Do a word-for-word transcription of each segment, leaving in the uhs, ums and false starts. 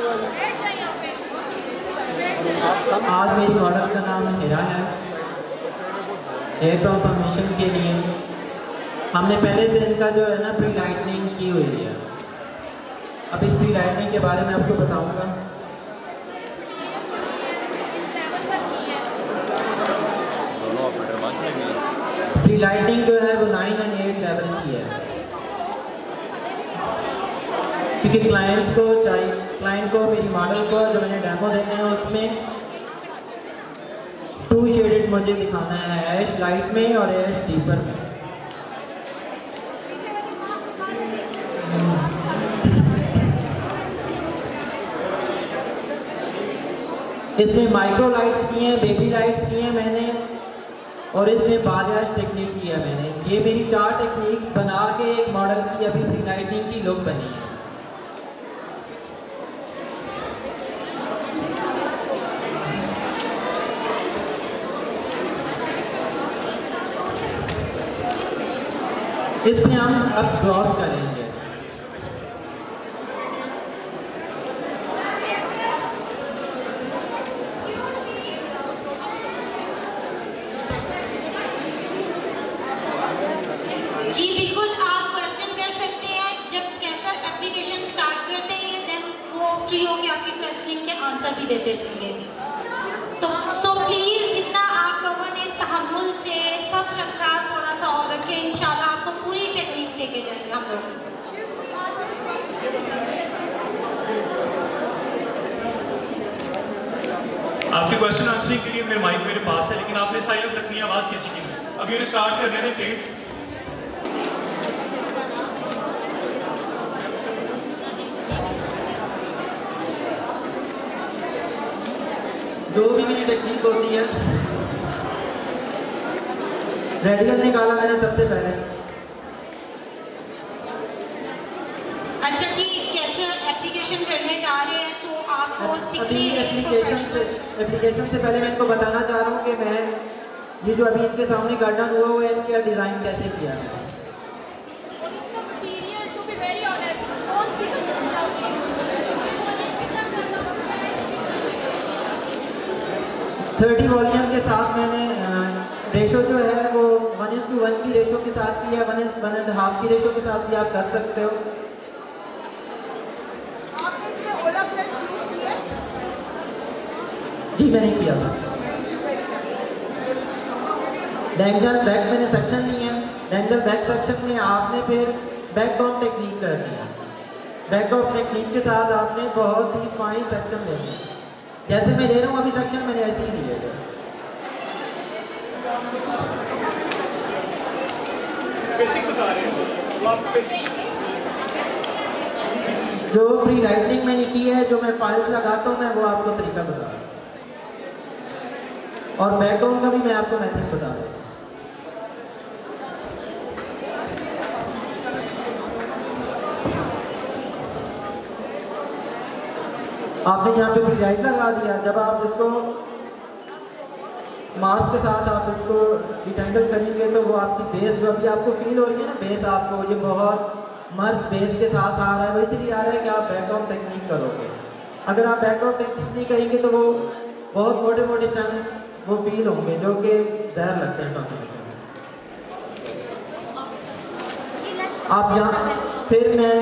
आज मेरी मॉडल का नाम हिरा है। हेयर ट्रांसफॉर्मेशन के लिए हमने पहले से इनका जो है ना प्री लाइटनिंग की हुई है। अब इस प्री लाइटनिंग के बारे में आपको बताऊंगा। प्री लाइटनिंग जो है वो नाइन एंड एट लेवल की है, क्योंकि क्लाइंट्स को चाहिए, क्लाइंट को मेरी मॉडल को जो मैंने डेमो देने हैं उसमें टू शेडेड मुझे दिखाना है, ऐश लाइट में और ऐश डीपर में। इसमें माइक्रो लाइट्स की हैं, बेबी लाइट्स की हैं मैंने, और इसमें बारिश टेक्निक की है मैंने। ये मेरी चार टेक्निक्स बना के एक मॉडल की अभी प्री लाइटनिंग की लुक बनी है। इसमें हम अब क्रॉस करेंगे। जी बिल्कुल, आप क्वेश्चन कर सकते हैं। जब कैसा एप्लीकेशन स्टार्ट कर देंगे देन वो फ्री होकर आपके क्वेश्चन के आंसर भी देते रहेंगे। तो सो प्लीज जितना आप लोगों ने तहम्मुल से सब रखा थोड़ा सा और रखें, इंशाल्लाह आपको पूरी टेक्निक देके जाएंगे हम लोग। आपके क्वेश्चन आंसरिंग के लिए मेरे माइक मेरे पास है, लेकिन आपने साइलेंस रखनी है, आवाज किसी की नहीं। अब ये स्टार्ट कर रहे हैं प्लीज। जो भी मेरी टेक्निक होती है, रेडिकल निकाला मैंने सबसे पहले। अच्छा जी, कैसे एप्लीकेशन करने जा रहे हैं तो आपको अभी एप्लीकेशन से एप्लीकेशन से पहले मैं इनको बताना चाह रहा हूँ कि मैं ये जो अभी इनके सामने गार्डन हुआ हुआ है इनका डिज़ाइन कैसे किया है। थर्टी वॉल्यूम के साथ मैंने रेशो जो है वो वन इज टू वन की रेशो के साथ की है, one is one and half की रेशो के साथ भी आप कर सकते हो। आपने इसमें ओलाप्लेक्स यूज किया? जी मैंने किया था। डेंगल बैक मैंने सेक्शन लिया है। डेंगल बैक सेक्शन में आपने फिर बैक डाउन टेक्निक करनी है। बैक डाउन टेक्निक के साथ आपने बहुत ही फाइन सेक्शन लेने हैं। जैसे मैं ले रहा हूँ अभी सेक्शन मैंने ऐसे ही लिए थे। बेसिक बता रहे हैं आप, बेसिक जो प्री राइटिंग मैंने की है, जो मैं फाइल्स लगाता हूँ मैं वो आपको तरीका बता रहा हूँ, और बैकग्राउंड का भी मैं आपको मेथड बता रहा हूँ। आपने यहाँ पे प्री राइट लगा दिया। जब आप इसको मास्क के साथ आप इसको डिटेंगल करेंगे तो वो आपकी बेस जो अभी आपको फील हो रही है ना, बेस आपको ये बहुत मर्ज बेस के साथ आ रहा है, वो इसलिए आ रहा है कि आप बैकग्राउंड टेक्निक करोगे। अगर आप बैकग्राउंड टेक्निक नहीं करेंगे तो वो बहुत मोटे मोटे चंक्स वो फील होंगे जो कि जहर लगते हैं ट्रांसफॉर्मेशन में। आप यहाँ फिर मैं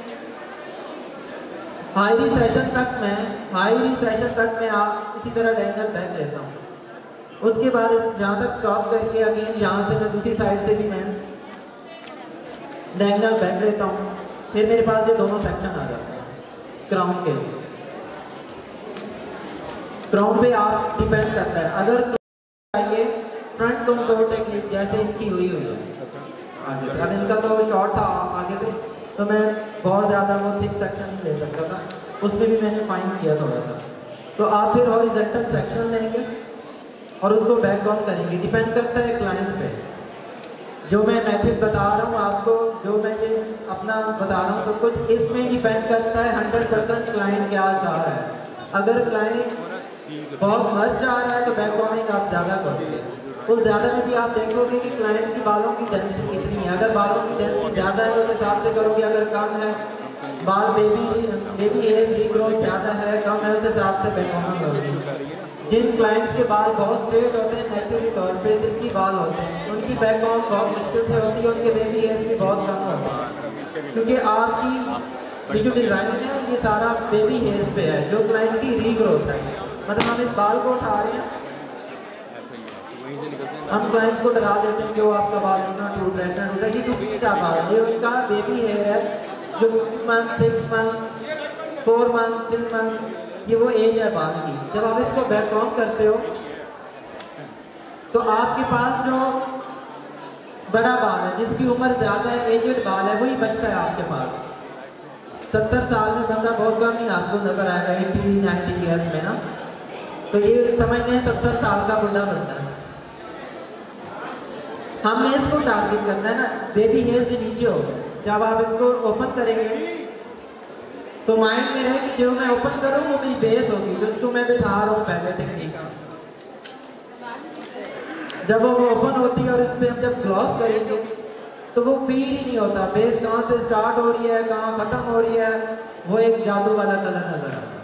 हाई रिसेशन तक मैं हाई रिसेशन तक मैं आप इसी तरह डेंगल बैक लेता हूँ। उसके बाद जहाँ तक स्टॉप करके अगेन यहाँ से मैं दूसरी साइड से भी मैं डेंगल बैक लेता हूँ। फिर मेरे पास ये दोनों सेक्शन आ जाते हैं क्राउन के। क्राउन पे आप डिपेंड करता है, अगर चाहिए फ्रंट कंटूर टेक्निक जैसे इनकी हुई हुई है आगे से। अब इनका तो शॉर्ट था आगे से, तो मैं बहुत ज़्यादा वो थिक सेक्शन नहीं ले सकता था, उसमें भी मैंने फाइन किया थोड़ा सा। तो आप फिर हॉरिजॉन्टल सेक्शन लेंगे और उसको बैक डाउन करेंगे। डिपेंड करता है क्लाइंट पे। जो मैं मेथड बता रहा हूँ आपको, जो मैं ये अपना बता रहा हूँ सब कुछ, इसमें डिपेंड करता है हंड्रेड परसेंट क्लाइंट क्या चाह रहा है। अगर क्लाइंट बहुत मर जा रहा है तो बैक डाउनिंग आप ज़्यादा करोगे। उस ज़्यादा में भी आप देखोगे कि क्लाइंट की बालों की डेंसिटी कितनी है। अगर बालों की डेंसिटी ज़्यादा है उस हिसाब से करोगे, अगर कम है बाल बेबी बेबी एज रीग्रोथ ज़्यादा है कम है, उस हिसाब से बैक होना जरूरी है। जिन क्लाइंट्स के बाल बहुत स्ट्रेट होते हैं नेचुरली तौर पे सिल्की बाल होते हैं, उनकी बैकग्राउंड बहुत मुश्किल से होती है, उनके बेबी एज भी बहुत कम होता है, क्योंकि आपकी जो डिज़ाइन है ये सारा बेबी हेयर्स पे है, जो क्लाइंट की रीग्रोथ है। मतलब हम इस बाल को उठा रहे हैं, हम क्लाइंट्स को डरा देते हैं कि वो आपका बाल इतना टूट रहा है इतना टूट रहा है, ये टूट क्या बाल है, ये उनका बेबी हेयर है जो month six month four month six month ये वो एज है बाल की। जब आप इसको बैकग्राउंड करते हो तो आपके पास जो बड़ा बाल है जिसकी उम्र ज़्यादा है, एजेड बाल है, वही बचता है आपके पास। सत्तर साल में बंदा बहुत कम ही आपको नजर आएगा, एटी नाइन्टी ईयर्स में ना, तो ये समझते हैं सत्तर साल का बुढ़ा बनता है। हमने इसको टारगेट करना है ना, बेबी हेयर से नीचे हो। जब आप इसको ओपन करेंगे तो माइंड में रहे कि जो मैं ओपन करूँ वो मेरी बेस होगी, जिसको मैं बिठा रहा हूँ पहले टेक्निक। जब वो ओपन होती है और इस पर हम जब ग्लॉस करेंगे तो वो फील ही नहीं होता बेस कहाँ से स्टार्ट हो रही है कहाँ खत्म हो रही है, वो एक जादू वाला कलर नजर आता है।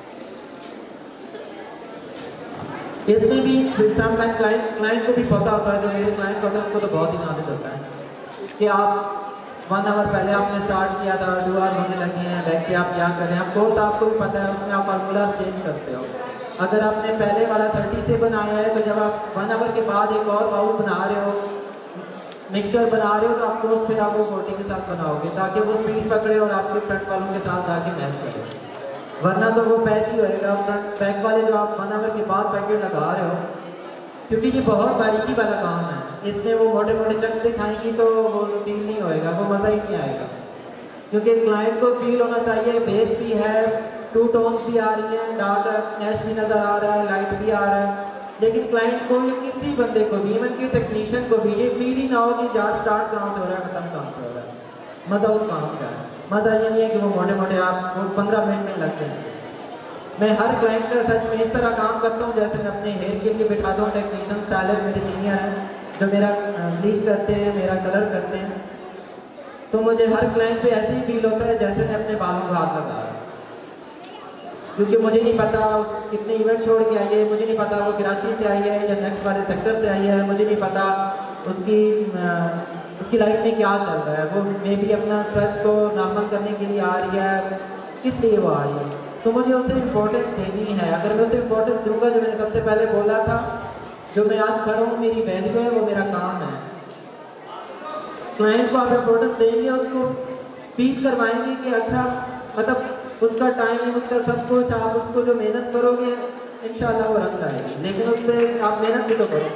इसमें भी समटाइम क्लाइंट क्लाइंट को भी पता होता है, जो मेरे क्लाइंट होते हैं उनको तो बहुत ही नॉलेज होता है कि आप वन आवर पहले आपने स्टार्ट किया था, दो आवर होने लगे हैं, बैक पे आप क्या करें। आप कोर्स आपको भी पता है, उसमें आप फार्मूला चेंज करते हो। अगर आपने पहले वाला थर्टी से बनाया है तो जब आप वन आवर के बाद एक और बाउल बना रहे हो, मिक्सचर बना रहे हो, तो आप कोर्स फिर आप वो फोर्टी के साथ बनाओगे ताकि वो स्पीड पकड़े और आपके फ्रंट वालों के साथ जाके मैच करे, वरना तो वो पैच ही होएगा। फ्रंट बैक वाले जो आप वन आवर के बाद पैकेट लगा रहे हो, क्योंकि ये बहुत बारीकी वाला काम है, इसमें वो मोटे मोटे चक्स दिखाएंगी तो वो फील नहीं होएगा, वो मज़ा ही नहीं आएगा। क्योंकि क्लाइंट को फील होना चाहिए बेस भी है, टू टोन्स भी आ रही हैं, डार्क ऐश भी नज़र आ रहा है, लाइट भी आ रहा है, लेकिन क्लाइंट को किसी बंदे को भी, इवन की टेक्नीशियन को भी ये फील ही ना हो कि जहाँ स्टार्ट कहाँ से हो रहा है ख़त्म कहाँ से हो रहा है। मज़ा उस काम का है, मज़ा ये नहीं है कि वो मोटे मोटे आप वो पंद्रह मिनट में लगते हैं। मैं हर क्लाइंट का सच में इस तरह काम करता हूँ जैसे मैं अपने हेयर के लिए बिठाता हूँ टेक्नीशियन स्टाइलर मेरे सीनियर हैं जो मेरा ब्लीच करते हैं, मेरा कलर करते हैं, तो मुझे हर क्लाइंट पे ऐसे ही फील होता है जैसे मैं अपने बालों को हाथ लगा रहा हूँ। क्योंकि मुझे नहीं पता कितने इवेंट छोड़ के आई है, मुझे नहीं पता वो कराची से आई है या नेक्स्ट वाले सेक्टर से आई है, मुझे नहीं पता उसकी उसकी लाइफ में क्या चल रहा है, वो मे भी अपना स्ट्रेस को नॉर्मल करने के लिए आ रही है, किस लिए वो आ रही है, तो मुझे उसे इम्पोर्टेंस देनी है। अगर मैं उसे इम्पोर्टेंस दूंगा, जो मैंने सबसे पहले बोला था, जो मैं आज खड़ा हूँ मेरी वैल्यू है, वो मेरा काम है। क्लाइंट को आप इम्पोर्टेंस देंगे, उसको फील करवाएंगे कि अच्छा मतलब उसका टाइम, उसका सब कुछ, आप उसको जो मेहनत करोगे इंशाल्लाह वो रंग लाएगी, लेकिन उस पर आप मेहनत भी तो करो।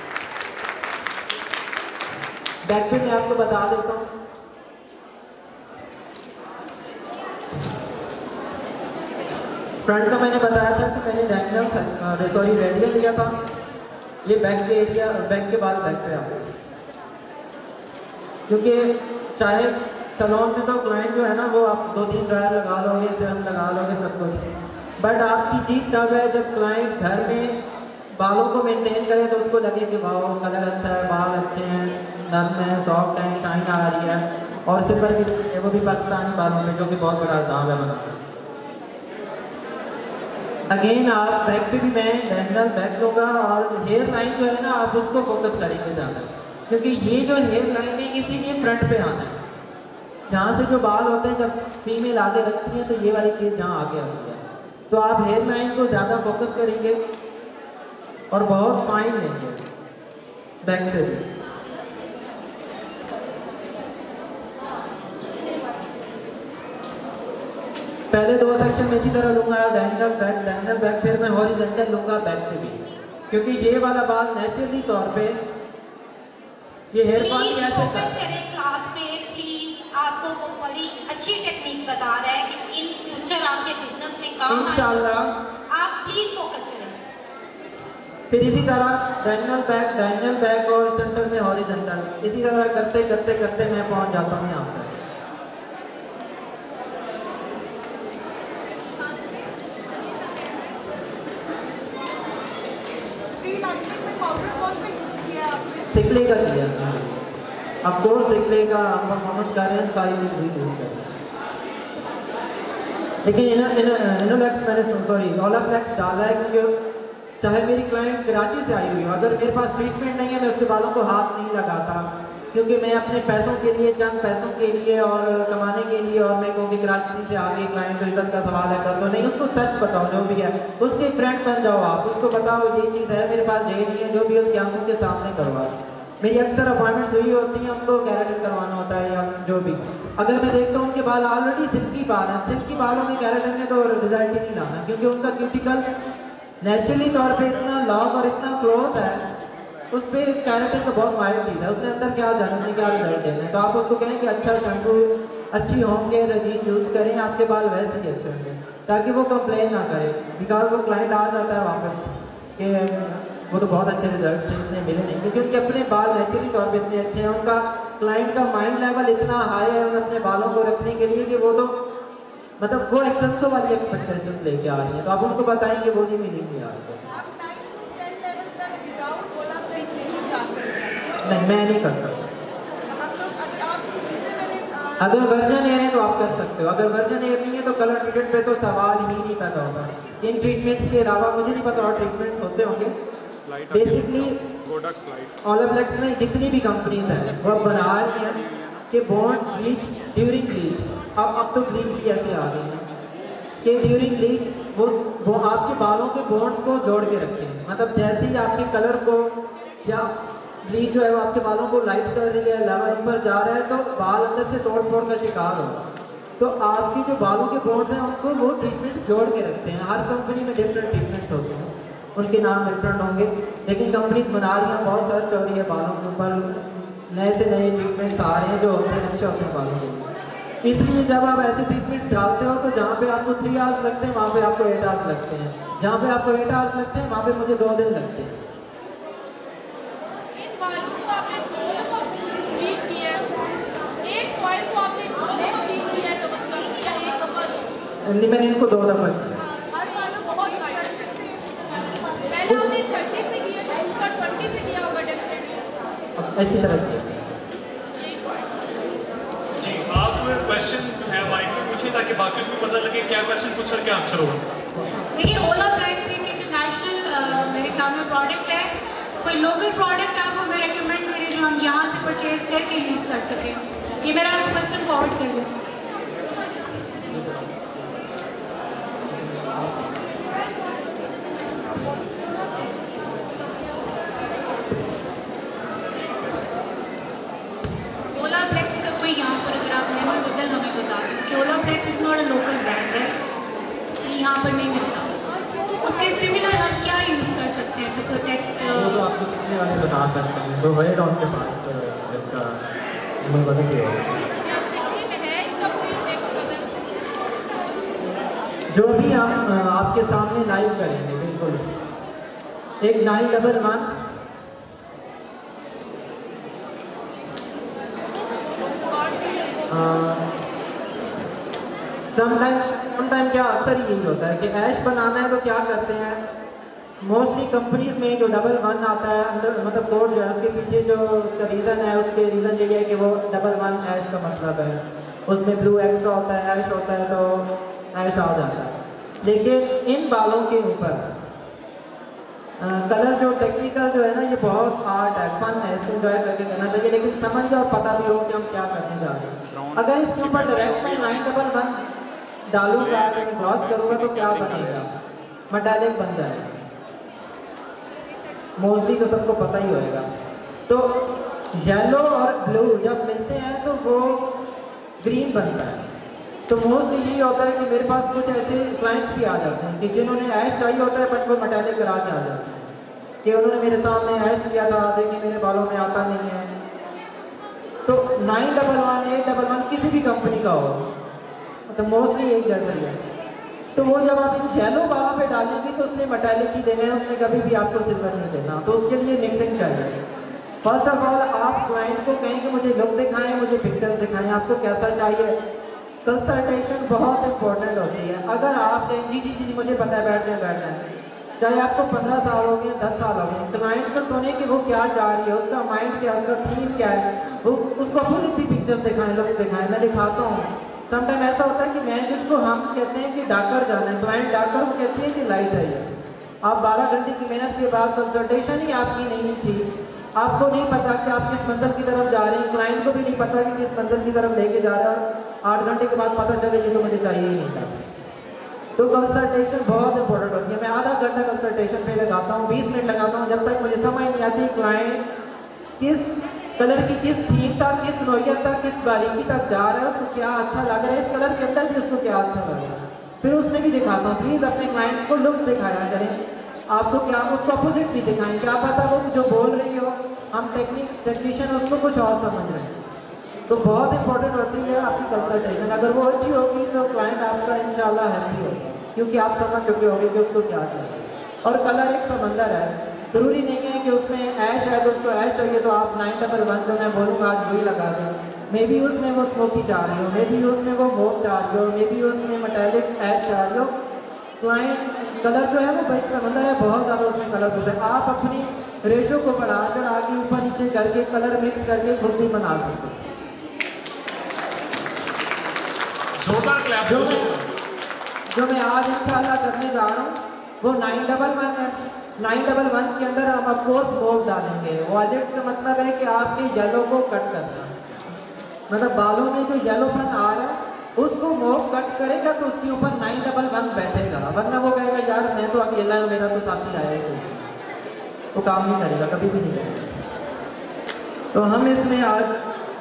बैक पे मैं आपको बता देता हूँ, फ्रंट का मैंने बताया था कि मैंने डायगोनल सॉरी रेडियल लिया था, ये बैक के एरिया बैक के बाद बैक पे आता है, क्योंकि चाहे सैलून में तो क्लाइंट जो है ना वो आप दो तीन ड्रायर लगा लोगे, सीरम लगा लोगे, सब कुछ, बट आपकी जीत तब है जब क्लाइंट घर में बालों को मेंटेन करे तो उसको लगे कि वाह कलर अच्छा है, बाल अच्छे हैं, नर्म है, सॉफ्ट है, शाइन आ रही है, और सिपर भी वो भी पाकिस्तानी बालों में, जो कि बहुत बड़ा दाम है बनाना। अगेन आप बैक पे भी मैं डायगोनल बैक दूंगा, और हेयर लाइन जो है ना आप उसको फोकस करेंगे ज़्यादा, क्योंकि ये जो हेयर लाइन है इसीलिए फ्रंट पे आना है। जहाँ से जो बाल होते हैं जब फीमेल आगे रखती है तो ये वाली चीज़ यहाँ आगे आती है, तो आप हेयर लाइन को ज़्यादा फोकस करेंगे और बहुत फाइन लेंगे बैक से भी। पहले दो सेक्शन में इसी तरह लूंगा, डायगोनल बैक डायगोनल बैक, फिर मैं हॉरिजॉन्टल लूंगा बैक पे भी, क्योंकि ये वाला बाल नेचुरली तौर पे ये हेयर फॉल कैसे फोकस करें क्लास पे प्लीज। आपको वो बड़ी अच्छी टेक्निक बता रहा है कि इन फ्यूचर आपके बिजनेस में काम इंशाल्लाह, आप प्लीज फोकस करें। फिर इसी तरह डायगोनल बैक डायगोनल बैक और सेंटर में हॉरिजॉन्टल, इसी तरह करते करते करते मैं पहुंच जाता हूँ यहाँ पर। सिकले का किया, ऑफ कोर्स सिकले का हम परफॉर्मेंस कर रहे हैं, सारी चीज़ यूज कर रहे हैं। लेकिन इन इनोलेक्स मैंने सॉरी ओलाप्लेक्स डाला है क्योंकि चाहे मेरी क्लाइंट कराची से आई हुई हो, अगर मेरे पास ट्रीटमेंट नहीं है मैं उसके बालों को हाथ नहीं लगाता, क्योंकि मैं अपने पैसों के लिए, चंद पैसों के लिए और कमाने के लिए, और मैं कहूँगी कराची से आगे क्लाइंट को इज्जत का सवाल है कर दो नहीं, उसको सच बताओ जो भी है, उसके फ्रेंड बन जाओ आप, उसको बताओ ये चीज़ है मेरे पास ये नहीं है, जो भी उसके आंखों के सामने करवा। मेरी अक्सर अपॉइंटमेंट्स हुई होती हैं, उनको कैरेटिन करवाना होता है या जो भी, अगर मैं देखता हूँ उनके बाल ऑलरेडी सिल्की बाल हैं, सिल्की बालों में कैरेटिन में तो रिजल्ट ही नहीं लाना, क्योंकि उनका क्यूटिकल नेचुरली तौर पे इतना लॉन्ग और इतना क्लोज है, उस पर कैरेटिन तो बहुत वाइड चीज़ है, उसके अंदर क्या जाने क्या रिजल्ट देना है। तो आप उसको कहें कि अच्छा शैम्पू, अच्छी होम केयर रजीन यूज़ करें, आपके बाल वैसे ही अच्छे होंगे, ताकि वो कंप्लेन ना करे, बिकॉज वो क्लाइंट आ जाता है वापस कि वो तो बहुत अच्छे रिजल्ट इतने मिले नहीं, क्योंकि उनके अपने बाल नेचुरली तौर पे इतने अच्छे हैं, उनका क्लाइंट का माइंड लेवल इतना हाई है अपने बालों को रखने के लिए कि वो तो मतलब वो एक्सेप्शो वाली एक्सपेक्टेशन लेके आ रही है, तो आप उनको बताएंगे वो नहीं मिलेंगे आपको। आप नाइन टू टेन लेवल तक विदाउट ओलाप्लेक्स नहीं जा सकते। नहीं, मैं नहीं करता। हम लोग अगर आप जितने मैंने अगर वर्जन एयर है तो आप कर सकते हो, अगर वर्जन एयर नहीं है तो कलर ट्रीटेड पे तो सवाल ही नहीं पैदा होगा। इन ट्रीटमेंट्स के अलावा मुझे नहीं पता और ट्रीटमेंट्स होते होंगे। बेसिकली ओलाप्लेक्स में जितनी भी कंपनीज हैं वो बना रही हैं कि बॉन्ड ब्लीच ड्यूरिंग ब्लीच, अब अब तो ब्लीच भी ऐसे आ गई है कि ड्यूरिंग ब्लीच वो वो आपके बालों के बॉन्ड्स को जोड़ के रखते हैं, मतलब जैसे ही आपके कलर को या ब्लीच जो है वो आपके बालों को लाइट कर रही है, लेवल ऊपर जा रहा है, तो बाल अंदर से तोड़ फोड़ का शिकार होगा। तो आपकी जो बालों के बॉन्ड्स हैं उनको वो ट्रीटमेंट्स जोड़ के रखते हैं। हर कंपनी में डिफरेंट ट्रीटमेंट्स होते हैं, उनके नाम डिफरेंट होंगे, लेकिन कंपनीज बना रही हैं, बहुत सर्च हो रही है बालों के ऊपर, नए से नए ट्रीटमेंट्स आ रहे हैं जो होते हैं अच्छे होते हैं बालों के। इसलिए जब आप ऐसे ट्रीटमेंट्स डालते हो तो जहाँ पे आपको थ्री आवर्स लगते हैं वहाँ पे आपको एट आवर्स लगते हैं, जहाँ पे आपको एट आवर्स लगते हैं वहाँ पे मुझे दो दिन लगते हैं। नहीं, मैंने इनको दो दफा किया। हर बालों को बहुत कर सकते हैं। पहले आपने थर्टी से किया था, उसका ट्वेंटी से किया होगा डेफिनेटली। अच्छी तरह किया। जी, आप क्वेश्चन जो है माइक में पूछिए ताकि बाकी को पता लगे क्या क्वेश्चन पूछा और क्या आंसर होगा। देखिए, ओलाप्लेक्स एक इंटरनेशनल मेरे ख्याल में प्रोडक्ट है, कोई लोकल प्रोडक्ट आप हमें रेकमेंड करें जो हम यहाँ से परचेज करके यूज़ कर सकें। ये मेरा क्वेश्चन फॉरवर्ड कर दें। ओलाप्लेक्स का कोई यहाँ पर अगर आप नेम बदल हमें बता दें कि Olaplex is not a local brand है, यहाँ पर नहीं मिलता, उसके सिमिलर हम क्या यूज़ कर सकते हैं टू प्रोटेक्ट? वो तो आपको सीखने वाले बता सकते हैं, तो है उनके पास इसका बदल के जो भी हम आपके सामने लाइव करेंगे। बिल्कुल एक nine double one sometime sometime क्या अक्सर यही होता है कि ऐश बनाना है तो क्या करते हैं, मोस्टली कंपनीज में जो डबल वन आता है अंदर, मतलब कोड जो है उसके पीछे जो उसका रीज़न है, उसके रीज़न यही है कि वो डबल वन ऐश का मतलब है, उसमें ब्लू एक्स्ट्रा होता है, ऐश होता है तो ऐश आ जाता है। लेकिन इन बालों के ऊपर कलर जो टेक्निकल जो है ना, ये बहुत आर्ट है, फन है, इसको एंजॉय करके करना चाहिए, लेकिन समझ लो और पता भी हो कि हम क्या करने जा रहे हैं। अगर इसके ऊपर डायरेक्ट मैं नाइन डबल वन डालूंगा, क्रॉस करूँगा तो क्या बनेगा, मेटालिक बन जाएगा, मोस्टली तो सबको पता ही होएगा। तो येलो और ब्लू जब मिलते हैं तो वो ग्रीन बनता है। तो मोस्टली यही होता है कि मेरे पास कुछ ऐसे क्लाइंट्स भी आ जाते हैं कि जिन्होंने ऐश चाहिए होता है बट वो मेटालिक करा के आ जाते हैं कि उन्होंने मेरे सामने ऐश किया था, देखिए मेरे बालों में आता नहीं है। तो nine double one eight double one किसी भी कंपनी का हो, तो मोस्टली एक जैसा ही है। तो वो जब आप इन येलो बालों पे डालेंगे तो उसने मेटालिक ही देना है, उसने कभी भी आपको सिल्वर नहीं देना। तो उसके लिए मिक्सिंग चाहिए। फर्स्ट ऑफ ऑल आप क्लाइंट को कहें कि मुझे लुक दिखाएं, मुझे पिक्चर्स दिखाएं, आपको कैसा चाहिए। कंसल्टेशन बहुत इंपॉर्टेंट होती है। अगर आप कहें जी जी जी मुझे पता है, बैठना है बैठना है, चाहे आपको पंद्रह साल हो गए, दस साल हो गए, क्लाइंट को सुने कि वो क्या चाह रही है, उसका माइंड क्या है, उसका थीम क्या है, वो उसको खुद भी पिक्चर्स दिखाएं, लुक्स दिखाएं। मैं दिखाता हूँ समटाइम ऐसा होता है कि मैं जिसको हम कहते हैं कि डाकर जाना है, क्लाइंट डाकर को कहती है कि लाइट है ये। आप बारह घंटे की मेहनत के बाद कंसल्टेशन ही आपकी नहीं थी, आपको नहीं पता कि आप किस मंजिल की तरफ जा रहे हैं, क्लाइंट को भी नहीं पता कि किस मंजिल की तरफ लेके जा रहा है, आठ घंटे के बाद पता चले ये तो मुझे चाहिए ही नहीं था। तो कंसल्टेशन बहुत इंपॉर्टेंट होती है। मैं आधा घंटा कंसल्टेशन पे लगाता हूँ, बीस मिनट लगाता हूँ, जब तक मुझे समझ नहीं आती क्लाइंट किस कलर की, किस थीम तक, किस नोयत तक, किस बारीकी तक जा रहा है, उसको क्या अच्छा लग रहा है, इस कलर के अंदर भी उसको क्या अच्छा लग रहा है, फिर उसमें भी दिखाता हूँ। प्लीज़ अपने क्लाइंट्स को लुक्स दिखाया करें, आपको क्या उसको अपोजिट भी दिखाएं, क्या पता वो जो बोल रही हो हम टेक्निक टेक्नीशियन उसको कुछ और समझ रहे हैं। तो बहुत इंपॉर्टेंट होती है आपकी कंसल्टेशन, अगर वो अच्छी होगी तो क्लाइंट आपका इंशाल्लाह हैप्पी होगा, क्योंकि आप समझ चुके होंगे कि उसको क्या चाहिए। और कलर एक समंदर है, ज़रूरी नहीं है कि उसमें ऐश है तो उसको ऐश चाहिए तो आप नाइन डबल वन जो मैं बोलूँगा आज वही लगा दें। मे बी उसमें वो स्मोकी चाह रही हो, मे बी उसमें वो मोम चाह रही हो, मे बी उसमें मेटालिक ऐश चाह रही हो। क्लाइंट कलर जो है वो एक समंदर है, बहुत ज़्यादा उसमें कलर होते हैं। आप अपनी रेशो को बढ़ा चढ़ा के ऊपर नीचे करके कलर मिक्स करके खुद भी बना सकते हैं। जो मैं जो मैं आज इंशाल्लाह करने जा रहा हूँ वो नाइन डबल वन है। नाइन डबल वन के अंदर हम अफकोर्स मोव डालेंगे। वॉलेट का मतलब है कि आपके येलो को कट करना, मतलब बालों में जो येलोपन आ रहा है उसको मोव कट करेगा तो उसके ऊपर नाइन डबल वन बैठेगा, वरना वो कहेगा यार मैं तो अकेला हूँ, मेरा तो साथी आया ही वो काम नहीं करेगा, कभी भी नहीं करेगा। तो हम इसमें आज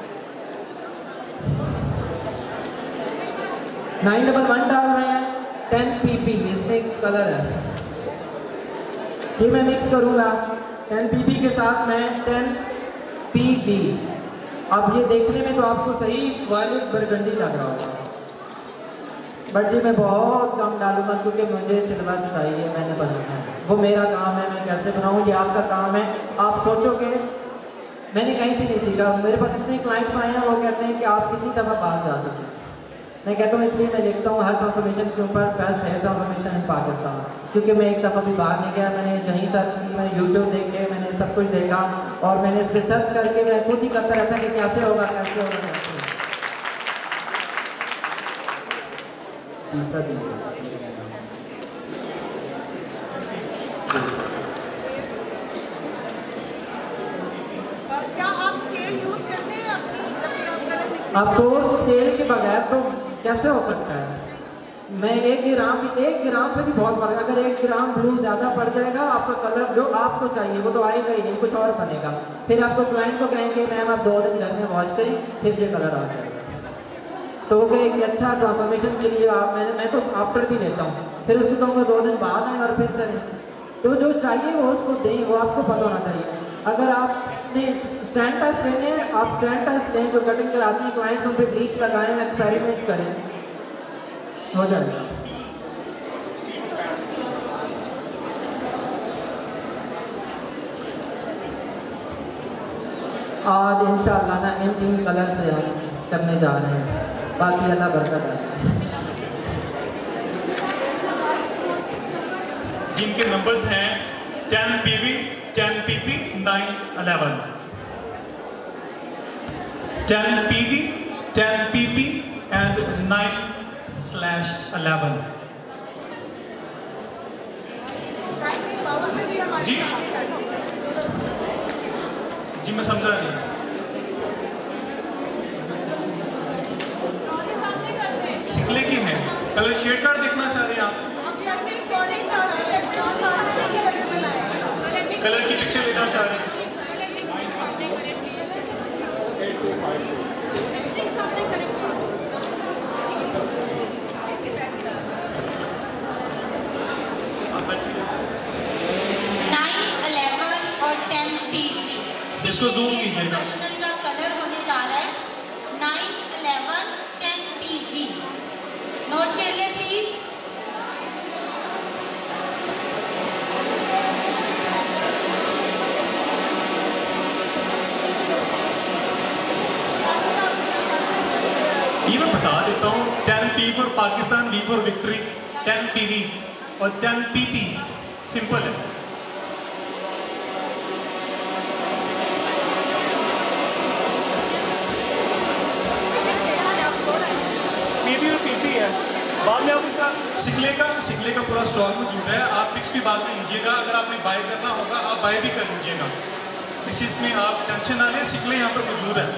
नाइन डबल वन डाल रहे हैं, टेन पी पी इसमें कलर है, ये मैं मिक्स करूँगा टेन पी पी के साथ मैं टेन पी बी। अब ये देखने में तो आपको सही वायलेट बरगंडी लग रहा होगा, बट जी मैं बहुत कम डालूंगा क्योंकि मुझे सिल्वर चाहिए, मैंने बनाना है, वो मेरा काम है, मैं कैसे बनाऊँ ये आपका काम है। आप सोचोगे मैंने कहीं से नहीं सीखा, मेरे पास इतने क्लाइंट्स आए हैं वो कहते हैं कि आप कितनी दफ़ा बाहर जा चुके हैं। मैं कहता हूँ इसलिए मैं लिखता हूँ हर ट्रांसफॉर्मेशन के ऊपर best hair transformation in Pakistan, क्योंकि मैं एक दफ़ा भी बाहर नहीं गया, मैंने यहीं सर्च की, मैंने यूट्यूब देखे, मैंने सब कुछ देखा और मैंने इस पर सर्च करके मैं खुद ही करता रहता कि कैसे होगा कैसे होगा कैसे होगा। क्या आप स्केल यूज करते हैं अपनी जब भी आप कलर मिक्स अब तो स्केल के बगैर तो कैसे हो सकता है। मैं एक ग्राम एक ग्राम से भी बहुत फर्क, अगर एक ग्राम ब्लू ज़्यादा पड़ जाएगा आपका कलर जो आपको चाहिए वो तो आएगा ही नहीं, कुछ और बनेगा। फिर आपको क्लाइंट को कहेंगे मैम आप दो दिन घर में वॉश करें फिर ये कलर आ जाएगा। तो वो एक अच्छा ट्रांसफॉर्मेशन के लिए आप मैंने मैं तो आफ्टर भी लेता हूँ, फिर उसको कहूँगा दो दिन बाद आए और फिर करें। तो जो चाहिए वो उसको दें, वो आपको पता होना चाहिए। अगर आपने स्टैंड टेस्ट लेने हैं आप स्टैंड टेस्ट लें, जो कटिंग कराते हैं क्लाइंट्स उन पर ब्लीच लगाएं, एक्सपेरिमेंट करें, हो जाएगा। आज इंशाअल्लाह ना इन तीन कलर से हम करने जा रहे हैं, बाकी अल्लाह बरकत है। जिनके नंबर्स हैं ten P V, ten P P, nine eleven, ten P V, ten P P and nine slash eleven. जी जी मैं समझा नहीं। सिकले की हैं, कलर शेड कार्ड देखना चाह रहे हैं आप? कलर की पिक्चर लेना चाह रहे हैं? इसको जूम कीजिएगा। प्रोफेशनल का कलर होने जा रहा है nine eleven ten P V, note कर ले प्लीज। ये मैं बता देता हूँ, ten P for Pakistan, V for victory, ten P V और टेन पी पी सिंपल है। बाद में आप उनका सिकले का सिकले का पूरा स्टॉक मौजूद है, आप पिक्स भी बाद में लीजिएगा। अगर आपने बाय करना होगा आप बाय भी कर लीजिएगा, इस चीज़ में आप टेंशन ना लें, सिकले यहाँ पर मौजूद है।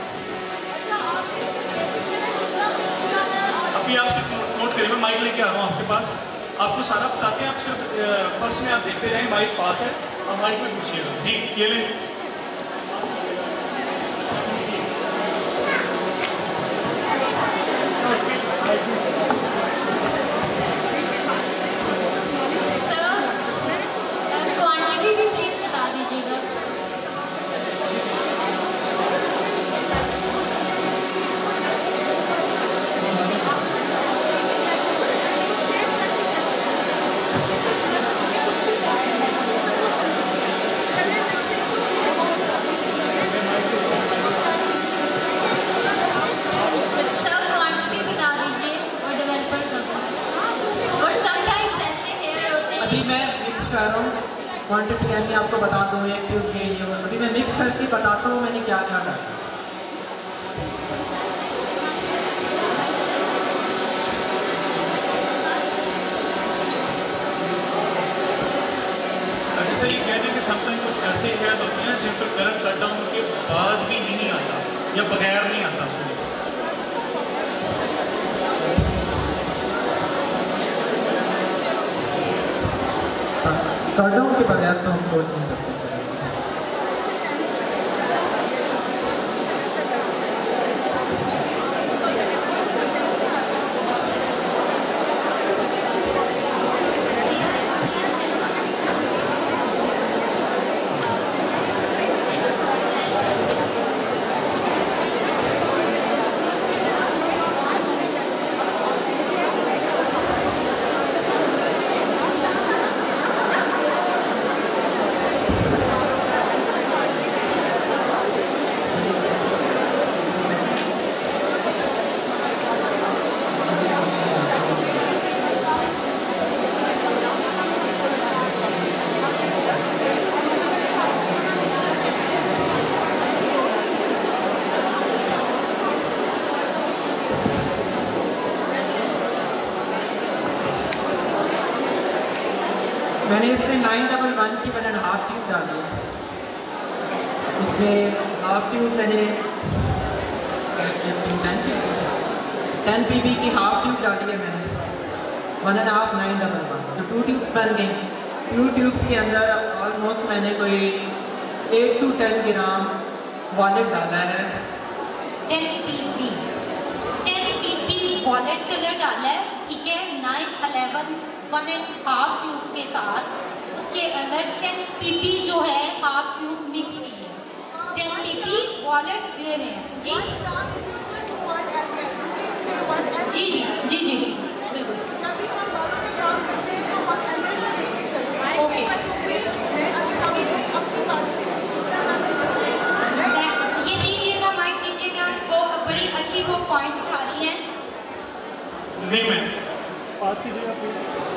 अभी आप सिर्फ नोट करिए, मैं माइक लेके आ रहा हूँ आपके पास, आपको सारा बताते हैं। आप सिर्फ फर्स्ट में आप देखते रहें, माइक पास है, आप माइक में पूछिएगा। जी ये लें। क्वांटिटी भी प्लीज बता दीजिएगा। सर क्वांटिटी बता दीजिए और डेवलपर का। और समटाइम्स ऐसे हेयर होते हैं। अभी मैं मिक्स कर रहा हूँ क्वांटिटी, यानी आपको बता दूँ एक ट्यूब के ये। अभी मैं मिक्स करके बताता हूँ मैंने क्या क्या करना। जैसे ये कहते हैं कि समटाइम कुछ ऐसे हेयर होते हैं जिन पर करंट कट डाउन के बाद भी नहीं आता या बगैर नहीं आता उसमें। कट डाउन के बगैर तो हम सोच नहीं सकते। मैंने इसमें नाइन डबल वन की वन एंड हाफ ट्यूब डाली है। उसमें हाफ ट्यूब मैंने टेन पी बी की हाफ ट्यूब डाली है मैंने, one and half nine double one, तो टू ट्यूब्स बन गई। टू ट्यूब्स के अंदर ऑलमोस्ट मैंने कोई eight to ten gram violet डाला है। Ten P P ten P P violet colour डाला है, ठीक है। Nine eleven one and half tube के साथ उसके अंदर टेन पी पी जो है हाफ ट्यूब मिक्स की है। Ten P P violet grey में है। जी जी जी जी जी बिल्कुल। ओके ये दीजिएगा, माइक दीजिएगा, वो बड़ी अच्छी वो पॉइंट उठा रही है। नहीं मैं पास कीजिएगा please.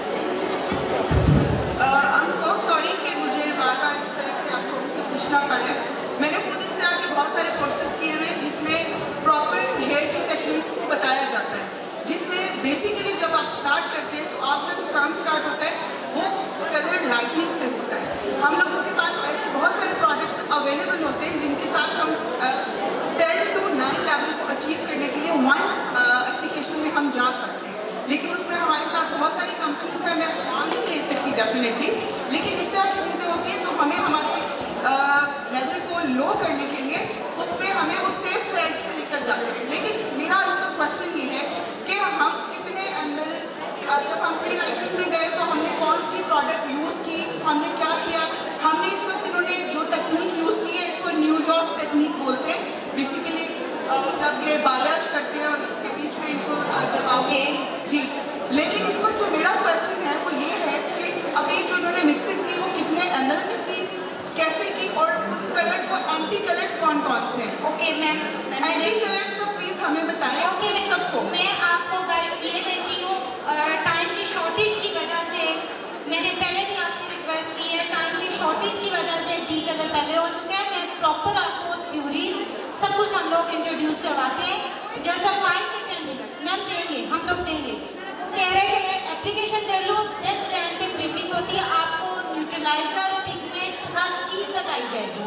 I am so sorry कि मुझे बार बार इस तरह से आपको मुझसे पूछना पड़े। मैंने खुद इस तरह के बहुत सारे कोर्सेज किए हुए हैं जिसमें प्रॉपर हेयर की टेक्निक्स को बताया जाता है, जिसमें बेसिकली जब आप स्टार्ट करते हैं तो आपका जो काम स्टार्ट होता है वो कलर लाइटनिंग से होता है। हम लोगों के पास ऐसे बहुत सारे प्रोडक्ट्स अवेलेबल होते हैं जिनके साथ हम टेन टू नाइन लेवल को अचीव करने के लिए वन एप्लीकेशन में हम जा सकते हैं, लेकिन उसमें हमारे साथ बहुत सारी कंपनीज हैं, मैं नाम नहीं ले सकती डेफिनेटली, लेकिन इस तरह की चीज़ें होती हैं जो हमें हमारे लेवल को लो करने के लिए उसमें हमें वो सेफ साइड से लेकर जाते हैं। लेकिन मेरा इस वक्त क्वेश्चन ये है कि हम कितने एम एल जब हम प्री लाइटिंग में गए तो हमने कौन सी प्रोडक्ट यूज़ की, हमने क्या किया। हमने इस वक्त इन्होंने जो टेक्निक यूज़ की है इसको न्यूयॉर्क टेक्निक बोलते हैं। बेसिकली जब ये बालाज करते हैं और इसके बीच में इनको जब आओगे जी। लेकिन इस वक्त जो मेरा क्वेश्चन है वो ये है कि अभी जो इन्होंने मिक्सिंग की वो कितने एम एल में की, कैसे की, और कलर को एंटी कलर्स कौन कौन से हैं। ओके मैम, एंटी कलर्स को प्लीज हमें बताएं। ओके सबको मैं आपको गाइड ये देती हूँ, टाइम की शॉर्टेज की वजह से मैंने पहले भी आपसे रिक्वेस्ट की है, टाइम की शॉर्टेज की वजह से डी कलर पहले हो चुका है। मैं प्रॉपर आपको थ्योरीज सब कुछ हम लोग इंट्रोड्यूस करवाते हैं, जस्ट फाइव से टेन मिनट्स मैम देंगे, हम लोग देंगे। कह रहे हैं कि मैं एप्लीकेशन कर लूँ, देन ब्रांड पे ब्रीफिंग होती है, आपको न्यूट्रलाइजर, पिगमेंट, हर चीज़ बताई जाएगी।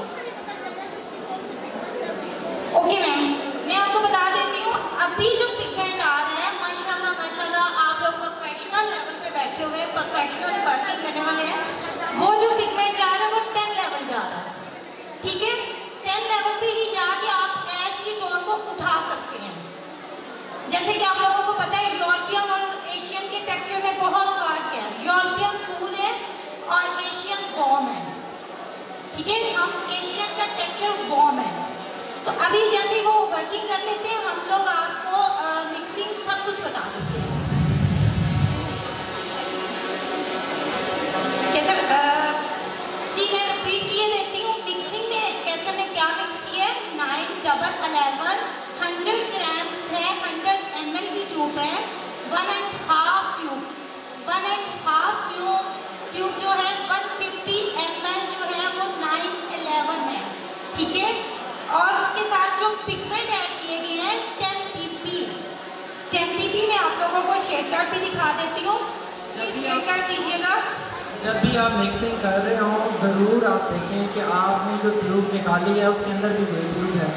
ओके मैम, मैं आपको बता देती हूँ, अभी जो पिगमेंट आ रहा है माशाल्लाह माशाल्लाह, आप लोग प्रोफेशनल लेवल पे बैठे हुए हैं, प्रोफेशनल वर्किंग करने वाले हैं, वो जो पिगमेंट जा रहा है वो टेन लेवल जा रहा है, ठीक है। टेन लेवल पे ही जाके आप ऐश की टोन को उठा सकते हैं। जैसे कि आप लोगों को पता है यूरोपियन और एशियन के टेक्सचर में बहुत फर्क है। यूरोपियन कूल है और एशियन वार्म है, ठीक है। हम एशियन का टेक्सचर वार्म है। तो अभी जैसे वो वर्किंग कर लेते हैं, हम लोग आपको मिक्सिंग सब कुछ बता देते हैं। कैसे जी मैं रिपीट किए देती हूँ। मिक्सिंग में कैसे ने क्या मिक्स किया है, nine double eleven hundred grams है, हंड्रेड एम एल की ट्यूब है, one and half tube one and half tube tube जो है वन फिफ्टी एम एल जो है वो नाइन इलेवन है, ठीक है। और उसके साथ जो पिगमेंट ऐड किए गए हैं ten P P ten P P में आप लोगों को शेड कार्ड भी दिखा देती हूँ, शेड कार्ड दीजिएगा। जब भी आप मिक्सिंग कर रहे हो ज़रूर आप देखें कि आपने जो ट्यूब निकाली है उसके अंदर भी वही ट्यूब है,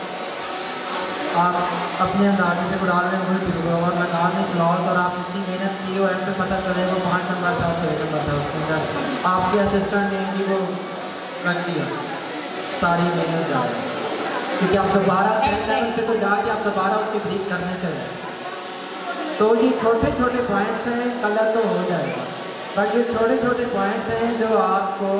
आप अपने अंदाजे से उड़ा रहे हैं वही ट्यूब है, और लगाने क्लॉथ और आप इतनी मेहनत की हो ऐसे पता चले वो पाँच नंबर था छः नंबर था, उसके अंदर आपके असिस्टेंट ने कि वो रख दिया, सारी मेहनत जा रही है, क्योंकि आप दोबारा से तो जाके आप दोबारा उसकी ब्रीक करने चले। तो ये छोटे छोटे पॉइंट्स हैं, कलर तो हो जाएगा, बट ये छोटे छोटे पॉइंट्स हैं जो आपको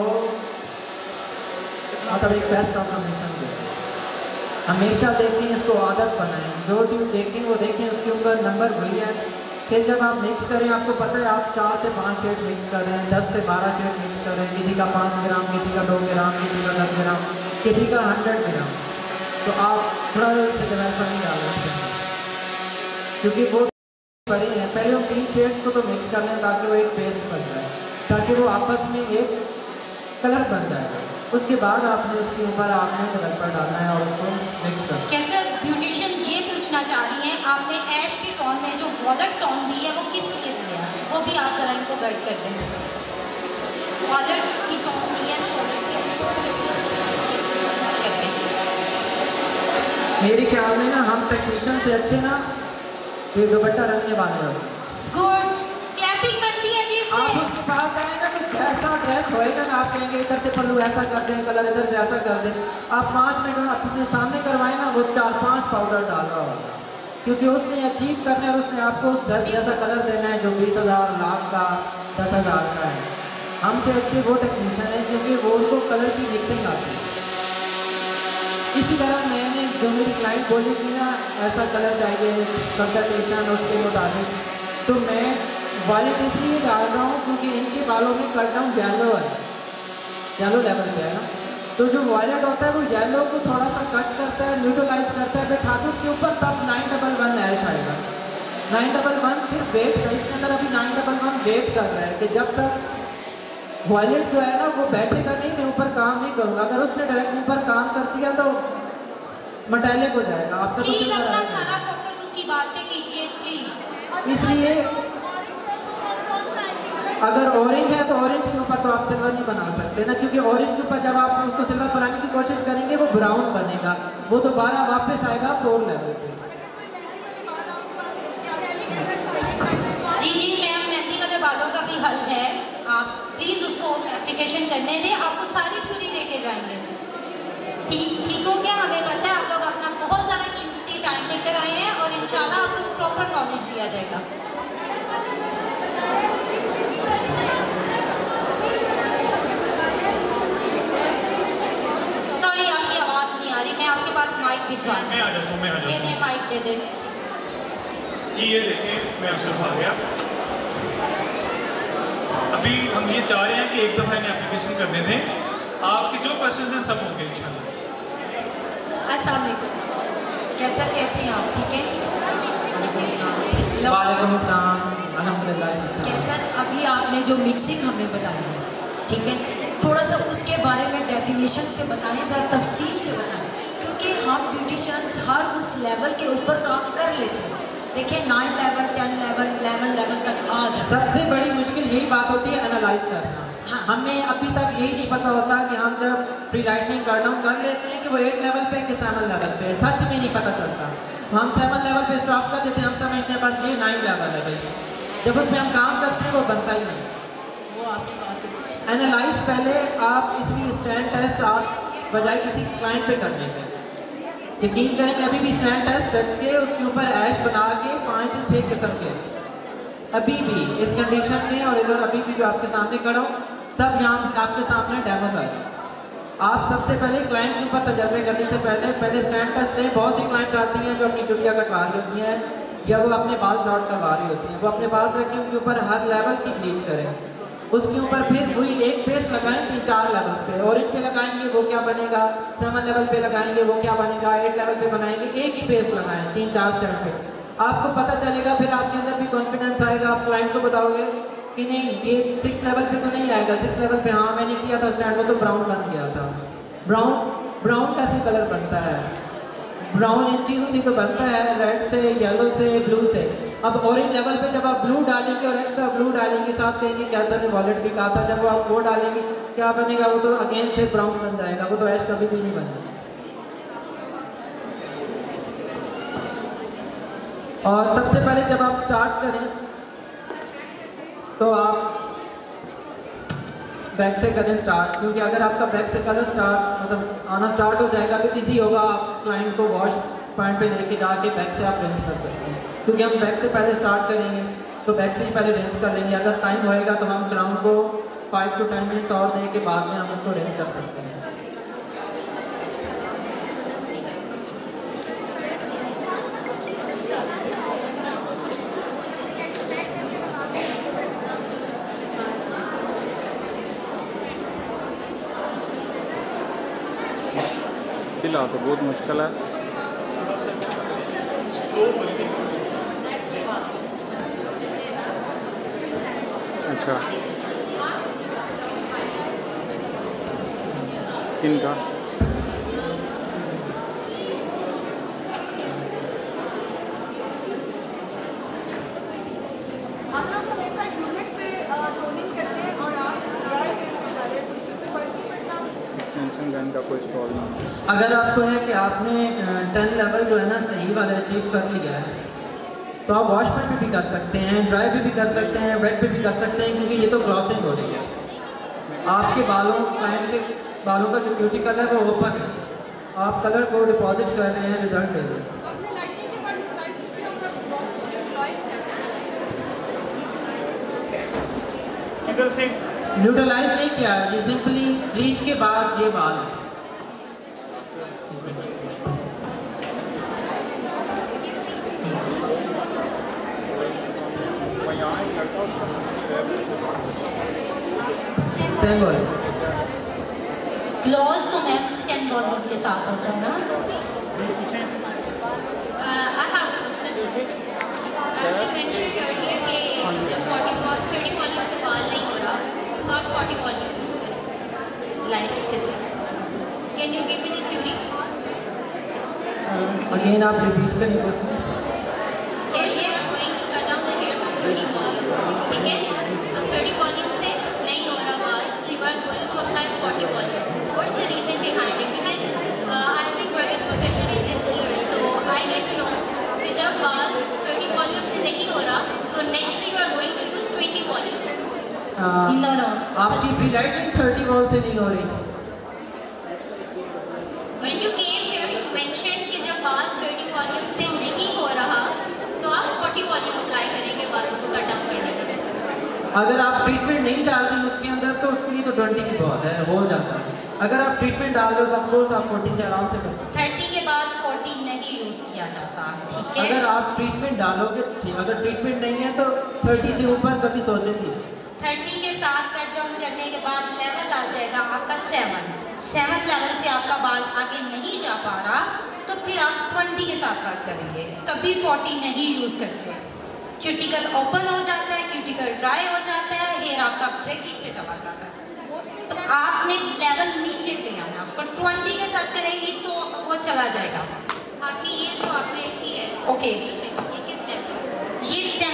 मतलब एक बेस्ट ऑब्जर्वेशन दे। हमेशा देखें, इसको आदत बनाएं, जो ट्यूब देखें वो देखें उसके ऊपर नंबर वही है। फिर जब आप मिक्स करें, आपको पता है आप चार से पाँच शेड मिक्स कर रहे हैं, दस से बारह शेड मिक्स कर रहे हैं, किसी का पाँच ग्राम, किसी का दो ग्राम, किसी का दस ग्राम, किसी का हंड्रेड ग्राम, तो आप थोड़ा से डेवलपर नहीं डाल सकते हैं, क्योंकि वो बड़े हैं। पहले हम तीन शेड्स को तो मिक्स कर लें ताकि वो एक पेस्ट बन जाए, ताकि वो आपस में एक कलर बन जाएगा। उसके बाद आपने उसके ऊपर आपने डेवलपर डालना है और उसको मिक्स करना है। कैसे ब्यूटिशियन ये पूछना चाह रही हैं, आपने ऐश की टोन में जो वॉलेट टोन दी है वो किस लिए दिया है, वो भी आप जरा इनको गाइड कर दें। वॉलेट की टोन दी है ना, वॉलेट मेरे ख्याल में ना हम टेक्नीशियन से अच्छे ना ये दुपट्टा रखने वाले हैं। गुड, क्लैपिंग बनती है जी इसमें। आप उसके पास जाएंगे तो जैसा ड्रेस होएगा ना, आप कहेंगे इधर से पल्लू ऐसा कर दें, कलर इधर से ऐसा कर दें, आप पाँच मिनट में अपने सामने करवाएं ना, वो चार पाँच पाउडर डाल रहा होगा, क्योंकि उसने अचीव करना है और उसने आपको उस ड्रेस जैसा कलर देना है जो बीस हज़ार लाख का दस हज़ार का है। हमसे अच्छे वो टेक्नीशियन है क्योंकि वो उनको कलर की मिक्सिंग आती है। इसी तरह मैंने जो मेरी क्लाइंट बोली थी ना ऐसा कलर चाहिए कंसल्टेशन उसके मुताबिक, तो मैं वॉलेट इसलिए डाल रहा हूँ क्योंकि इनके बालों में कट डाउन येलो है, येलो लेवल पे है ना, तो जो वॉलेट होता है वो येलो को थोड़ा सा कट करता है, न्यूट्रलाइज करता है, फिर खाते उसके ऊपर तब नाइन डबल वन ऐश आएगा। नाइन डबल वन सिर्फ वेट है, इसके अंदर अभी नाइन डबल वन वेट कर रहा है कि जब तक वॉलेट जो है ना वो बैठेगा नहीं, मैं ऊपर काम नहीं करूँगा। अगर उसने डायरेक्ट ऊपर काम कर दिया तो मटैलिक हो जाएगा आपका। तो प्लीज अपना सारा फोकस उसकी बात पे कीजिए प्लीज। इसलिए अगर ऑरेंज है तो ऑरेंज के ऊपर तो आप सिल्वर नहीं बना सकते ना, क्योंकि ऑरेंज के ऊपर जब आप उसको सिल्वर बनाने की कोशिश करेंगे वो ब्राउन बनेगा, वो दोबारा वापस आएगा फोर लेवल पे। जी जी मैम, मेहंदी वाले बालों का भी हल है, आप प्लीज उसको एप्लीकेशन करने दें, आपको सारी थ्योरी दे के जाएंगे। ठीक ठीक हो गया, हमें पता है आप लोग अपना बहुत सारा कीमती टाइम लेकर आए हैं और इंशाल्लाह आपको प्रॉपर नॉलेज दिया जाएगा। सॉरी आपकी आवाज़ नहीं आ रही, मैं आपके पास माइक भिजवा मैं आ जाता हूँ, मैं आ जाता हूँ। दे दे माइक दे दे जी। ये देखें मैं असरफ आ गया। अभी हम ये चाह रहे हैं कि एक दफ़ा इन्हें एप्लीकेशन करने दें, आपके जो क्वेश्चंस हैं सब होंगे इंशाल्लाह। अस्सलाम वालेकुम, कैसा कैसे हैं आप, ठीक है? वालेकुम अस्सलाम, अल्हम्दुलिल्लाह ठीक है। कैसा अभी आपने जो मिक्सिंग हमें बताई है, ठीक है, थोड़ा सा उसके बारे में डेफिनेशन से बताएं, ज़रा तफसील से बताएं, क्योंकि हम ब्यूटिशियंस हर उस लेवल के ऊपर काम कर लेते हैं। देखिए nine level ten level eleven level तक आ जाए। सबसे बड़ी मुश्किल यही बात होती है एनालाइज करना। हाँ। हमें अभी तक यही नहीं पता होता कि हम जब प्री लाइटनिंग कट डाउन कर लेते हैं कि वो एट लेवल पे कि सेवन लेवल पे, सच में नहीं पता चलता। हम सेवन लेवल पे स्टॉप कर देते हैं, हम समझते हैं बस ये नाइन लेवल है भाई, जब उसमें हम काम करते हैं वो बनता ही नहीं। वो आपकी बात एनालाइज पहले आप इसलिए स्टैंड टेस्ट आप बजाय किसी क्लाइंट पे करने के, यकीन करें मैं अभी भी स्टैंड टेस्ट करके उसके ऊपर ऐश बना के पाँच से छः किस्म के अभी भी इस कंडीशन में और इधर अभी भी जो आपके सामने खड़ा हूँ तब यहाँ आपके सामने डेमो का है। आप सबसे पहले क्लाइंट के ऊपर तजर्बे करने से पहले पहले स्टैंड टेस्ट लें। बहुत सी क्लाइंट्स आती हैं जो अपनी चुटिया कटवा रही होती हैं या वो अपने बाल शॉर्ट करवा रही होती हैं, वो अपने पास रखें, उनके ऊपर हर लेवल की ब्लीच करें, उसके ऊपर फिर वही एक पेस्ट लगाएं तीन चार लेवल्स पे। ऑरेंज पे लगाएंगे वो क्या बनेगा, सेवन लेवल पे लगाएंगे वो क्या बनेगा, एट लेवल पे बनाएंगे, एक ही पेस्ट लगाएं तीन चार स्टेप पे, आपको पता चलेगा। फिर आपके अंदर भी कॉन्फिडेंस आएगा, आप क्लाइंट को बताओगे कि नहीं ये सिक्स लेवल पे तो नहीं आएगा, सिक्स लेवल पे हाँ मैंने किया था स्टैंड, वो तो ब्राउन बन गया था। ब्राउन ब्राउन कैसे कलर बनता है, ब्राउन इन चीज़ों से तो बनता है, रेड से, येलो से, ब्लू से। अब ऑरेंज लेवल पे जब आप ब्लू डालेंगे और एक्स्ट्रा ब्लू डालेंगे, साथ कहेंगे कैसा ने वॉलेट भी कहा था, जब वो आप वो डालेंगे क्या बनेगा, वो तो अगेन से ब्राउन बन जाएगा, वो तो ऐश कभी भी नहीं बनेगा। और सबसे पहले जब आप स्टार्ट करें तो आप बैक से करें स्टार्ट, क्योंकि अगर आपका बैक से कलर स्टार्ट मतलब आना स्टार्ट हो जाएगा तो इजी होगा, आप क्लाइंट को वॉश पॉइंट पे लेके जाके बैक से आप रेंज कर सकते हैं। क्योंकि हम बैक से पहले स्टार्ट करेंगे तो बैक से ही पहले रेंज कर लेंगे, अगर टाइम होएगा तो हम ग्राउंड को फाइव टू टेन मिनट्स और दे के बाद में हम उसको रेंज कर सकते हैं। फिलहाल तो बहुत मुश्किल है। अच्छा किनका हम लोग हमेशा यूनिट पे टोनिंग करते हैं और आप ड्राई यूनिट पे जा रहे हैं, तो इसमें फर्क नहीं पड़ता। एक्सटेंशन गन का कोई स्टॉल नहीं। अगर आपको है कि आपने टेन लेवल जो है ना सही वाला अचीव कर लिया है तो आप वॉश पे भी कर सकते हैं, ड्राई पे भी कर सकते हैं, वेट पे भी कर सकते हैं, क्योंकि ये तो क्रॉसिंग हो रही है। आपके बालों क्लाइंट के बालों का जो क्यूटिकल है वो ओपन है, आप कलर को डिपॉजिट कर रहे हैं, रिजल्ट दे रहे हैं। किधर से न्यूट्रलाइज नहीं किया है, ये सिंपली ब्लीच के बाद ये बाल है। क्लॉज तो मैम टेन वॉल्यूम के साथ होता है ना। I have question. As you mentioned earlier कि जब फोर्टी वॉल थर्टी वॉल्यूम से बाल नहीं हो रहा तो आप फोर्टी वॉल्यूम यूज़ करें, लाइक किस can you give me the theory? Again आप रिपीट करें क्वेश्चन। कैसे going cut down the hair for thirty volume, ठीक है, अब थर्टी वॉल्यूम से नहीं हो रहा बाल तो you are going to apply forty volume. What's the reason behind it? Because I have been working professionally since years, so I get to know कि जब बाल थर्टी वॉल्यूम से नहीं हो रहा तो next you are going to use twenty volume. No no आपकी pre lighting thirty vol से नहीं हो रही। When you came here, you mentioned कि जब बाल थर्टी वॉल्यूम से नहीं हो रहा तो आप फोर्टी वॉल्यूम अप्लाई करेंगे बालों को कट डाउन करने के लिए। अगर आप ट्रीटमेंट नहीं डाल रहे उसके अंदर तो उसके लिए तो ट्वेंटी की बहुत है, हो जाता है। अगर आप ट्रीटमेंट डाल रहे हो तो ऑफकोर्स आप फोर्टी से आराम से कर सकते हैं। थर्टी के बाद फोर्टी नहीं यूज किया जाता, ठीक है। अगर आप ट्रीटमेंट डालोगे तो ठीक, अगर ट्रीटमेंट नहीं है तो थर्टी से ऊपर कभी सोचेंगे। थर्टी के साथ कट डाउन करने के बाद लेवल आ जाएगा आपका सेवन सेवन लेवल से आपका बाल आगे नहीं जा पा रहा तो फिर आप ट्वेंटी के साथ बात करेंगे, कभी फोर्टी नहीं यूज करते। क्यूटिकल ओपन हो जाता है, क्यूटिकल ड्राई हो जाता है, हेयर आपका ब्रेकेज पे चला जाता है। तो आपने लेवल नीचे ले आना, उसको ट्वेंटी के साथ करेंगी तो वो चला जाएगा। आपकी ये जो आपने की है ओके ये किस टाइप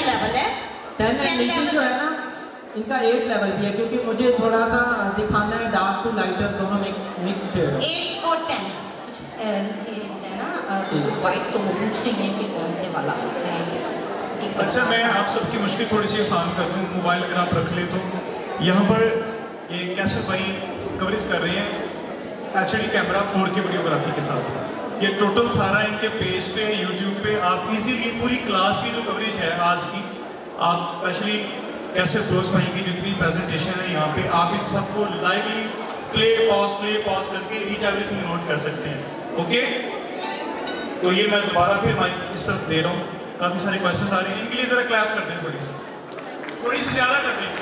लेवल है। टेन एंड नीचे जो है ना इनका एट लेवल भी है, क्योंकि मुझे थोड़ा सा दिखाना है डार्क टू लाइटर दोनों मिक्स शेड। एट और टेन कुछ है ना, वाइट तो वो पूछ रही है कि कौन से वाला है ये। अच्छा, मैं आप सबकी मुश्किल थोड़ी सी आसान कर दूं। मोबाइल अगर आप रख ले तो यहाँ पर ये कैसे भाई कवरेज कर रहे हैं H D camera four K videography के साथ। ये टोटल सारा इनके पेज पे यूट्यूब पे आप इजीली पूरी क्लास की जो कवरेज है आज की, आप स्पेशली कैसे फिरोज भाई की जितनी प्रेजेंटेशन है यहाँ पे, आप इस सबको lively play pause play pause करके ईच एवरीथिंग नोट कर सकते हैं। ओके, तो ये मैं दोबारा फिर माइक इस तरफ दे रहा हूँ। काफ़ी सारे क्वेश्चंस आ रहे हैं, इनके लिए ज़रा क्लैप कर दें, थोड़ी सी थोड़ी सी ज़्यादा कर दें।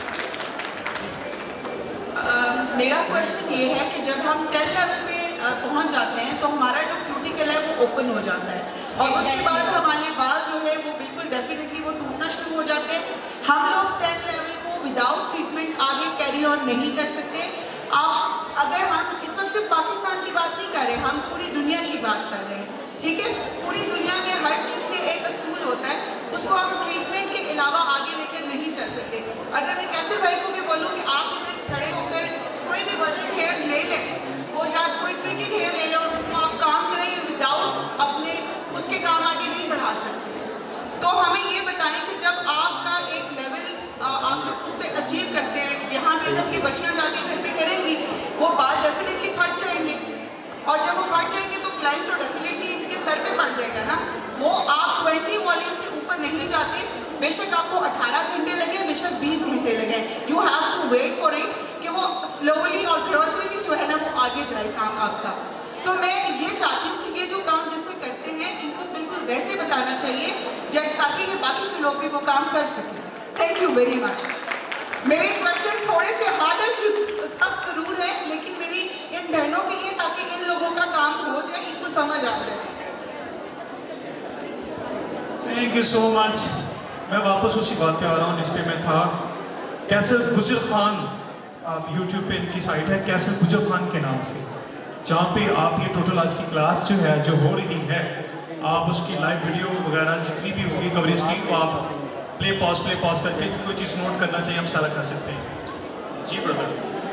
uh, मेरा क्वेश्चन ये है कि जब हम टेन लेवल पे uh, पहुँच जाते हैं तो हमारा जो क्यूटिकल है वो ओपन हो जाता है, और उसके बाद हमारे बाल जो है वो बिल्कुल डेफिनेटली वो टूटना शुरू हो जाते हैं। हम लोग टेन लेवल को विदाउट ट्रीटमेंट आगे कैरी ऑन नहीं कर सकते। आप अगर हम इस वक्त सिर्फ पाकिस्तान की बात नहीं कर रहे, हम पूरी दुनिया की बात कर रहे हैं, ठीक है। पूरी दुनिया में हर चीज़ के एक असूल होता है, उसको हम ट्रीटमेंट के अलावा आगे लेकर नहीं चल सकते। अगर मैं कैसे भाई को भी बोलूँ कि आप इधर खड़े होकर कोई भी वर्जिन हेयर्स ले लें, वो या कोई ट्रीटेड हेयर ले लो और उनको आप काम करें विदाउट अपने उसके काम आगे नहीं बढ़ा सकते। तो हमें ये बताएं कि जब आपका एक लेवल आप जब उस पर अचीव करते हैं, यहाँ पे जब की बच्चियाँ जाके घर पे करेंगी वो बाल डेफिनेटली फट जाएंगे, और जब वो फट जाएंगे तो क्लाइंट तो डेफिनेटली इनके सर पे पड़ जाएगा ना। वो आप ट्वेंटी वॉल्यूम से ऊपर नहीं जाते, बेशक आपको अठारह घंटे लगे, बेशक बीस घंटे लगे, you have to wait for it कि वो स्लोली और ग्रेजुअली जो है ना वो आगे जाए काम आपका। तो मैं ये चाहती हूँ कि ये जो काम जिससे करते हैं इनको बिल्कुल वैसे बताना चाहिए ताकि ये बाकी के लोग भी वो काम कर सकें। Thank you very much. मेरे क्वेश्चन थोड़े से हार्डर सख्त जरूर है, लेकिन मेरी इन बहनों के लिए ताकि इन लोगों का काम हो जाए, इनको समझ आ जाए। Thank you so much. मैं वापस उसी बात पे आ रहा हूँ जिस पे मैं था। कैसर गुजर खान, आप यूट्यूब पे इनकी साइट है कैसर गुजर खान के नाम से, जहाँ पे आप ये टोटल आज की क्लास जो है जो हो रही है, आप उसकी लाइव वीडियो वगैरह जितनी भी होगी कवरेज की, वो आप प्ले पॉज प्ले पॉज करके कोई चीज़ नोट करना चाहिए हम सारा कर सकते हैं। जी ब्रदर,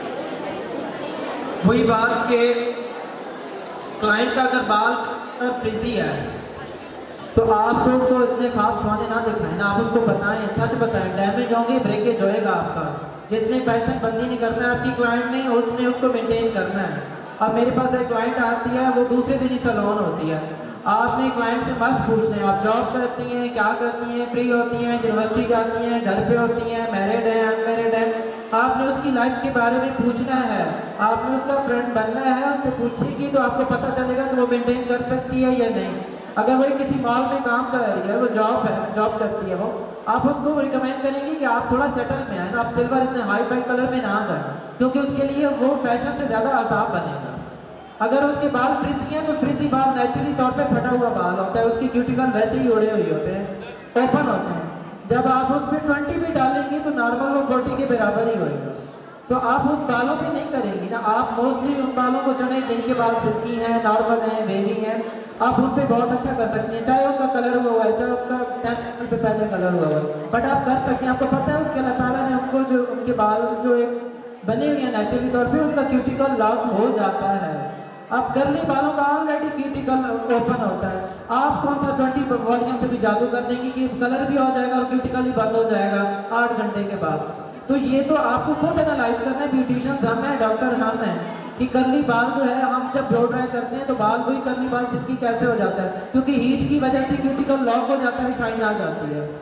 वही बात कि क्लाइंट का अगर बाल फ्रिजी है तो आप तो उसको इतने खास स्वाने ना दिखाएं ना, आप उसको बताएं, सच बताएं। डैमेज होंगे, ब्रेकेज होएगा आपका। जिसने पैशन बंदी नहीं करना है आपकी क्लाइंट ने, उसने उसको मेंटेन करना है। अब मेरे पास एक क्लाइंट आती है, वो दूसरे दिन ही सैलून होती है, आपने क्लाइंट से मस्त पूछना है आप जॉब करती हैं, क्या करती हैं, फ्री होती हैं, यूनिवर्सिटी जाती हैं, घर पे होती हैं, मैरिड हैं, अनमैरिड हैं। आपने उसकी लाइफ के बारे में पूछना है, आपने उसका फ्रेंड बनना है, उससे पूछेगी तो आपको पता चलेगा कि वो मेंटेन कर सकती है या नहीं। अगर वो किसी मॉल में काम कर रही है, वो जॉब है जॉब करती है, वो आप उसको रिकमेंड करेंगे कि आप थोड़ा सेटल में आए ना, आप सिल्वर इतने हाई फाई कलर में ना जाए, क्योंकि उसके लिए वो फैशन से ज़्यादा आदाब बनेगा। अगर उसके बाल फ्रिजी हैं तो फ्रिजी बाल नेचुरली तौर पे फटा हुआ बाल होता है, उसकी क्यूटिकल वैसे ही उड़े हुए होते हैं, ओपन होते हैं। जब आप उस पर ट्वेंटी भी डालेंगे तो नॉर्मल वो फोर्टी के बराबर ही होएगा। तो आप उस बालों पे नहीं करेंगी ना, आप मोस्टली उन बालों को चुने जिनके बाल सिल्की हैं, नॉर्मल हैं, वेवी हैं, आप उन पे बहुत अच्छा कर सकती हैं, चाहे उनका कलर हुआ है, चाहे उनका टेन पे पहले कलर हुआ है, बट आप कर सकते हैं। आपको पता है उसके अल्लाह ताला ने हमको जो उनके बाल जो एक बने हुए हैं नेचुरली तौर पे, उनका क्यूटिकल लॉक हो जाता है। अब कर्ली बालों का ऑलरेडी क्यूटिकल ओपन होता है, आप कौन सा ट्वेंटी वॉल्यूम से भी जादू कर देंगे कि कलर भी हो जाएगा और क्यूटिकल ही बंद हो जाएगा आठ घंटे के बाद। तो ये तो आपको खुद एनालाइज करना है, ब्यूटिशियंस हम हैं, डॉक्टर हम हैं, कि कर्ली बाल जो है हम जब ब्लो ड्राई करते हैं तो बाल वही कर्ली बाल सिल्की कैसे हो जाता है, क्योंकि हीट की वजह से क्यूटिकल लॉक हो जाता है, शाइन आ जाती है।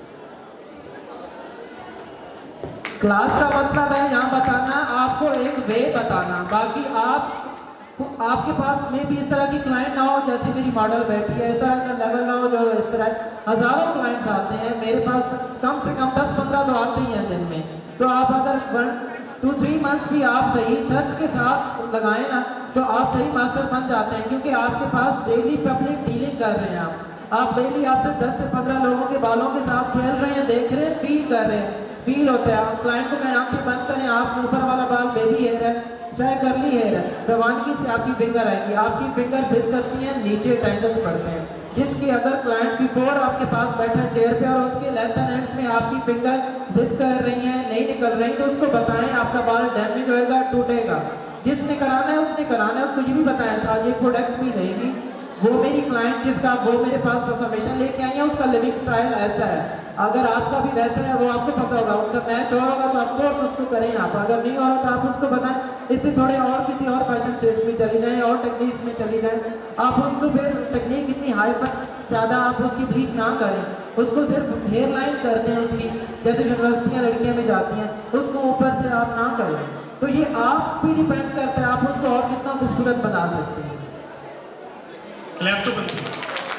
क्लास का मतलब है यहाँ बताना, आपको एक वे बताना, बाकी आप आपके पास में भी इस तरह की क्लाइंट ना हो जैसे मेरी मॉडल बैठी है, इस तरह का लेवल ना हो जो इस तरह हजारों क्लाइंट्स आते हैं मेरे पास, कम से कम दस पंद्रह तो आते ही हैं दिन में। तो आप अगर वन टू थ्री मंथ्स भी आप सही सर्च के साथ लगाएं ना तो आप सही मास्टर बन जाते हैं, क्योंकि आपके पास डेली पब्लिक डीलिंग कर रहे हैं, आप आप डेली आपसे दस से पंद्रह लोगों के बालों के साथ खेल रहे हैं, देख रहे हैं, फील कर रहे हैं। फील होता है। क्लाइंट को कहें आंखें बंद करें, आप ऊपर वाला बाल बेबी हेयर है चाहे करली हेयर है, रवानगी से आपकी फिंगर आएगी, आपकी फिंगर जिद करती है, नीचे टेंगल्स पड़ते हैं, जिसकी अगर क्लाइंट बिफोर आपके पास बैठा चेयर पे और उसके लेफ्ट हैंड्स में आपकी फिंगर जिद कर रही है, नहीं निकल रही, तो उसको बताएं आपका बाल डैमेज होएगा, टूटेगा। जिसने कराना है उसने कराना है, उसको ये भी बताएं साथ ये प्रोडक्ट्स भी रहेंगी। वो मेरी क्लाइंट जिसका वो मेरे पास ट्रांसफॉर्मेशन लेके आई है उसका लिविंग स्टाइल ऐसा है, अगर आपका भी वैसा है वो आपको पता होगा, उसका मैच हो रहा होगा तो आप कोर्स उसको करें आप, अगर नहीं हो रहा तो आप उसको बताएं, इससे थोड़े और किसी और फैशन शेड्स में चली जाएं और टेक्निक्स में चली जाएं। आप उसको फिर टेक्निक इतनी हाई पर ज़्यादा आप उसकी ब्लीच ना करें, उसको सिर्फ हेयर लाइन कर दें उसकी, जैसे यूनिवर्सिटियाँ लड़कियाँ में जाती हैं उसको ऊपर से आप ना करें। तो ये आप भी डिपेंड करता है आप उसको और कितना खूबसूरत बना सकते हैं। क्लैप तो बनती है।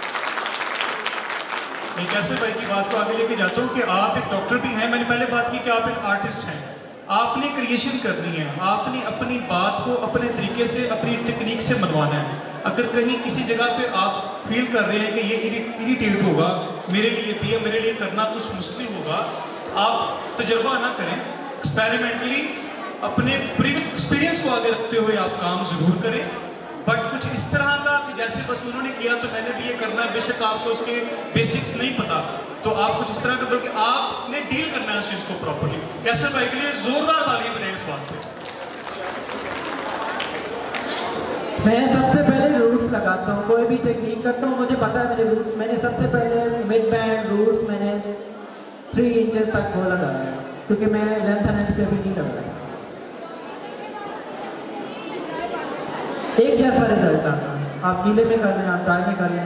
मैं कैसे भाई की बात को आगे लेके जाता हूँ कि आप एक डॉक्टर भी हैं, मैंने पहले बात की कि आप एक आर्टिस्ट हैं, आपने क्रिएशन करनी है, आपने अपनी बात को अपने तरीके से अपनी टेक्निक से मनवाना है। अगर कहीं किसी जगह पे आप फील कर रहे हैं कि ये इरिटेट होगा मेरे लिए भी, मेरे लिए करना कुछ मुश्किल होगा, आप तजुर्बा ना करें, एक्सपेरिमेंटली अपने प्रीवियस एक्सपीरियंस को आगे रखते हुए आप काम जरूर करें, बट कुछ इस तरह का कि जैसे बस उन्होंने किया तो मैंने भी ये करना है, बेशक आपको उसके बेसिक्स नहीं पता तो आप कुछ इस तरह का बल्कि आपने डील करना है उस चीज़ को प्रॉपर्ली। कैसे भाई के लिए जोरदार तालियां बजाएं इस बात पे। मैं सबसे पहले रूट्स लगाता हूँ, कोई भी टेक्निक करता हूँ मुझे पता है मेरे रूट्स, मैंने सबसे पहले मिड बैंड रूट्स मैंने थ्री इंचेस तक वो लगाया क्योंकि मैं लेंथ एंड पे भी नहीं लगाया, एक जैसा रिजल्ट आता है। आप गीले में कर लें, आप ड्राई में कर लें।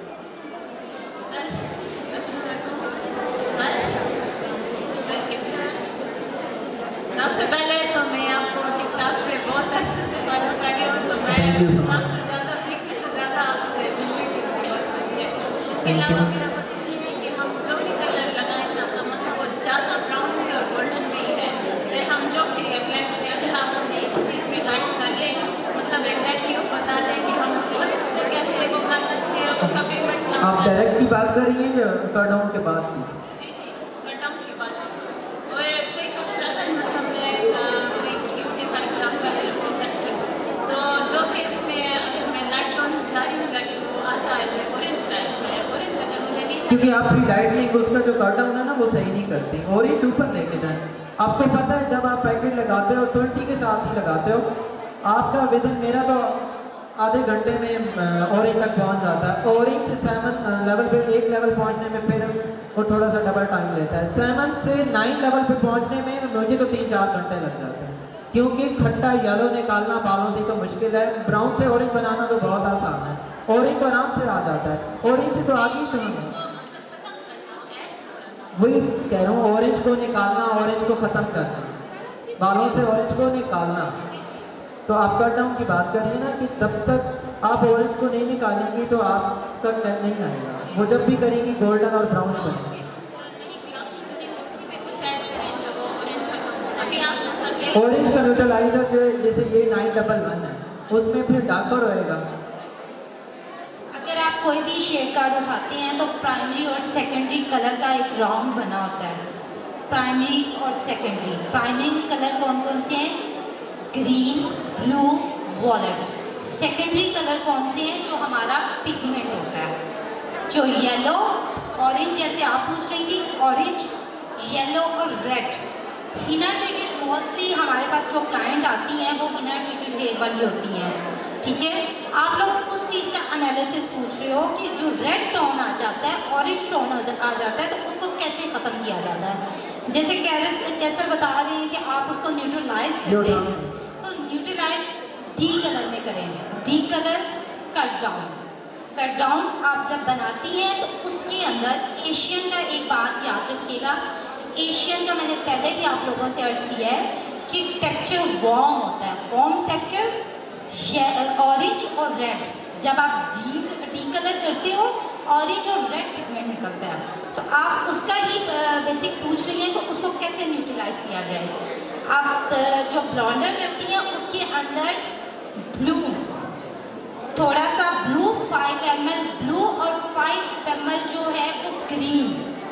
सबसे पहले तो मैं आपको टिकटॉक पे बहुत अरसे से फॉलो कर रही हूँ, तो मैं सबसे ज़्यादा सीखने से ज़्यादा आपसे मिलने की बहुत खुशी है। इसके अलावा मेरा क्वेश्चन ये है कि हम जो भी कलर लगाएं ना तो मतलब वो ज़्यादा ब्राउन में और गोल्डन में ही है, चाहे हम जो भी अप्लाई करें, अगर आप हमें इस चीज़ में गाइड कर लें, मतलब एग्जैक्टली वो बता दें कि हम ऑरेंज को कैसे वो कर सकते हैं, उसका पेमेंट आप डायरेक्ट की बात कर रही हैं या कट डाउन के बाद की? जी जी कट डाउन की बात है। और कोई कलर अगर मतलब मैं कोई क्योंकि फॉर एग्जाम्पल वो करती हूँ तो जो कि उसमें अगर मैं लाइट टोन जा रही हूँ लगे वो आता है ऐसे ऑरेंज टाइप में, ऑरेंज अगर मुझे नहीं क्योंकि आप फ्री लाइटनिंग उसका जो कट डाउन है ना वो सही नहीं करती, ऑरेंज ऊपर लेके जाएं। आपको पता है जब आप पैकेट लगाते हो ट्वेंटी के साथ ही लगाते हो, आपका विद इन मेरा तो आधे घंटे में ऑरेंज तक पहुंच जाता है, ऑरेंज से सेवन लेवल पे एक लेवल पहुंचने में फिर वो थोड़ा सा डबल टाइम लेता है, सेवन से नाइन लेवल पे पहुंचने में मुझे तो तीन चार घंटे लग जाते हैं, क्योंकि खट्टा येलो निकालना बालों से तो मुश्किल है, ब्राउन से ऑरेंज बनाना तो बहुत आसान है, ऑरेंज तो आराम से आ जाता है, ऑरेंज से तो आगे ही तो वही कह रहा हूँ, ऑरेंज को निकालना, ऑरेंज को ख़त्म करना, बालों से ऑरेंज को निकालना। तो आप कट डाउन की बात करिए ना कि तब तक आप ऑरेंज को नहीं निकालेंगी तो आपका कट नहीं आएगा, वो जब भी करेंगी गोल्डन और ब्राउन बनेगी। ऑरेंज का न्यूट्रलाइजर जो है जैसे ये नाइन डबल वन है उसमें फिर डार्कर होएगा। अगर आप कोई भी शेड कार्ड उठाते हैं तो प्राइमरी और सेकेंडरी कलर का एक राउंड बना होता है, प्राइमरी और सेकेंडरी। प्राइमरी कलर कौन कौन से हैं? Green, blue, violet. Secondary colour कौन से हैं? जो हमारा पिगमेंट होता है, जो येलो, ऑरेंज, जैसे आप पूछ रही थी, ऑरेंज, येलो और रेड। हिना ट्रीटेड मोस्टली हमारे पास जो क्लाइंट आती हैं वो हिना ट्रीटेड हेयर वाली होती हैं, ठीक है। आप लोग उस चीज़ का एनालिसिस पूछ रहे हो कि जो रेड टोन आ जाता है, ऑरेंज टोन आ जाता है, तो उसको कैसे ख़त्म किया जाता है। जैसे कैसर बता रहे हैं कि आप उसको न्यूट्रलाइज कर दें, तो न्यूट्रलाइज डी कलर में करें, decolour cut down. Cut down आप जब बनाती हैं तो उसके अंदर एशियन का एक बात याद रखिएगा, एशियन का मैंने पहले भी आप लोगों से अर्ज किया है कि टेक्सचर वार्म होता है, वार्म टेक्सचर, ऑरेंज और रेड। जब आप डी डी कलर करते हो ऑरेंज और रेड पिगमेंट निकलता है, तो आप उसका ही बेसिक पूछ रही हैं कि उसको कैसे न्यूट्रलाइज किया जाए। आप जो ब्लॉन्डर करती हैं उसके अंदर ब्लू, थोड़ा सा blue, five M L blue और फाइव एम एल जो है वो ग्रीन।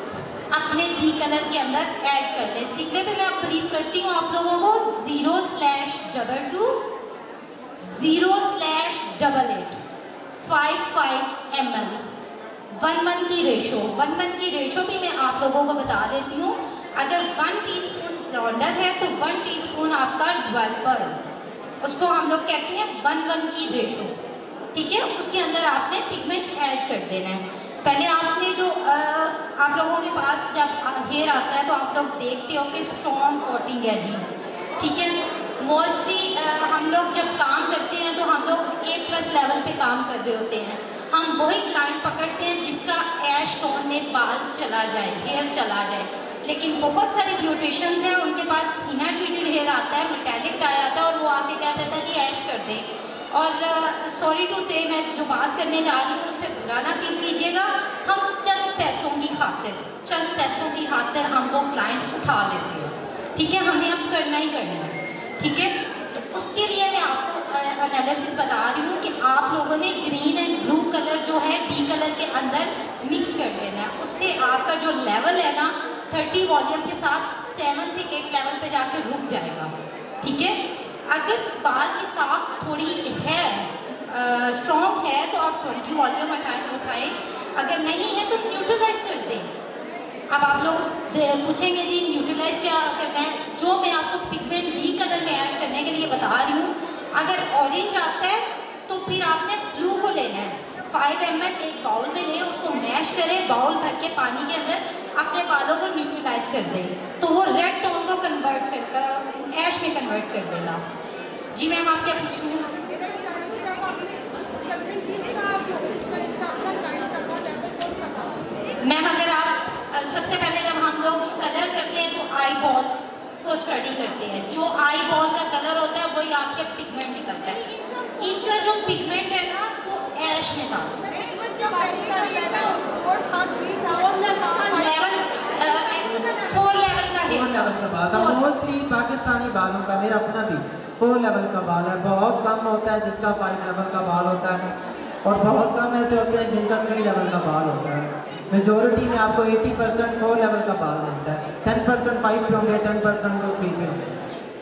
अपने डी कलर के अंदर ऐड कर लें। सीखने पे मैं अब ब्रीफ करती हूँ आप लोगों को। Zero slash double two zero slash double eight five five M L one one की रेशो। वन वन की रेशो भी मैं आप लोगों को बता देती हूँ। अगर वन टीस्पून पाउडर है तो वन टीस्पून आपका डेवलपर, उसको हम लोग कहते हैं वन वन की रेशो, ठीक है। उसके अंदर आपने पिगमेंट ऐड कर देना है। पहले आपने जो आ, आप लोगों के पास जब हेयर आता है तो आप लोग देखते हो कि स्ट्रॉन्ग कोटिंग है जी, ठीक है। मोस्टली हम लोग जब काम करते हैं तो हम लोग ए प्लस लेवल पे काम कर रहे होते हैं। हम वही क्लाइंट पकड़ते हैं जिसका ऐश टोन में बाल चला जाए, हेयर चला जाए। लेकिन बहुत सारे ब्यूटिशियंस हैं, उनके पास सीना ट्रीटेड हेयर आता है, मेटालिक डाई आता है, और वो आके कह देता है जी ऐश कर दें। और सॉरी टू से मैं जो बात करने जा रही हूँ उस पर बुरा ना फील कीजिएगा। हम चंद पैसों की खातिर चंद पैसों की खातिर हम वो क्लाइंट उठा लेते हैं, ठीक है। हमें अब करना ही करना है, ठीक है। तो उसके लिए मैं आपको एनालिसिस बता रही हूँ कि आप लोगों ने ग्रीन एंड ब्लू कलर जो है डी कलर के अंदर मिक्स कर देना है। उससे आपका जो लेवल है ना थर्टी वॉल्यूम के साथ सेवन से एट लेवल पे जाके रुक जाएगा, ठीक है। अगर बाल की साख थोड़ी है स्ट्रॉन्ग है तो आप ट्वेंटी वॉल्यूम उठाएं उठाएं अगर नहीं है तो न्यूट्रलाइज कर दें। अब आप लोग पूछेंगे जी न्यूट्रलाइज क्या करना है। जो मैं आपको पिगमेंट डी कलर में ऐड करने के लिए बता रही हूँ, अगर ऑरेंज आता है तो फिर आपने ब्लू को लेना है। फाइव एम एल एक बाउल में ले, उसको मैश करें, बाउल भर के पानी के अंदर अपने बालों को न्यूट्रलाइज कर दें तो वो रेड टोन को कन्वर्ट कर ऐश में कन्वर्ट कर देगा। जी मैम आप क्या पूछूँ? मैम अगर आप सबसे पहले जब हम लोग कलर करते हैं तो आई बॉल को स्टडी करते हैं। जो आई बॉल का कलर होता है वही आपके पिगमेंट निकलता है। इनका जो पिगमेंट है ना वो ऐश में था। लेवल फोर लेवल का है। फोर लेवल का बाल है मोस्टली पाकिस्तानी बालों का, मेरा अपना भी फोर लेवल का बाल है। बहुत कम होता है जिसका फाइव लेवल का बाल होता है और बहुत कम ऐसे होते हैं जिनका थ्री लेवल का बाल होता है। मेजोरिटी में आपको अस्सी परसेंट फोर लेवल का बाल मिलता है, टेन परसेंट फाइव पे होंगे, टेन परसेंट तो थ्री पे होंगे।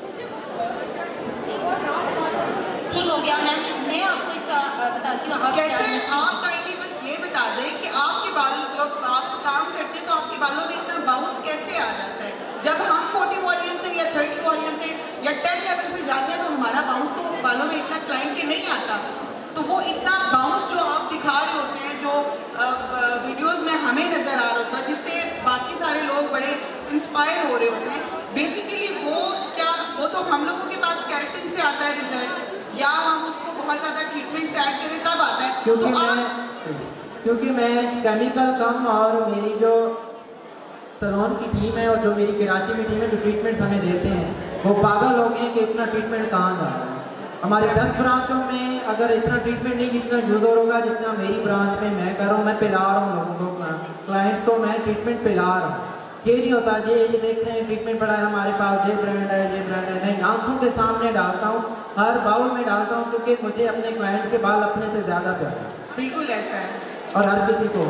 ठीक हो गया मैम, मैं आपको इसका बताती हूँ। कैसे आप काइंडली बस ये बता दें कि आपके बाल जब आप काम करते हैं तो आपके बालों में इतना बाउंस कैसे आ जाता है? जब हम फोर्टी वॉल्यूम से या थर्टी वॉल्यूम से या टेन लेवल पे जाते हैं तो हमारा बाउंस तो बालों में इतना क्लाइंट के नहीं आता। तो वो इतना बाउंस जो आप दिखा रहे होते हैं, जो वीडियोस में हमें नज़र आ रहा होता है, जिससे बाकी सारे लोग बड़े इंस्पायर हो रहे होते हैं, बेसिकली वो क्या वो तो हम लोगों के पास केराटिन से आता है रिजल्ट, या हम उसको बहुत ज़्यादा ट्रीटमेंट से ऐड करें तब आता है? क्योंकि तो मैं क्योंकि मैं केमिकल कम और मेरी जो सलोन की टीम है और जो मेरी कराची की टीम है जो ट्रीटमेंट्स हमें देते हैं वो पागल हो गए कि इतना ट्रीटमेंट कहाँ जा रहा है। हमारे दस ब्रांचों में अगर इतना ट्रीटमेंट नहीं जितना यूज़र होगा जितना मेरी ब्रांच में मैं कर रहा हूँ, मैं पिला रहा हूँ लोगों को, क्लाइंट्स को मैं ट्रीटमेंट पिला रहा हूँ। ये नहीं होता ये ये देख रहे हैं ट्रीटमेंट पड़ा है हमारे पास, ये ब्रांड है ये ब्रांड है, नहीं, आंखों के सामने डालता हूँ, हर बाउल में डालता हूँ, क्योंकि मुझे अपने क्लाइंट के बाल अपने से ज़्यादा प्यार है। बिल्कुल ऐसा है और हर किसी को।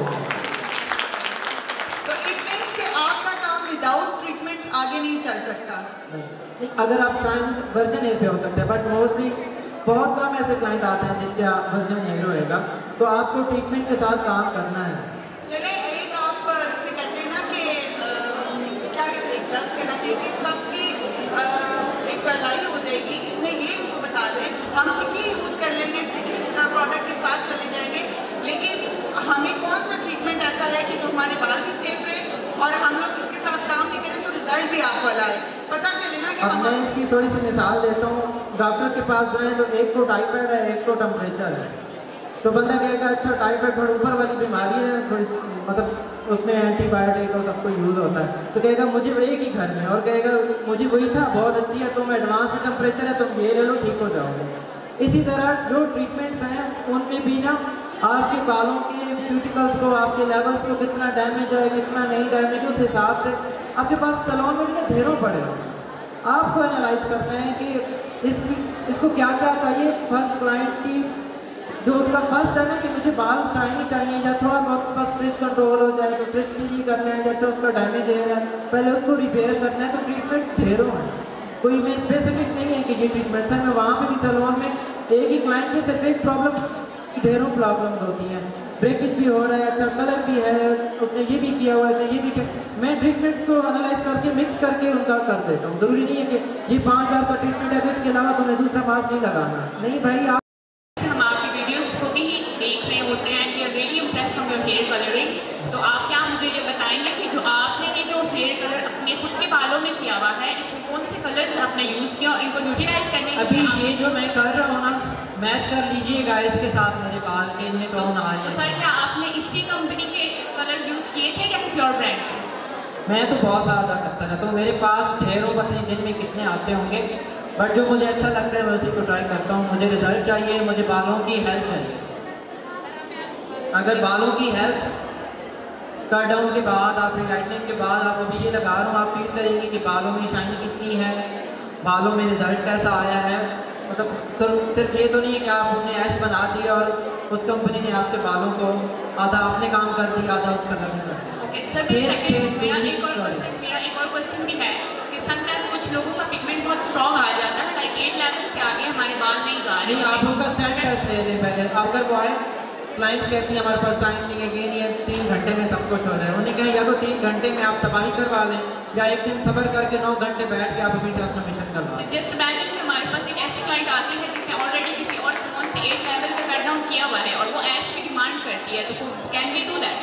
तो इट मीन्स कि आपका काम विदाउट ट्रीटमेंट आगे नहीं चल सकता। अगर आप शायद वर्जन ए पे हो सकते हैं, बट मोस्टली बहुत कम ऐसे क्लाइंट आते हैं जिनका वर्जन ए होएगा, तो आपको ट्रीटमेंट के साथ काम करना है। चले एक आप जैसे कहते हैं ना कि क्या कहते हैं, ग्लव्स कहना चाहिए कि सबकी एक लाई हो जाएगी, इसमें ये इनको बता दें हम सिकी यूज़ कर लेंगे, सिकी प्रोडक्ट के साथ चले जाएंगे, लेकिन हमें कौन सा ट्रीटमेंट ऐसा है कि जो हमारे बाल भी सेफ रहे और हम लोग इसके साथ काम नहीं करें तो रिजल्ट भी आप वाला है, पता चले ना कि अब मैं इसकी थोड़ी सी मिसाल देता हूँ। डॉक्टर के पास जाए तो एक को टाइफाइड है, एक को टेम्परेचर है, तो बंदा कहेगा अच्छा टाइफाइड थोड़ी ऊपर वाली बीमारी है, थोड़ी मतलब उसमें एंटीबायोटिक और सब कुछ यूज़ होता है, तो कहेगा मुझे एक ही घर में, और कहेगा मुझे वही था बहुत अच्छी है, तो मैं एडवांस में टेम्परेचर है तुम ये ले लो ठीक हो जाओगे। इसी तरह जो ट्रीटमेंट्स हैं उनमें भी ना आपके बालों के क्यूटिकल्स को, आपके लेवल्स को कितना डैमेज है कितना नहीं डैमेज, उस हिसाब से आपके पास सलोन में ढेरों पड़े हो, आपको एनालाइज करना है कि इस इसको क्या क्या चाहिए। फर्स्ट क्लाइंट की जो उसका फर्स्ट है ना कि मुझे बाल शाइनी चाहिए या थोड़ा बहुत बस फ्रिज कंट्रोल हो जाए, तो फ्रिज के लिए करना है, जैसे उसका डैमेज है पहले उसको रिपेयर करना है, तो ट्रीटमेंट्स ढेरों हैं, कोई में स्पेसिफिक नहीं है कि ये ट्रीटमेंट्स हैं। मैं वहाँ पे भी सैलून में एक ही क्लाइंट में सिर्फ एक प्रॉब्लम, ढेरों प्रॉब्लम्स होती हैं, ब्रेकेज भी हो रहा है, अच्छा कलर भी है, उसने ये भी किया हुआ है, उसने ये भी किया। मैं ट्रीटमेंट्स को एनालाइज करके मिक्स करके उनका कर देता हूँ। ज़रूरी नहीं है कि ये पाँच हज़ार का ट्रीटमेंट है तो इसके अलावा तुम्हें दूसरा मास्क नहीं लगाना, नहीं भाई। आप हम आपकी वीडियोस को भी देख रहे होते हैं, we are really impressed from your hair colouring. तो आप क्या मुझे ये बताएंगे कि जो आपने ये जो हेयर कलर अपने खुद के बालों में किया हुआ है, इसमें कौन से कलर्स आपने यूज़ किया और इनको यूटिलाइज करने के अभी ये जो मैं कर रहा हूँ ना, मैच कर लीजिएगा इसके साथ मेरे बाल के, इनमें टोन आ रहे हैं। तो सर क्या आपने इसी कंपनी के कलर्स यूज़ किए थे या किसी और ब्रांड के? मैं तो बहुत ज़्यादा करता रहता हूँ, मेरे पास ढेरों पता नहीं दिन में कितने आते होंगे, बट जो मुझे अच्छा लगता है मैं उसी को ट्राई करता हूँ। मुझे रिजल्ट चाहिए, मुझे बालों की हेल्थ चाहिए। अगर बालों की हेल्थ कट डाउन के बाद, आप रिलाइटनिंग के बाद आप अभी ये लगा रहा हूँ, आप फील करेंगे कि बालों में शाइनी कितनी है, बालों में रिजल्ट कैसा आया है। मतलब सिर्फ ये तो नहीं है कि आपने ऐश बना दिया और उस कंपनी ने आपके बालों को आधा आपने काम कर दिया, आधा उस पर नहीं कर दिया। ओके सर, मेरा एक और क्वेश्चन मेरा एक और क्वेश्चन भी है कि समटाइम कुछ लोगों का पिगमेंट बहुत स्ट्रॉन्ग आ जाता है, लाइक एट लेवल से आगे हमारे बाल नहीं जा रहे। नहीं, आप उनका स्टैंड टेस्ट ले लें पहले। अगर वो आए, क्लाइंट्स कहती हैं हमारे पास टाइम नहीं है, ये नहीं है, तीन घंटे में सब कुछ हो जाए। उन्हें कहें या तो तीन घंटे में आप तबाही करवा लें या एक दिन सब्र करके नौ घंटे बैठ के आप अभी ट्रांसफॉर्मेशन करवा लें। जस्ट इमेजिन कि हमारे पास एक ऐसी क्लाइंट आती है जिसने ऑलरेडी किसी और फोन से एट लेवल का कट डाउन किया हुआ है और वो ऐश की डिमांड करती है, तो कैन वी डू दैट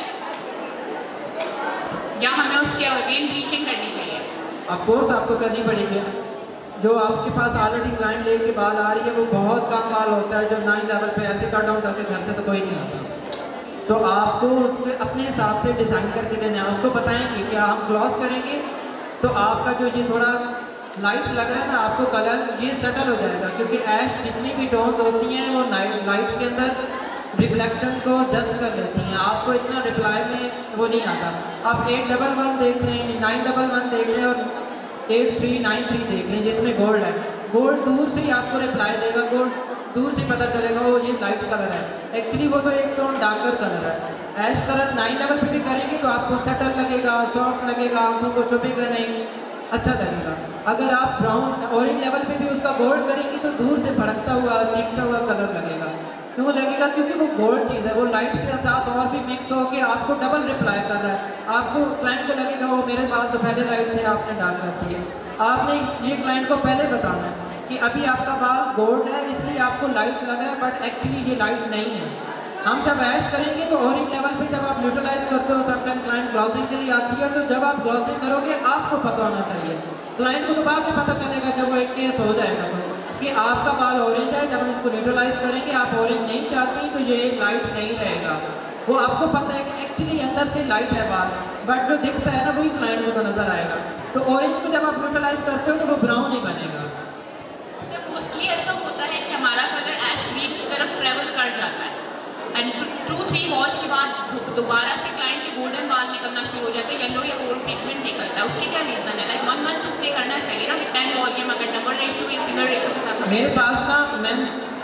या हमें उसके अगेन ब्लीचिंग करनी चाहिए? ऑफ कोर्स आपको करनी पड़ेगी। जो आपके पास ऑलरेडी क्लाइंट लेके बाल आ रही है वो बहुत कम बाल होता है, जो नाइन लेवल पे ऐसे कट डाउन करके घर से तो कोई नहीं आता। तो आपको उसके अपने हिसाब से डिज़ाइन करके देना है। उसको बताएंगे कि हम ग्लॉस करेंगे तो आपका जो ये थोड़ा लाइट लग रहा है ना, आपको कलर ये सेटल हो जाएगा, क्योंकि ऐश जितनी भी टोन्स होती हैं वो लाइट के अंदर रिफ्लेक्शन को जस्ट कर लेती हैं। आपको इतना रिप्लाई में वो नहीं आता। आप एट डबल वन देख लें, नाइन डबल वन देख लें और एट थ्री नाइन थ्री देख लें जिसमें गोल्ड है। गोल्ड दूर से ही आपको रिप्लाई देगा, गोल्ड दूर से पता चलेगा वो ये लाइट कलर है, एक्चुअली वो तो एक टोन डार्कर कलर है। ऐश कलर नाइन लेवल पे भी करेंगे तो आपको सेटल लगेगा, सॉफ्ट लगेगा, आंखों को चुभेगा नहीं, अच्छा लगेगा। अगर आप ब्राउन ऑरेंज लेवल पे भी उसका गोल्ड करेंगे तो दूर से भड़कता हुआ, चीखता हुआ कलर लगेगा। क्यों लगेगा? क्योंकि वो गोल्ड चीज़ है, वो लाइट के साथ और भी मिक्स होकर आपको डबल रिप्लाई कर रहा है। आपको क्लाइंट को लगेगा वो मेरे बाल तो पहले लाइट थे, आपने डार्क कर दिए। आपने ये क्लाइंट को पहले बताना है कि अभी आपका बाल गोल्ड है इसलिए आपको लाइट लग रहा है, बट एक्चुअली ये लाइट नहीं है। हम जब ऐश करेंगे तो ऑरेंज लेवल पे जब आप न्यूट्रलाइज करते हो, समटाइम क्लाइंट ग्लॉसिंग के लिए आती है, तो जब आप ग्लॉसिंग करोगे आपको पता होना चाहिए। क्लाइंट को तो बाद में पता चलेगा जब वो एक केस हो जाएगा तो कि आपका बाल ऑरेंज है। जब हम इसको न्यूट्रलाइज करेंगे, आप ऑरेंज नहीं चाहती तो ये एक लाइट नहीं रहेगा। वो आपको पता है कि एक्चुअली अंदर से लाइट है बाल, बट जो दिखता है ना वही क्लाइंट को तो नजर आएगा। तो ऑरेंज को जब आप न्यूट्रलाइज करते हो तो वो ब्राउन ही बनेगा। सर मोस्टली ऐसा होता है कि हमारा कलर ऐश ग्रीन की तरफ ट्रेवल कर जाता है एंड टू थ्री वॉश के बाद दोबारा से क्लाइंट के गोल्डन बाल निकलना शुरू हो जाता है, येलो या गोल्ड पिगमेंट निकलता है। उसके क्या रीज़न है? लाइक वन मंथ तो स्टे करना चाहिए ना, टेन वॉल्यूम अगर डबल रेशियो या सिंगल रेशियो के साथ। मेरे पास ना मैम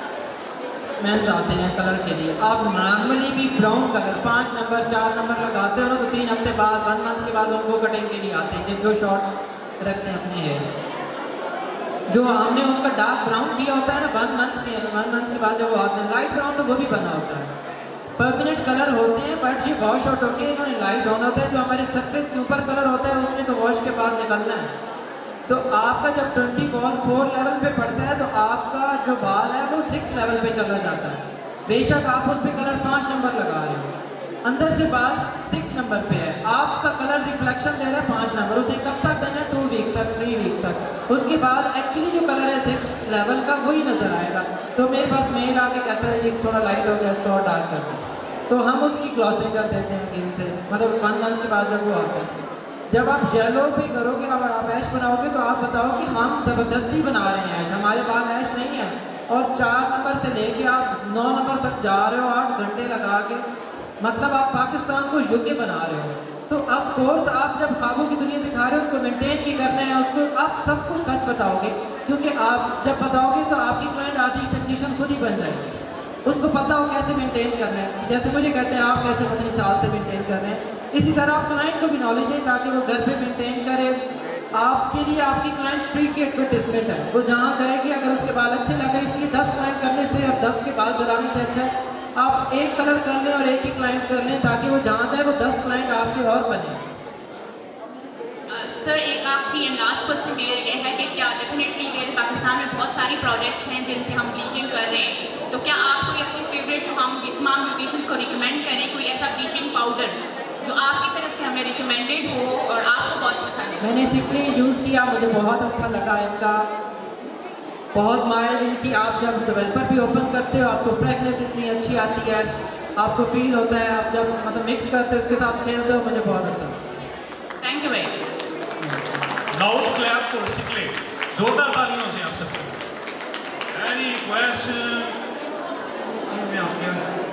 मेंस आते हैं कलर के लिए। आप नॉर्मली भी ब्राउन कलर पाँच नंबर चार नंबर लगाते हो ना, तो तीन हफ्ते बाद वन मंथ के बाद उनको कटिंग के लिए आते हैं जो शॉर्ट रखते हैं अपने हेयर। जो हमने उनका डार्क ब्राउन किया होता है ना वन मंथ में, वन मंथ के बाद जब वो आते हैं लाइट ब्राउन तो वो भी बना होता है। परमानेंट कलर होते हैं, बट ये वॉश आउट होकर इन्होंने लाइट होना होता है। जो हमारे सरफेस के ऊपर कलर होता है उसमें तो वॉश के बाद निकलना है। तो आपका जब ट्वेंटी बॉल फोर लेवल पे पड़ता है तो आपका जो बाल है वो सिक्स लेवल पे चला जाता है। बेशक आप उस पर कलर पाँच नंबर लगा रहे हो, अंदर से बाल सिक्स नंबर पे है, आपका कलर रिफ्लेक्शन दे रहा है पाँच नंबर। उसे कब तक देना है? टू वीक्स तक, थ्री वीक्स तक। उसके बाद एक्चुअली जो कलर है सिक्स लेवल का वही नज़र आएगा। तो मेरे पास मेल आके कहता है ये थोड़ा लाइट हो गया, इसको और डार्क कर दो, तो हम उसकी ग्लॉसिंग कर देते हैं गेंद से, मतलब वन मंथ के बाद जब वो आता है। जब आप येलो पे करोगे और आप ऐश बनाओगे तो आप बताओ कि हम ज़बरदस्ती बना रहे हैं ऐश, हमारे बाल ऐश नहीं है। और चार नंबर से लेके आप नौ नंबर तक जा रहे हो आठ घंटे लगा के, मतलब आप पाकिस्तान को यूके बना रहे हो। तो ऑफ कोर्स आप जब ख्वाबों की दुनिया दिखा रहे हो उसको मेंटेन भी करना है, उसको आप सब कुछ सच बताओगे, क्योंकि आप जब बताओगे तो आपकी क्लाइंट आधी टेक्नीशियन खुद ही बन जाएगी। उसको पता हो कैसे मेंटेन करना है। जैसे मुझे कहते हैं आप कैसे कितनी साल से मेंटेन कर रहे हैं, इसी तरह आप क्लाइंट को भी नॉलेज है ताकि वो घर पे मेंटेन करे। आपके लिए आपकी क्लाइंट फ्री की एडवर्टिजमेंट है, वो जहाँ जाएगी अगर उसके बाल अच्छे लगे, इसलिए दस क्लाइंट करने से अब दस के बाल जलाने से अच्छा है आप एक कलर कर लें और एक ही क्लाइंट कर लें ताकि वो जहाँ जाए वो दस क्लाइंट आपके और बने। सर uh, एक आखिरी एंड लास्ट क्वेश्चन मेरा ये है कि क्या डेफिनेटली मेरे पाकिस्तान में बहुत सारी प्रोडक्ट्स हैं जिनसे हम ब्लीचिंग कर रहे हैं, तो क्या आप कोई अपनी फेवरेट जो हम तमाम म्यूटेशंस को रिकमेंड करें, कोई ऐसा ब्लीचिंग पाउडर जो आपकी तरफ से हमें रिकमेंडेड हो और आपको बहुत पसंद है? मैंने सिकली यूज़ किया, मुझे बहुत अच्छा लगा इनका, बहुत माइल्ड इनकी। आप जब डेवलपर भी ओपन करते हो आपको फ्रेगनेंस इतनी अच्छी आती है, आपको फील होता है आप जब मतलब मिक्स करते हो उसके साथ खेलते हो, मुझे बहुत अच्छा। Thank you very much. Loud clap for Sikle. जोरदार तालियों से आप सबको। Any question? मैं आपके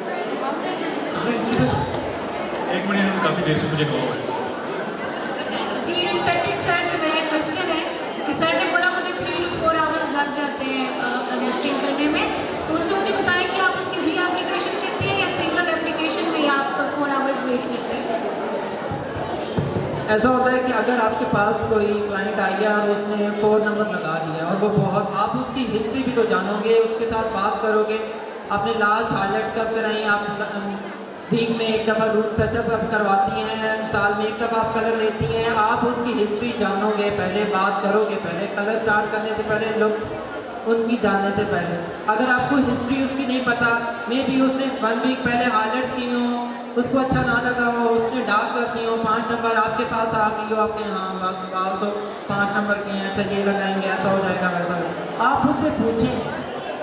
एक मिनट में काफी देर से मुझे कॉल है। जी रिस्पेक्टेड सर से मेरा क्वेश्चन है कि सर ने बोला मुझे थ्री टू फोर आवर्स लग जाते हैं लिफ्टिंग करने में, तो उसमें मुझे बताएं कि आप उसकी री एप्लीकेशन करती हैं या सिंगल एप्लीकेशन में आप फोर आवर्स वेट करते हैं? ऐसा होता है कि अगर आपके पास कोई क्लाइंट आ गया और उसने फोर नंबर लगा दिया और वो बहुत, आप उसकी हिस्ट्री भी तो जानोगे, उसके साथ बात करोगे, आपने लास्ट हाईलाइट्स कब कराई, आप वीक में एक दफ़ा रूट टचअप अब करवाती हैं, साल में एक दफ़ा आप कलर लेती हैं, आप उसकी हिस्ट्री जानोगे, पहले बात करोगे, पहले कलर स्टार्ट करने से पहले लुक उनकी जानने से पहले। अगर आपको हिस्ट्री उसकी नहीं पता, मे बी उसने वन वीक पहले हाईलाइट्स की हो, उसको अच्छा ना लगा हो, उसने डार्क कर दी हो, पाँच नंबर आपके पास आ गई हो, आपके हाँ बस बाल तो पाँच नंबर के हैं, अच्छा ये लगाएंगे, ऐसा हो जाएगा वैसा हो जाएगा, आप उससे पूछें।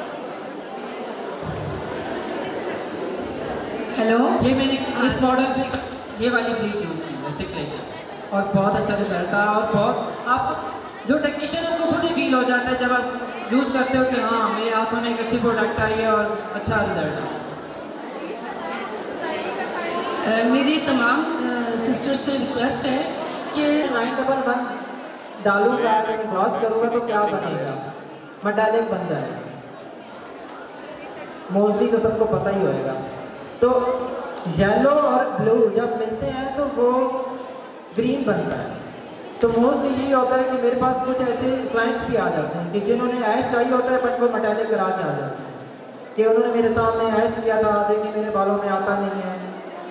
हेलो, ये मैंने इस मॉडल पे ये वाली ब्लीच यूज़ की है सिकले की और बहुत अच्छा रिजल्ट आया। और बहुत आप जो टेक्नीशियन है उनको खुद ही फील हो जाता है जब आप यूज़ करते हो कि हाँ मेरे हाथों में एक अच्छी प्रोडक्ट आई है और अच्छा रिजल्ट आया। मेरी तमाम सिस्टर्स से रिक्वेस्ट है कि नाइन डबल वन डालूंगा, क्रॉस करूँगा तो क्या बनेगा, मेटालिक बन जाएगा, मोस्टली तो सबको पता ही होएगा। तो येलो और ब्लू जब मिलते हैं तो वो ग्रीन बनता है। तो मोस्टली यही होता है कि मेरे पास कुछ ऐसे क्लाइंट्स भी आ जाते हैं कि जिन्होंने ऐश चाहिए होता है बट वो मेटालिक करा के आ जाते हैं कि उन्होंने मेरे सामने ऐश किया था, देखिए मेरे बालों में आता नहीं है।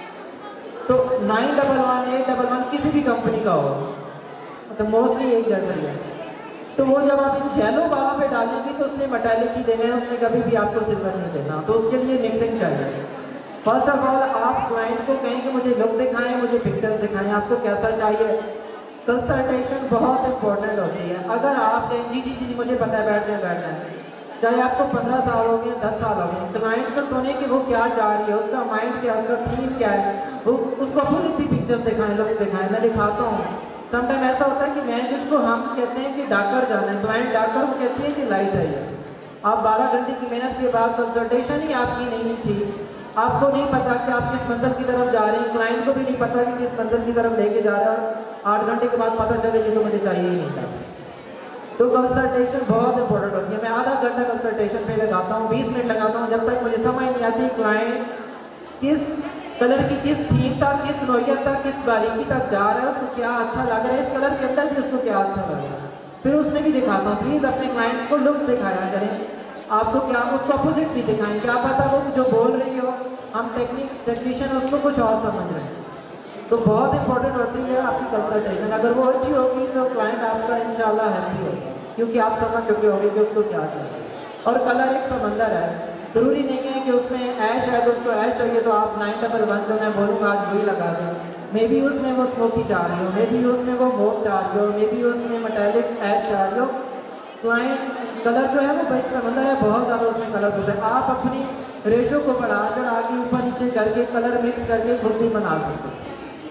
तो nine double one eight double one किसी भी कंपनी का हो तो मोस्टली एक जैसा ही है। तो वो जब आप इन येलो बालों पे डालेंगे तो उसने मेटालिक ही देना है, उसने कभी भी आपको सिल्वर नहीं देना। तो उसके लिए मिक्सिंग चाहिए। फर्स्ट ऑफ ऑल आप क्लाइंट को कहें कि मुझे लुक दिखाएं, मुझे पिक्चर्स दिखाएं, आपको कैसा चाहिए। कंसल्टेशन बहुत इंपॉर्टेंट होती है। अगर आप कहें जी जी जी मुझे पता है बैठना है बैठना है, चाहे आपको पंद्रह साल हो गए दस साल हो गए, क्लाइंट को सुने कि वो क्या चाह रही है, उसका माइंड क्या है, उसका थीम क्या है, वो उसको अपोजिट भी पिक्चर्स दिखाएं, लुक्स दिखाएं। मैं दिखाता हूँ। समटाइम ऐसा होता है कि मैं जिसको हम कहते हैं कि डाकर जाना है, क्लाइंट डाकर वो कहती है कि लाइट है। आप बारह घंटे की मेहनत के बाद कंसल्टेशन ही आपकी नहीं थी, आपको नहीं पता कि आप किस मंजिल की तरफ जा रहे हैं, क्लाइंट को भी नहीं पता कि किस मंजिल की तरफ लेके जा रहा है, आठ घंटे के बाद पता चले ये तो मुझे चाहिए ही नहीं था। तो कंसल्टेशन बहुत इंपॉर्टेंट होती है। मैं आधा घंटा कंसल्टेशन पे लगाता हूँ, बीस मिनट लगाता हूँ, जब तक मुझे समझ नहीं आती क्लाइंट किस कलर की, किस थीम तक, किस नोयत तक, किस बारीकी तक जा रहा है, उसको क्या अच्छा लग रहा है, इस कलर के अंदर भी उसको क्या अच्छा लग रहा है, फिर उसमें भी दिखाता हूँ। प्लीज़ अपने क्लाइंट्स को लुक्स दिखाया करें, आपको क्या उसको अपोजिट भी दिखाएं, क्या पता वो जो बोल रही हो हम टेक्निक टेक्नीशियन उसको कुछ और समझ रहे हैं। तो बहुत इंपॉर्टेंट होती है आपकी कंसल्टेशन। अगर वो अच्छी होगी तो क्लाइंट आपका इंशाल्लाह हैप्पी होगा, क्योंकि आप समझ चुके होंगे कि उसको क्या चाहिए। और कलर एक समंदर है, ज़रूरी नहीं है कि उसमें ऐश है तो उसको ऐश चाहिए तो आप नाइन डबल वन जो मैं बोलूँगा आज वही लगा दें। मे बी उसमें वो स्मोकी चाह रही हो, मे बी उसमें वो मोक चाह रही हो, मे बी उसमें मेटालिक ऐश चाह रही हो। क्लाइंट कलर जो है वो एक समंदर है, बहुत ज़्यादा उसमें कलर होते हैं। आप अपनी रेशो को बढ़ा चढ़ा के ऊपर नीचे करके कलर मिक्स करके खुद भी बना सकते हैं।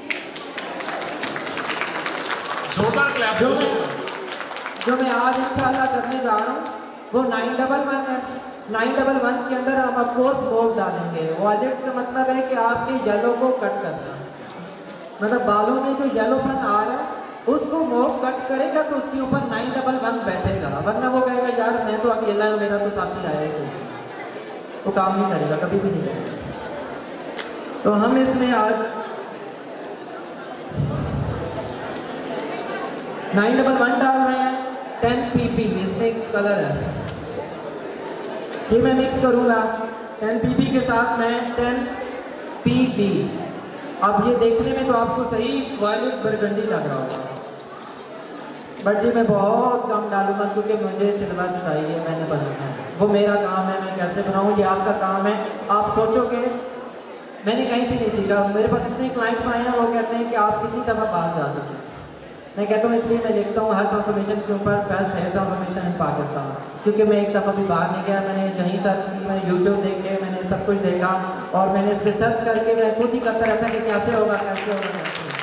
जो जो मैं आज इंशाल्लाह करने जा रहा हूँ वो नाइन डबल वन है। नाइन डबल वन के अंदर हम अफकोर्स मोव डालेंगे। वॉलेट का मतलब है कि आपके येलो को कट करना, मतलब बालों में जो येलोपन आ रहा है उसको मोव कट करेगा तो उसके ऊपर नाइन डबल वन बैठेगा, वरना वो कहेगा यार मैं तो अकेला हूँ, मेरा तो साथी आएगा। वो काम नहीं करेगा, कभी भी नहीं करेगा। तो हम इसमें आज नाइन डबल वन डाल रहे हैं, टेन पी पी इसमें कलर है, ये मैं मिक्स करूँगा टेन पी पी के साथ मैं टेन पी बी। अब ये देखने में तो आपको सही वायलेट बरगंडी लग रहा होगा, बट जी मैं बहुत कम डालूंगा क्योंकि मुझे सिल्वर चाहिए, मैंने बनाना है, वो मेरा काम है, मैं कैसे बनाऊँ ये आपका काम है। आप सोचोगे मैंने कहीं से नहीं सीखा, मेरे पास इतने क्लाइंट्स आए हैं वो कहते हैं कि आप कितनी दफ़ा बाहर जा चुके हैं। मैं कहता हूँ इसलिए मैं लिखता हूँ हर ट्रांसफॉर्मेशन के ऊपर best hair transformation in Pakistan, क्योंकि मैं एक दफ़ा भी बाहर नहीं गया, मैंने यहीं सर्च की, मैंने यूट्यूब देखे, मैंने सब कुछ देखा और मैंने इस पर सर्च करके मैं खुद ही करता रहता कि कैसे होगा कैसे होगा कैसे होगा।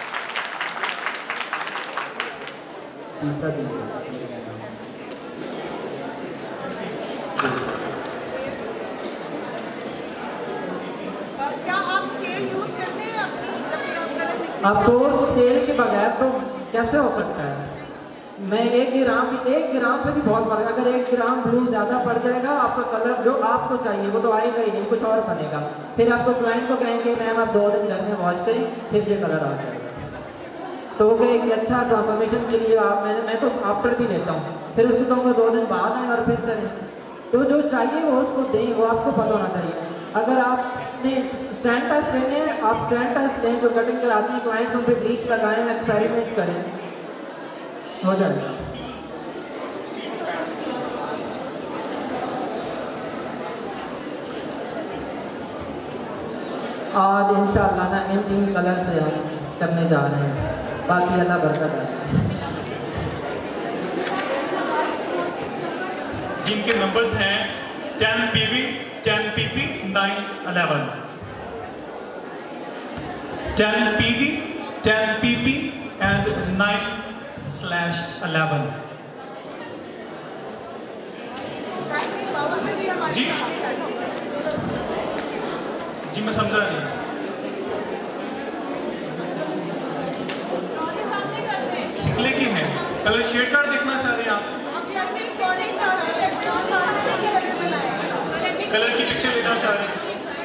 क्या आप स्केल यूज करते हैं अपनी जब भी आप कलर मिक्सिंग? अब तो स्केल के बगैर तो कैसे हो सकता है? मैं एक ग्राम एक ग्राम से भी बहुत फर्क, अगर एक ग्राम ब्लू ज़्यादा पड़ जाएगा आपका कलर जो आपको चाहिए वो तो आएगा ही नहीं, कुछ और बनेगा। फिर आपको क्लाइंट को कहेंगे मैम आप दो दिन घर में वॉश करें फिर ये कलर आ जाएगा। तो वो कहेंगे अच्छा ट्रांसफॉर्मेशन के लिए आप मैंने मैं तो आफ्टर भी लेता हूँ, फिर उसको कहूँगा दो दिन बाद आए और फिर करें। तो जो चाहिए वो उसको दें, वो आपको पता होना चाहिए। अगर आपने स्टैंड टेस्ट लेने हैं आप स्टैंड टेस्ट लें, जो कटिंग कराते हैं क्लाइंट्स उन पर ब्लीच लगाएं, एक्सपेरिमेंट करें, हो जाएगा। आज इंशाअल्लाह ना इन तीन कलर से हम करने जा रहे हैं, बाकी अल्लाह बरकत है। जिनके नंबर्स हैं ten P V, ten P P, nine eleven, ten P V, ten P P and nine slash eleven. जी जी मैं समझा नहीं। सिकले के हैं, कलर शेड कार्ड देखना चाह रहे हैं आप? कलर की पिक्चर लेना चाह रहे हैं?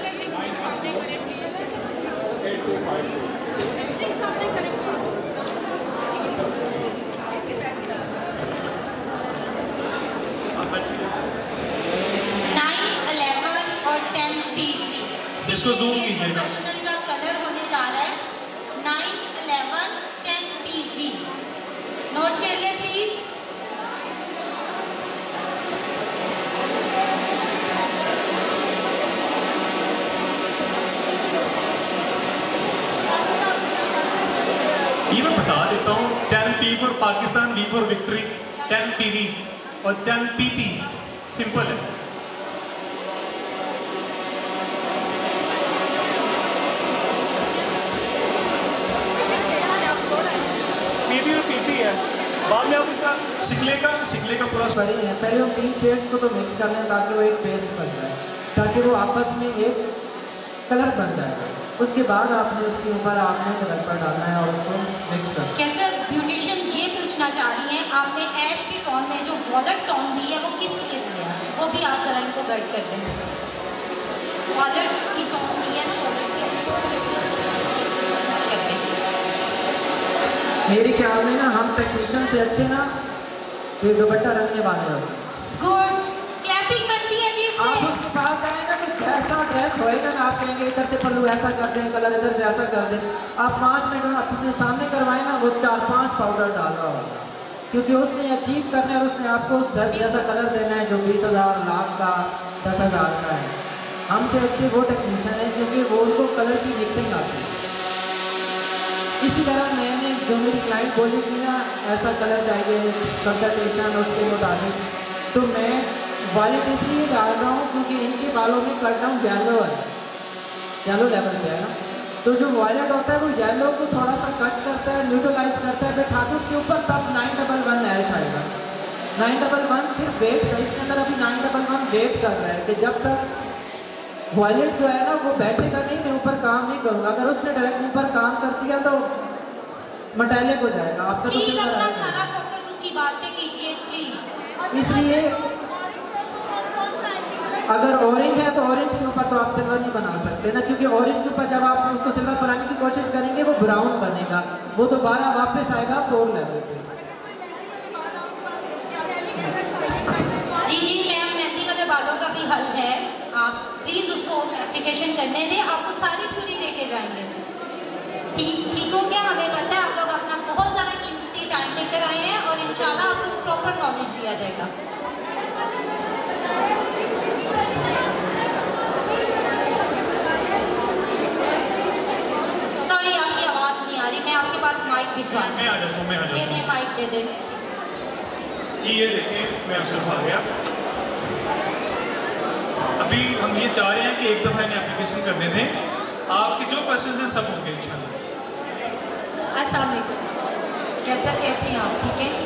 इसको जूम कीजिएगा। प्रोफेशनल का कलर होने जा रहा है nine eleven ten P V, note कर ले प्लीज। ये मैं बता देता हूँ, ten P for Pakistan, V for victory, ten P V और टेन पी पी सिंपल है। बाद में आप उसका शिकले का शिकले का पूरा बड़ी है। पहले हम तीन शेड्स को तो मिक्स कर लें ताकि वो एक पेस्ट बन जाए, ताकि वो आपस में एक कलर बन जाए। उसके बाद आपने उसके ऊपर आपने कलर पर डालना है और उसको मिक्स करना है। कैसे ब्यूटिशियन ये पूछना चाह रही हैं, आपने ऐश की टोन में जो वॉलेट टोन दी है वो किस लिए दिया है, वो भी आप जरा इनको गाइड कर दें। वॉलेट की टोन दी है ना, मेरे ख्याल में ना हम टेक्नीशियन से अच्छे ना ये दुपट्टा रखने वाले हैं। गुड, क्लैपिंग बनती है जी इसमें। आप उसके पास जाएंगे तो जैसा ड्रेस होएगा ना आप कहेंगे इधर से पल्लू ऐसा कर दें, कलर इधर से ऐसा कर दें। आप पाँच मिनट में अपने सामने करवाएं ना, वो चार पांच पाउडर डाल रहा होगा, क्योंकि उसने अचीव करना है और उसने आपको उस ड्रेस जैसा कलर देना है जो बीस हज़ार लाख का दस हज़ार का है। हमसे अच्छे वो टेक्नीशियन है क्योंकि वो उनको कलर की मिक्सिंग आती है। इसी तरह मैंने जो मेरी क्लाइंट बोली थी ना ऐसा कलर चाहिए कंसल्टेशन उसके मुताबिक, तो मैं वॉलेट इसलिए डाल रहा हूँ क्योंकि इनके बालों में कट डाउन येलो है, येलो लेवल पे है ना। तो जो वॉलेट होता है वो येलो को थोड़ा सा कट करता है, न्यूट्रलाइज करता है, फिर ठाकुर के ऊपर तब नाइन डबल वन ऐश आएगा। नाइन डबल वन सिर्फ वेट है, इसके अंदर अभी नाइन डबल वन वेट कर रहा है कि जब तक वॉलेट जो है ना वो बैठेगा नहीं, मैं ऊपर काम नहीं करूँगा। अगर उसने डायरेक्ट ऊपर काम कर दिया तो मटैलिक हो जाएगा आपका। प्लीज अपना सारा फोकस उसकी बात पे कीजिए प्लीज। इसलिए अगर ऑरेंज है तो ऑरेंज के ऊपर तो आप सिल्वर नहीं बना सकते ना, क्योंकि ऑरेंज के ऊपर जब आप उसको सिल्वर बनाने की कोशिश करेंगे वो ब्राउन बनेगा, वो दोबारा वापस आएगा फ्लोर लेवल पे। जी जी मैम, मेहंदी वाले बालों का भी हल है, आप प्लीज़ उसको एप्लीकेशन करने दें, आपको सारी थ्योरी दे के जाएंगे। ठीक ठीक हो गया, हमें पता है आप लोग अपना बहुत सारा कीमती टाइम लेकर आए हैं और इंशाल्लाह आपको प्रॉपर नॉलेज दिया जाएगा। सॉरी आपकी आवाज़ नहीं आ रही, मैं आपके पास माइक भिजवा मैं आ जाता हूँ, मैं आ जाता हूँ। दे दें, माइक दे दें। जी ये देखें, मैं अशरफ आ गया। अभी हम ये चाह रहे हैं कि एक दफ़ा इन्हें एप्लीकेशन करने दें, आपके जो क्वेश्चन हैं सब होंगे इंशाल्लाह। अस्सलाम वालेकुम, कैसा कैसे हैं आप? ठीक है,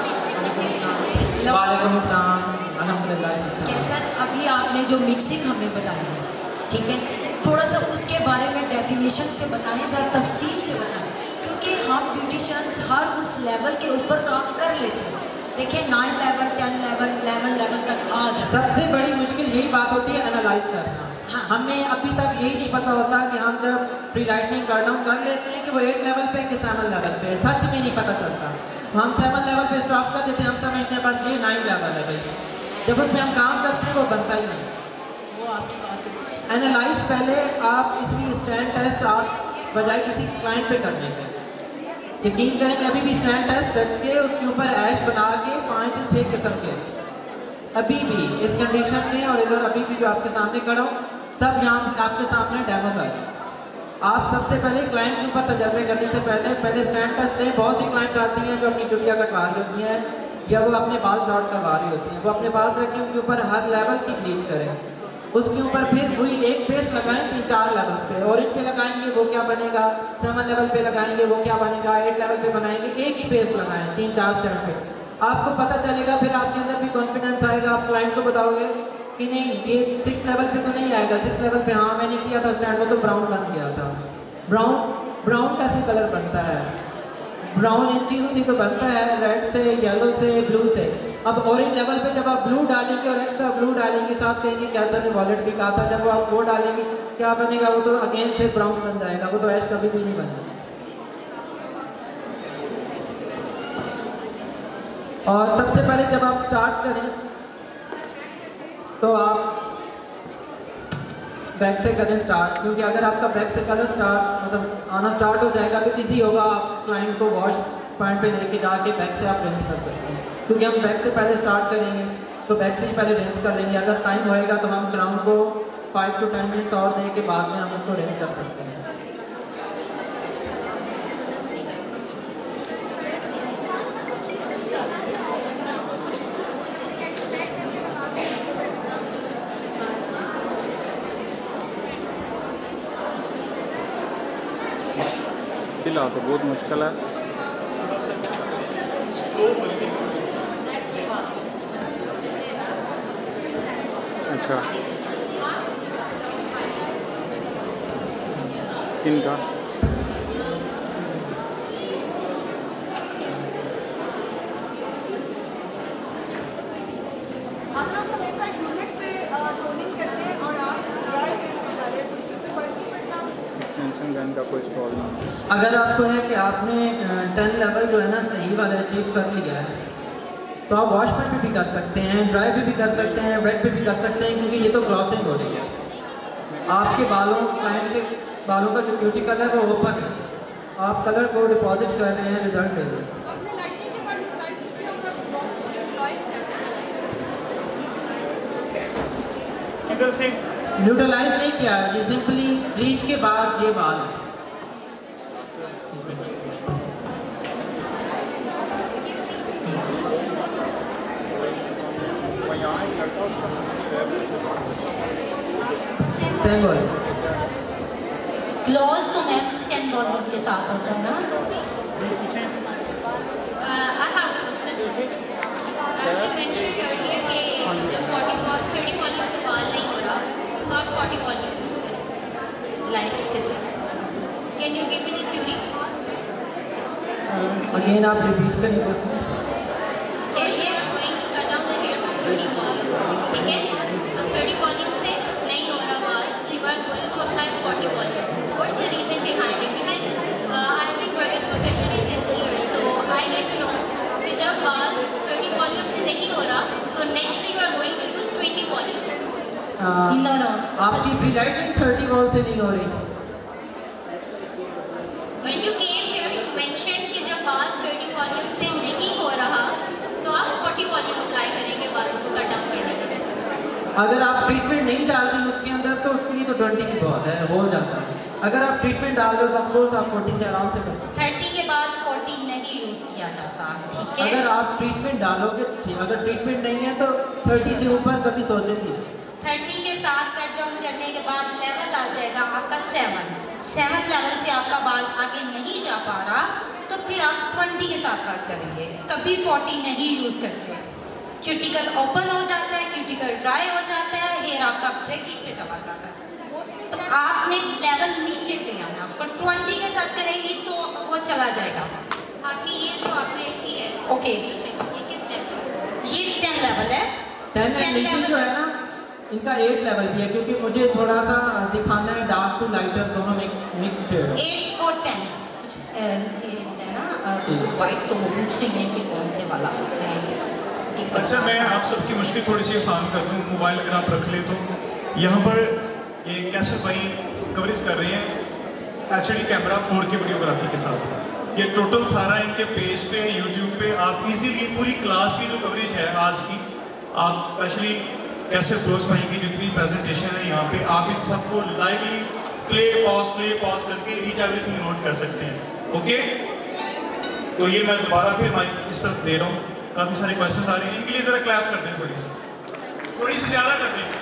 वालेकुम अस्सलाम, अल्हम्दुलिल्लाह। कैसा अभी आपने जो मिक्सिंग हमें बताई है, ठीक है, थोड़ा सा उसके बारे में डेफिनेशन से बताएं, जरा तफसील से बताएं, क्योंकि हम ब्यूटिशियंस हर उस लेवल के ऊपर काम कर लेते हैं। देखिए nine level, ten level, eleven level तक आ जाए। सबसे बड़ी मुश्किल यही बात होती है एनालाइज करना। हाँ। हमें अभी तक यही नहीं पता होता कि हम जब प्री लाइटनिंग कर डाउन कर लेते हैं कि वो एट लेवल पे कि सेवन लेवल पे, सच में नहीं पता चलता। हम सेवन लेवल पे स्टॉप कर देते हैं, हम समझते हैं बस ये नाइन लेवल है भाई, जब उसमें हम काम करते हैं वो बनता ही नहीं। वो आपकी बात है। एनालाइज पहले आप इसलिए स्टैंड टेस्ट आप बजाय किसी क्लाइंट पे करने के, यकीन करें कि अभी भी स्टैंड टेस्ट रख के उसके ऊपर ऐश बना के पाँच से छः किस्म के अभी भी इस कंडीशन में, और इधर अभी भी जो आपके सामने खड़ा हूँ तब यहाँ आपके सामने डेमो कर। आप सबसे पहले क्लाइंट के ऊपर तजर्बे करने से पहले पहले स्टैंड टेस्ट लें। बहुत सी क्लाइंट्स आती हैं जो अपनी चुटिया कटवा रही होती हैं या वो अपने बाल शॉर्ट करवा रही होती हैं, वो अपने पास रखें, उनके ऊपर हर लेवल की ब्लीच करें, उसके ऊपर फिर वही एक पेस्ट लगाएं तीन चार लेवल्स पे। ऑरेंज पे लगाएंगे वो क्या बनेगा, सेवन लेवल पे लगाएंगे वो क्या बनेगा, एट लेवल पे बनाएंगे, एक ही पेस्ट लगाएं तीन चार स्टेप पे, आपको पता चलेगा। फिर आपके अंदर भी कॉन्फिडेंस आएगा, आप क्लाइंट को बताओगे कि नहीं ये सिक्स लेवल पे तो नहीं आएगा, सिक्स लेवल पे हाँ मैंने किया था स्टैंड को तो ब्राउन बन गया था। ब्राउन ब्राउन कैसे कलर बनता है? ब्राउन इन चीज़ों से तो बनता है, रेड से, येलो से, ब्लू से। अब ऑरेंज लेवल पे जब आप ब्लू डालेंगे और एक्स्ट्रा ब्लू डालेंगे, साथ कहेंगे कैसा ने वॉलेट भी कहा था, जब वो आप वो डालेंगे क्या बनेगा, वो तो अगेन से ब्राउन बन जाएगा, वो तो ऐश कभी भी नहीं बनेगा। और सबसे पहले जब आप स्टार्ट करें तो आप बैक से करें स्टार्ट, क्योंकि अगर आपका बैक से कलर स्टार्ट मतलब आना स्टार्ट हो जाएगा तो इजी होगा, आप क्लाइंट को वॉश पॉइंट पे लेके जाके बैक से आप रिंस कर सकते हैं। क्योंकि हम बैक से पहले स्टार्ट करेंगे तो बैक से ही पहले रिंस कर लेंगे। अगर टाइम होएगा तो हम ग्राउंड को फाइव टू टेन मिनट्स और दे के बाद में हम उसको रिंस कर सकते हैं। फिलहाल तो बहुत मुश्किल है। अच्छा किनका? हम लोग हमेशा यूनिट पे टोनिंग करते हैं और आप ड्राई यूनिट पे जा रहे हैं, तो इससे फर्क नहीं पड़ता। एक्सटेंशन गन का कोई स्टॉल नहीं। अगर आपको है कि आपने टेन लेवल जो है ना सही वाला अचीव कर लिया है तो आप वॉश पे भी कर सकते हैं, ड्राई पे भी कर सकते हैं, वेट पे भी कर सकते हैं, क्योंकि ये तो ग्लॉसिंग हो रही है। आपके बालों क्लाइंट के बालों का जो क्यूटिकल है वो ओपन है, आप कलर को डिपॉजिट कर रहे हैं, रिजल्ट दे रहे हैं। किधर से न्यूट्रलाइज नहीं किया, ये सिंपली ब्लीच के बाद ये बाल है। ग्लॉस तो मैम टेन वॉल्यूम के साथ होता है ना। I have a question. As you mentioned earlier कि जब forty thirty वॉल्यूम से बाल नहीं हो रहा तो आप forty वॉल्यूम यूज़ करें। Like कैसे? Can you give me the theory? Again आप रिपीट करें question. First you are going to cut down the hair from thirty volume, ठीक है? अब थर्टी वॉल्यूम से नहीं हो रहा बाल, तो you are going to apply forty volume. What's the reason behind it? Because I have been working professionally since years, so I need to know कि जब बाल थर्टी वॉल्यूम से नहीं हो रहा तो next you are going to use twenty volume. No no आपकी ब्रीलाइटिंग थर्टी वॉल से नहीं हो रही. When you came here, you mentioned कि जब बाल थर्टी वॉल्यूम से नहीं हो रहा तो आप फोर्टी वॉल्यूम अप्लाई करेंगे बालों को कट डाउन करने के लिए. अगर आप ट्रीटमेंट नहीं डाल रहे उसके अंदर तो उसके लिए तो ट्वेंटी की बहुत है, हो जाता है. अगर आप ट्रीटमेंट डाल रहे हो तो ऑफकोर्स आप फोर्टी से आराम से कर सकते. थर्टी के बाद फोर्टी नहीं यूज किया जाता, ठीक है? अगर आप ट्रीटमेंट डालोगे तो ठीक, अगर ट्रीटमेंट नहीं है तो थर्टी से ऊपर कभी सोचेंगे. थर्टी के साथ कट डाउन करने के बाद लेवल आ जाएगा आपका सेवन. सेवन लेवल से आपका बाल आगे नहीं जा पा रहा तो फिर आप ट्वेंटी के साथ बात करेंगे. कभी फोर्टी नहीं यूज करते. क्यूटिकल ओपन हो जाता है, क्यूटिकल ड्राई हो जाता है, हेयर आपका ब्रेकिश पे चला जाता है. तो आपने लेवल नीचे ले आना, उसको ट्वेंटी के साथ करेंगी तो वो चला जाएगा. आपकी ये जो आपने की है ओके, ये किस लेवल? ये टेन लेवल है. टेन एंड नीचे जो है ना इनका एट लेवल भी है, क्योंकि मुझे थोड़ा सा दिखाना है डार्क टू लाइटर दोनों मिक्स शेड. एट और टेन कुछ है ना वाइट, तो वो पूछ रही है कि कौन से वाला है. अच्छा, मैं आप सबकी मुश्किल थोड़ी सी आसान कर दूं. मोबाइल अगर आप रख ले तो यहाँ पर ये कैसे भाई कवरेज कर रहे हैं H D camera four K videography के साथ. ये टोटल सारा इनके पेज पे यूट्यूब पे आप इजीली पूरी क्लास की जो कवरेज है आज की, आप स्पेशली कैसे फ्लोज भाई की जितनी प्रेजेंटेशन है यहाँ पे, आप इस सबको lively play pause play pause करके रीच एवरीथिंग नोट कर सकते हैं. ओके, तो ये मैं दोबारा फिर माइक इस तरफ दे रहा हूँ. काफ़ी सारे क्वेश्चंस आ रहे हैं, इनके लिए ज़रा क्लैप कर दें, थोड़ी सी थोड़ी सी ज़्यादा कर दें.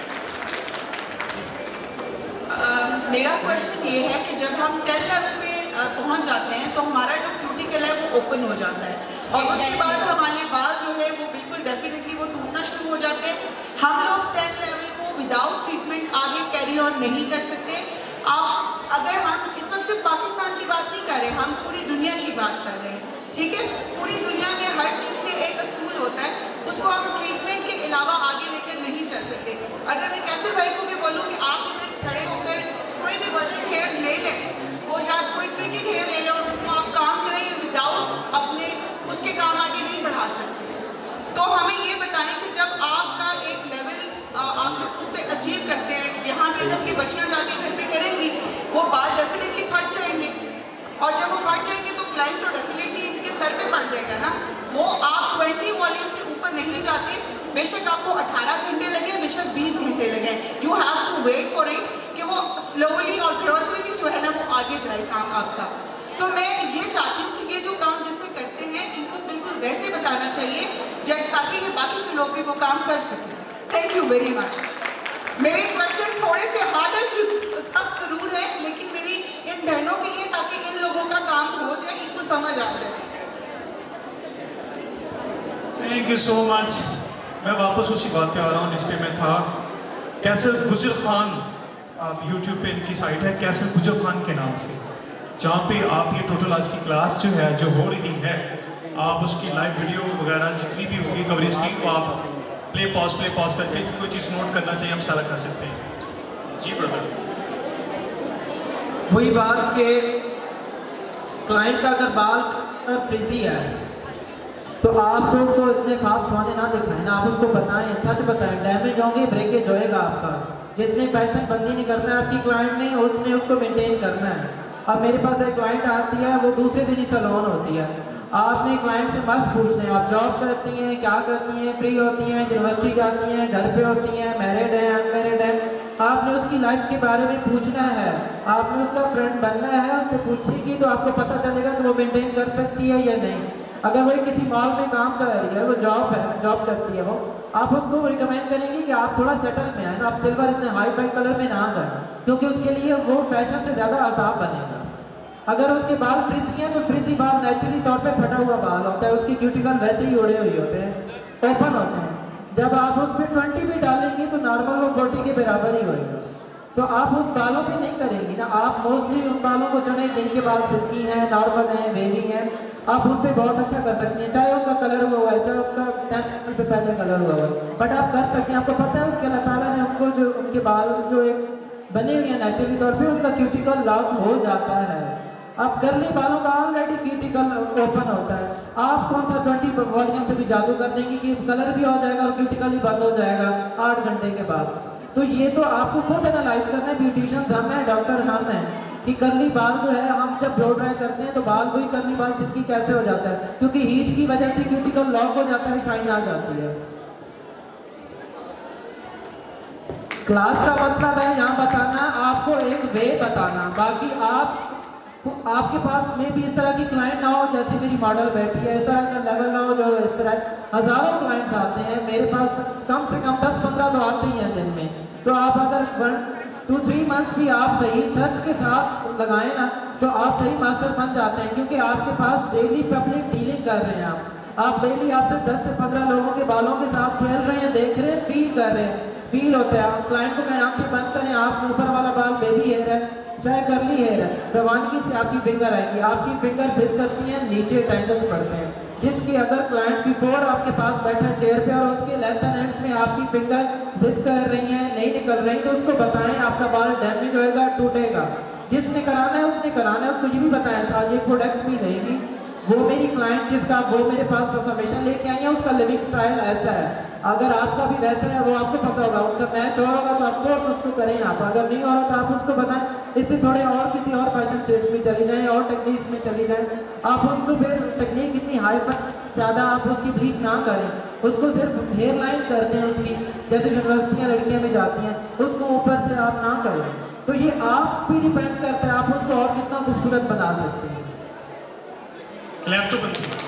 uh, मेरा क्वेश्चन ये है कि जब हम टेन लेवल पे uh, पहुँच जाते हैं तो हमारा जो क्यूटिकल है वो ओपन हो जाता है और उसके बाद हमारे बाल जो है वो बिल्कुल डेफिनेटली वो टूटना शुरू हो जाते हैं. हम लोग टेन लेवल को विदाउट ट्रीटमेंट आगे कैरी ऑन नहीं कर सकते. आप अगर हम इस वक्त सिर्फ पाकिस्तान की बात नहीं कर रहे, हम पूरी दुनिया की बात कर रहे हैं, ठीक है? पूरी दुनिया में हर चीज़ में एक असूल होता है, उसको हम ट्रीटमेंट के अलावा आगे लेकर नहीं चल सकते. अगर मैं कैसे भाई को भी बोलूँ कि आप इधर खड़े होकर कोई भी वर्जिन हेयर्स ले लें, वो या कोई ट्रीटेड हेयर ले लें और उनको आप काम करें विदाउट अपने उसके काम आगे नहीं बढ़ा सकते. तो हमें ये बताएं कि जब आपका एक लेवल आप जब उस पर अचीव करते हैं, यहाँ पे जब की बच्चियाँ जाके घर पे करेंगी वो बाल डेफिनेटली फट जाएंगे और जब वो फट जाएंगे तो क्लाइंट तो डेफिनेटली इनके सर पे पड़ जाएगा ना. वो आप ट्वेंटी वॉल्यूम से ऊपर नहीं जाते, बेशक आपको अठारह घंटे लगे, बेशक बीस घंटे लगे. You have to wait for it कि वो स्लोली और ग्रेजुअली जो है ना वो आगे जाए काम आपका. तो मैं ये चाहती हूँ कि ये जो काम जिससे करते हैं इनको बिल्कुल वैसे बताना चाहिए ताकि बाकी के लोग भी वो काम कर सकें. Thank you very much. मेरे क्वेश्चन थोड़े से हार्डर सख्त जरूर है, लेकिन मेरी इन बहनों के लिए ताकि इन लोगों का काम हो जाए, इनको समझ आ जाए. Thank you so much. मैं वापस उसी बात पे आ रहा हूँ जिस पे मैं था. कैसर गुजर खान, आप यूट्यूब पे इनकी साइट है कैसर गुजर खान के नाम से, जहाँ पे आप ये टोटल आज की क्लास जो है जो हो रही है, आप उसकी लाइव वीडियो वगैरह जितनी भी होगी कवरेज की, वो आप प्ले पॉज प्ले पॉज करके कोई चीज़ नोट करना चाहिए हम सारा कर सकते हैं. जी ब्रदर. वही बात कि क्लाइंट का अगर बाल फ्रिजी है तो आप तो उसको इतने खास सोने ना दिखाएं ना, आप उसको बताएं, सच बताएं. डैमेज होंगे, ब्रेकेज होएगा आपका. जिसने फैशन बंदी नहीं करना है आपकी क्लाइंट ने, उसने उसको मेंटेन करना है. अब मेरे पास एक क्लाइंट आती है, वो दूसरे दिन ही सैलून होती है. आपने क्लाइंट से मस्त पूछना है आप जॉब करती हैं, क्या करती हैं, फ्री होती हैं, यूनिवर्सिटी जाती हैं, घर पे होती हैं, मैरिड हैं, अनमैरिड हैं. आपने उसकी लाइफ के बारे में पूछना है, आपने उसका फ्रेंड बनना है, उससे पूछेगी तो आपको पता चलेगा कि वो मेंटेन कर सकती है या नहीं. अगर वो किसी मॉल में काम कर रही है, वो जॉब है जॉब करती है, वो आप उसको रिकमेंड करेंगे कि आप थोड़ा सेटल में आए ना, आप सिल्वर इतने हाई फाई कलर में ना जाए, क्योंकि उसके लिए वो फैशन से ज़्यादा आसाब बनेगा. अगर उसके बाल फ्रिजी हैं तो फ्रिजी बाल नेचुरली तौर पे फटा हुआ बाल होता है, उसकी क्यूटिकल वैसे ही उड़े हुए होते हैं, ओपन होते हैं. जब आप उस पर ट्वेंटी भी डालेंगे तो नॉर्मल वो फोर्टी के बराबर ही होएगा. तो आप उस बालों पे नहीं करेंगी ना. आप मोस्टली उन बालों को चुनें जिनके बाल सिल्की हैं, नॉर्मल हैं, वेवी हैं, आप उन पर बहुत अच्छा कर सकती हैं. चाहे उनका कलर हुआ है, चाहे उनका टेन पे पहले कलर हुआ है, बट आप कर सकते हैं. आपको पता है उसके अल्लाह ताला ने उनको बाल जो एक बने हुए हैं नेचुरली तौर पे, उनका क्यूटिकल लॉक हो जाता है। अब कर्ली बालों का ऑलरेडी क्यूटिकल ओपन होता है, आप कौन सा ट्वेंटी वॉल्यूम से भी जादू कर देंगे कि कलर भी हो जाएगा और क्यूटिकल ही बंद हो जाएगा आठ घंटे के बाद। तो ये तो आपको खुद एनालाइज करना है, ब्यूटिशियंस हम हैं, डॉक्टर हम हैं, कि कर्ली बाल जो है हम जब ब्लो ड्राई करते हैं तो बाल वही कर्ली बाल सिल्की कैसे हो जाता है, क्योंकि हीट की वजह से क्यूटिकल लॉक हो जाता है, शाइन आ जाती है। क्लास का मतलब है यहाँ बताना, आपको एक वे बताना, बाकी आप आपके पास में भी इस तरह की क्लाइंट ना हो जैसे मेरी मॉडल बैठी है, इस तरह का लेवल ना हो जो इस तरह हजारों क्लाइंट्स आते हैं मेरे पास, कम से कम दस पंद्रह तो आते ही हैं दिन में। तो आप अगर वन टू थ्री मंथ्स भी आप सही सर्च के साथ लगाएं ना तो आप सही मास्टर बन जाते हैं, क्योंकि आपके पास डेली पब्लिक डीलिंग कर रहे हैं, आप आप डेली आपसे दस से पंद्रह लोगों के बालों के साथ खेल रहे हैं, देख रहे हैं, फील कर रहे हैं, फील होता है। आप क्लाइंट को कहें आंखें बंद करें, आप ऊपर वाला बाल बेबी हेयर है चाहे करली हेयर है, रवानगी से आपकी फिंगर आएगी, आपकी फिंगर जिद करती हैं, नीचे टेंगल्स पड़ते हैं, जिसकी अगर क्लाइंट बिफोर आपके पास बैठा है चेयर पे और उसके लेफ्ट एंड एंड्स में आपकी फिंगर जिद कर रही है, नहीं निकल रही, तो उसको बताएं आपका बाल डैमेज होएगा, टूटेगा। जिसने कराना है उसने कराना है, उसको ये भी बताएं साथ ये प्रोडक्ट्स भी रहेंगी। वो मेरी क्लाइंट जिसका वो मेरे पास ट्रांसफॉर्मेशन लेके आई है, उसका लिविंग स्टाइल ऐसा है, अगर आपका भी वैसा है वो आपको पता होगा, उसका मैच हो होगा तो ऑफकोर्स उसको करें आप, अगर नहीं हो रहा तो आप उसको बताएं, इससे थोड़े और किसी और फैशन शेड्स में चली जाएं और टेक्निक्स में चली जाएं। आप उसको फिर टेक्निक इतनी हाई पर ज़्यादा आप उसकी ब्लीच ना करें, उसको सिर्फ हेयर लाइन करते हैं उसकी, जैसे यूनिवर्सिटियाँ लड़कियाँ में जाती हैं, उसको ऊपर से आप ना करें। तो ये आप भी डिपेंड करता है आप उसको और कितना खूबसूरत बना सकते हैं। क्लैप तो बनती है।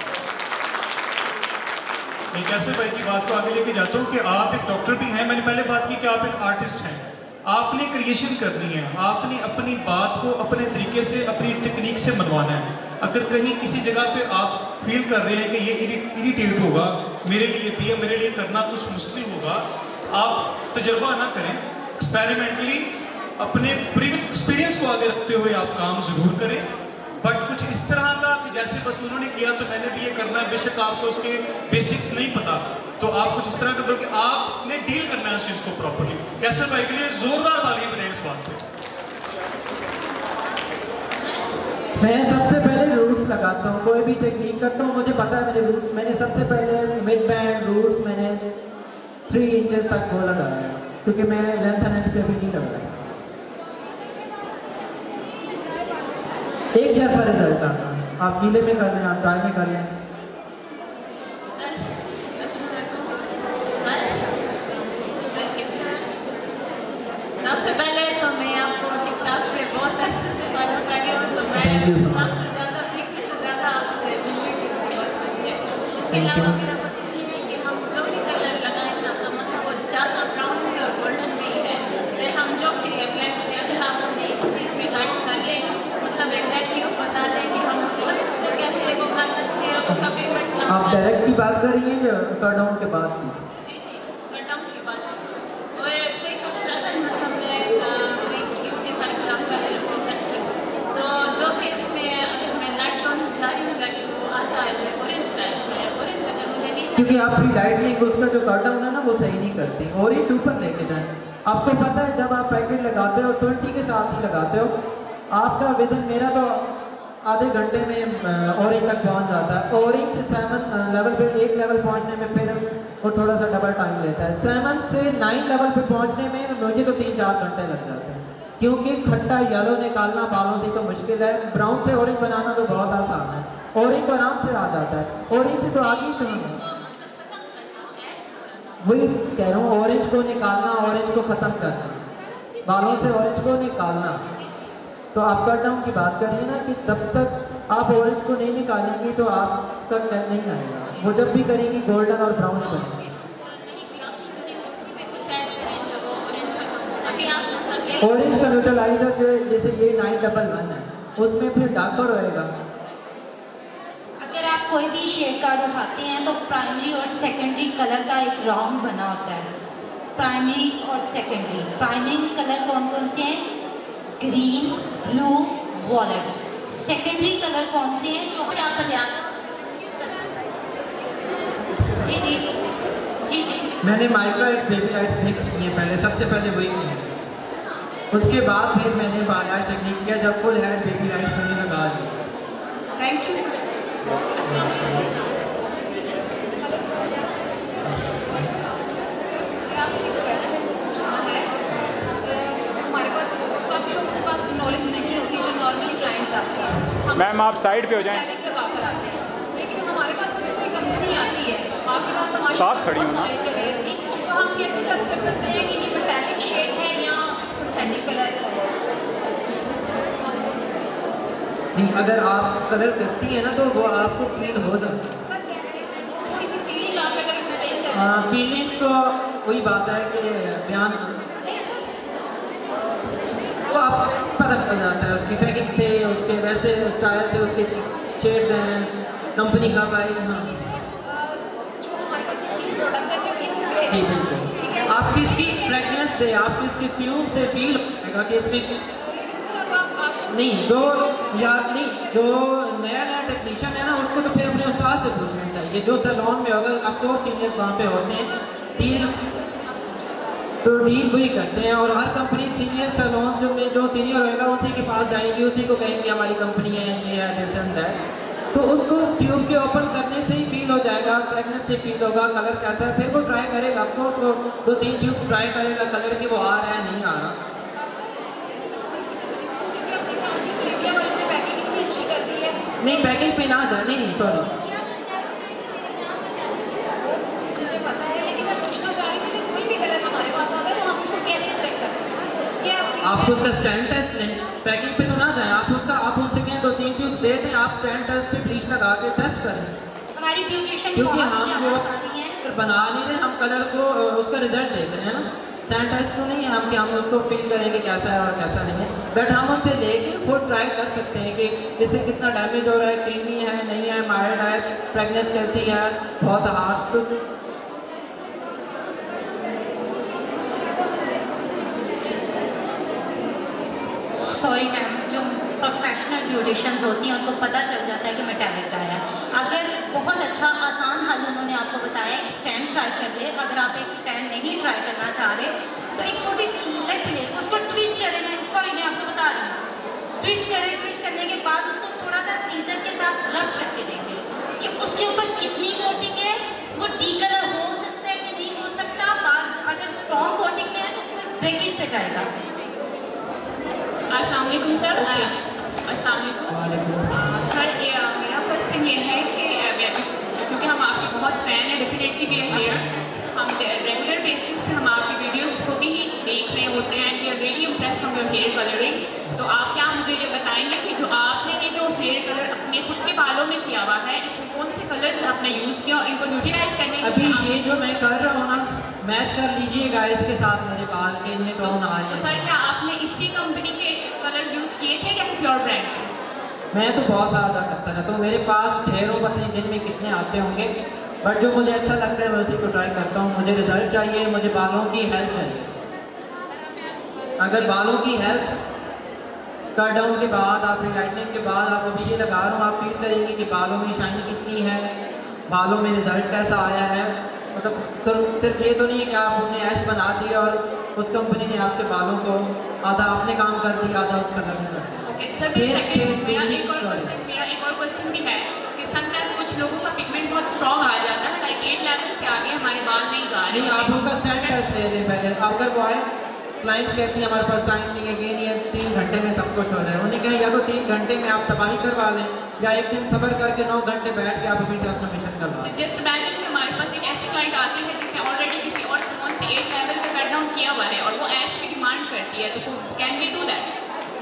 एक ऐसे भाई की बात को आगे लेके जाता हूँ कि आप एक डॉक्टर भी हैं, मैंने पहले बात की कि आप एक आर्टिस्ट हैं, आपने क्रिएशन करनी है, आपने अपनी बात को अपने तरीके से अपनी टेक्निक से मनवाना है। अगर कहीं किसी जगह पे आप फील कर रहे हैं कि ये इरिटेट होगा मेरे लिए भी है, मेरे लिए करना कुछ मुश्किल होगा, आप तजर्बा ना करें, एक्सपेरिमेंटली अपने प्रीवियस एक्सपीरियंस को आगे रखते हुए आप काम जरूर करें, बट कुछ इस तरह का कि जैसे बस उन्होंने किया तो मैंने भी ये करना है, बेशक आपको उसके बेसिक्स नहीं पता तो आप कुछ इस तरह का, बल्कि आपने डील करना है उस चीज़ को प्रॉपर्ली। कैसे भाई के लिए जोरदार तालियां बजाएं इस बात पे। मैं सबसे पहले रूट्स लगाता हूँ, कोई भी टेक्निक करता हूँ, मुझे पता है मेरे रूट्स, मैंने सबसे पहले मिड बैंड रूट्स मैंने थ्री इंचेस तक वो लगाया, क्योंकि मैं लेंथ एंड पे भी नहीं लगाया। एक जैसा रिजल्ट आता है, आप गीले में कर लें, आप ड्राई में कर लें। सबसे पहले तो मैं आपको टिकटॉक पे बहुत अरसे से फॉलो कर रही हूँ, तो मैं सबसे ज़्यादा सीखने से ज़्यादा आपसे मिलने की मुझे बहुत खुशी है। इसके अलावा मेरा क्वेश्चन ये है कि हम जो भी कलर लगाएं ना तो मतलब वो ज़्यादा ब्राउन में और गोल्डन में ही है, चाहे हम जो भी अप्लाई करें, अगर आप हमें इस चीज़ में गाइड कर लें, मतलब एग्जैक्टली वो बता दें कि हम ऑरेंज को कैसे वो कर सकते हैं, उसका पेमेंट आप डायरेक्ट की बात कर रही हैं या कट डाउन के बाद की? जी जी कट डाउन की बात। और कोई कलर अगर मतलब मैं कोई क्यों फॉर एग्जाम्पल वो करती हूँ तो जो भी उसमें अगर मैं लाइट टोन जा रही हूँ कि वो आता है ऐसे ऑरेंज टाइप में, ऑरेंज अगर मुझे नहीं चाहिए, क्योंकि आप फ्री लाइट लेंगे उसका जो कट डाउन है ना वो सही नहीं करती, ऑरेंज ऊपर लेके जाएं। आपको पता है जब आप पैकेट लगाते हो ट्वेंटी के साथ ही लगाते हो, आपका विद इन मेरा तो आधे घंटे में ऑरेंज तक पहुंच जाता है, ऑरेंज से सेवन लेवल पे एक लेवल पहुंचने में फिर वो थोड़ा सा डबल टाइम लेता है, सेवन से नाइन लेवल पे पहुंचने में मुझे तो तीन चार घंटे लग जाते हैं, क्योंकि खट्टा येलो निकालना बालों से तो मुश्किल है, ब्राउन से ऑरेंज बनाना तो बहुत आसान है, ऑरेंज तो आराम से आ जाता है, ऑरेंज से तो आगे ही कहाँ वही कह रहा हूँ, ऑरेंज को निकालना, ऑरेंज को ख़त्म करना, बालों से ऑरेंज को निकालना। तो आप कट डाउन की बात करिए ना कि तब तक आप ऑरेंज को नहीं निकालेंगे तो आपका कट नहीं आएगा, वो जब भी करेंगी गोल्डन और ब्राउन बनेंगे। ऑरेंज का न्यूट्रलाइजर जो है जैसे ये नाइन डबल वन है उसमें फिर डार्कर होएगा। अगर आप कोई भी शेड कार्ड उठाते हैं तो प्राइमरी और सेकेंडरी कलर का एक राउंड बना होता है, प्राइमरी और सेकेंडरी। प्राइमरी कलर कौन कौन से हैं? Green, blue, violet. Secondary colour कौन से हैं जो आपका ध्यान? जी जी जी जी मैंने micro lights baby lights mix किए पहले, सबसे पहले वही किए, उसके बाद फिर मैंने बालाज टेक्निक किया जब फुल हेड बेबी लाइट्स मैंने लगा दी। Thank you sir. Hello sir, मुझे आपसे एक क्वेश्चन पूछना है। हमारे पास काफ़ी लोगों के पास नॉलेज नहीं होती जो नॉर्मली क्लाइंट्स आते हैं। मैम आप साइड पे हो जाएं। टैलिक लगा कर आते हैं, लेकिन हमारे पास अगर कोई कंपनी आती है, आपके पास तो साथ खड़ी बहुत हो ना। नॉलेज है इसकी, तो हम कैसे जज कर सकते हैं कि ये मेटालिक शेड है या सिंथेटिक कलर है? नहीं, अगर आप कलर करती हैं ना तो वो आपको फील हो जाता है। सर कैसे? थोड़ी सी फीलिंग आप अगर एक्सप्लेन करें। हाँ, फीलिंग्स तो वही बात है कि बयान नहीं सर, वो आप पता चल जाता है उसकी पैकिंग से, उसके वैसे स्टाइल से, उसके शेड्स हैं, कंपनी कब आई। हाँ जो हमारे पास एक प्रोडक्ट जैसे कि सिगरेट, जी बिल्कुल, ठीक है, आपकी इसकी फ्रेगनेंस से, आपकी इसकी फ्यूम से फील होगा कि इसमें लेकिन सर अब आप आज नहीं, जो याद नहीं, जो नया नया टेक्नीशियन है ना उसको तो फिर अपने उस्ताद से पूछना चाहिए, जो सैलून में होगा। अब तो सीनियर वहाँ पे होते हैं, डील तो डील वही करते हैं, और हर कंपनी सीनियर सैलून जो में जो सीनियर होएगा उसी के पास जाएंगे, उसी को कहेंगे हमारी कंपनी है, ये है, दिस एंड दैट। तो उसको ट्यूब के ओपन करने से ही फील हो जाएगा, फ्रेगनेंस से फील होगा, कलर कैसा है, फिर वो ट्राई करेगा। आपको उसको दो तीन ट्यूब्स ट्राई करेगा कलर की, वो आ रहा है नहीं आ रहा। नहीं, पैकिंग पे ना जाए, नहीं नहीं सॉरी, मुझे पता है, लेकिन मैं पूछना चाह रही थी कि कोई भी कलर हमारे पास आता है तो हम उसको कैसे चेक कर सकते हैं? क्या आप उसका स्टैंड टेस्ट लें, पैकिंग पे तो ना जाए आप, उसका आप उनसे कहें दो तीन ट्यूब्स दे दें, आप स्टैंड टेस्ट पे ब्लीच लगा के टेस्ट करें, हमारी ब्यूटिशियन क्योंकि बहुत हम ज़्यादा वो खा रही हैं। बना नहीं रहे, हम कलर को उसका रिजल्ट देख रहे हैं ना, स्टैंड टेस्ट तो नहीं है हम कि हम उसको फील करेंगे कैसा है और कैसा नहीं है, बट हम उनसे लेके खुद ट्राई कर सकते हैं कि इससे कितना डैमेज हो रहा है, क्रीमी है नहीं है, माइल्ड है, फ्रेगनेंस कैसी है, बहुत हार्श। तो सॉरी मैम, जो प्रोफेशनल ब्यूटिशियंस होती हैं उनको पता चल जाता है कि मेटालिक का है। अगर बहुत अच्छा आसान हल उन्होंने आपको बताया, एक स्टैंड ट्राई कर ले। अगर आप एक स्टैंड नहीं ट्राई करना चाह रहे तो एक छोटी सी लट ले, उसको ट्विस्ट करें, मैं सॉरी मैं आपको बता रही हूँ, ट्विस्ट करें, ट्विस्ट करने के बाद उसको थोड़ा सा सीजर के साथ रब करके देखिए कि उसके ऊपर कितनी कोटिंग है, वो डी कलर हो सकता है कि नहीं हो सकता। बाद अगर स्ट्रॉन्ग कोटिंग में है तो फिर ब्रेकेज पे जाएगा। अस्सलाम वालेकुम सर। अस्सलाम वालेकुम सर, ये मेरा क्वेश्चन ये है कि क्योंकि हम आपके बहुत फ़ैन हैं, डेफिनेटली वी आर हियर, हम रेगुलर बेसिस पे हम आपकी वीडियोस को भी देख रहे होते हैं, and we are really impressed from your hair colouring. तो आप क्या मुझे ये बताएंगे कि जो आपने ये जो हेयर कलर अपने खुद के बालों में किया हुआ है, इसमें कौन से कलर्स आपने यूज़ किया और इनको यूटिलाइज करने के अभी ये जो मैं कर रहा हूँ ना, मैच कर लीजिएगा इसके साथ मेरे बाल के लिए टोन आ तो सर क्या आपने इसी कंपनी के कलर्स यूज़ किए थे या किसी और ब्रांड के? मैं तो बहुत ज़्यादा करता रहता हूँ, मेरे पास ढेरों पता नहीं दिन में कितने आते होंगे, बट जो मुझे अच्छा लगता है मैं उसी को ट्राई करता हूँ। मुझे रिजल्ट चाहिए, मुझे बालों की हेल्थ चाहिए। अगर बालों की हेल्थ कट डाउन के बाद, आप रिलाइटनिंग के बाद आप अभी ये लगा रहा हूँ, आप फील करेंगे कि बालों में शाइनिंग कितनी है, बालों में रिजल्ट कैसा आया है। मतलब सिर्फ ये तो नहीं है कि आपने ऐश बना दिया और उस कंपनी ने आपके बालों को आधा आपने काम कर दिया, आधा उस कलर में कर दिया। ओके सर, मेरा एक और क्वेश्चन मेरा एक और क्वेश्चन भी है कि समटाइम कुछ लोगों का पिगमेंट बहुत स्ट्रॉन्ग आ जाता है, लाइक एट लेवल से आगे हमारे बाल नहीं जा रहे। नहीं, आप उनका स्टैंड टेस्ट ले लें पहले। अगर वो आए, क्लाइंट्स कहती हैं हमारे पास टाइम नहीं है, ये नहीं है, तीन घंटे में सब कुछ हो जाए, उन्हें कहें या तो तीन घंटे में आप तबाही करवा लें या एक दिन सब्र करके नौ घंटे बैठ के आप अपनी ट्रांसफॉर्मेशन करवा लें। जस्ट इमेजिन कि हमारे पास एक ऐसी क्लाइंट आती है जिसने ऑलरेडी किसी और फोन से एट लेवल का कट डाउन किया हुआ है और वो ऐश की डिमांड करती है, तो कैन वी डू दैट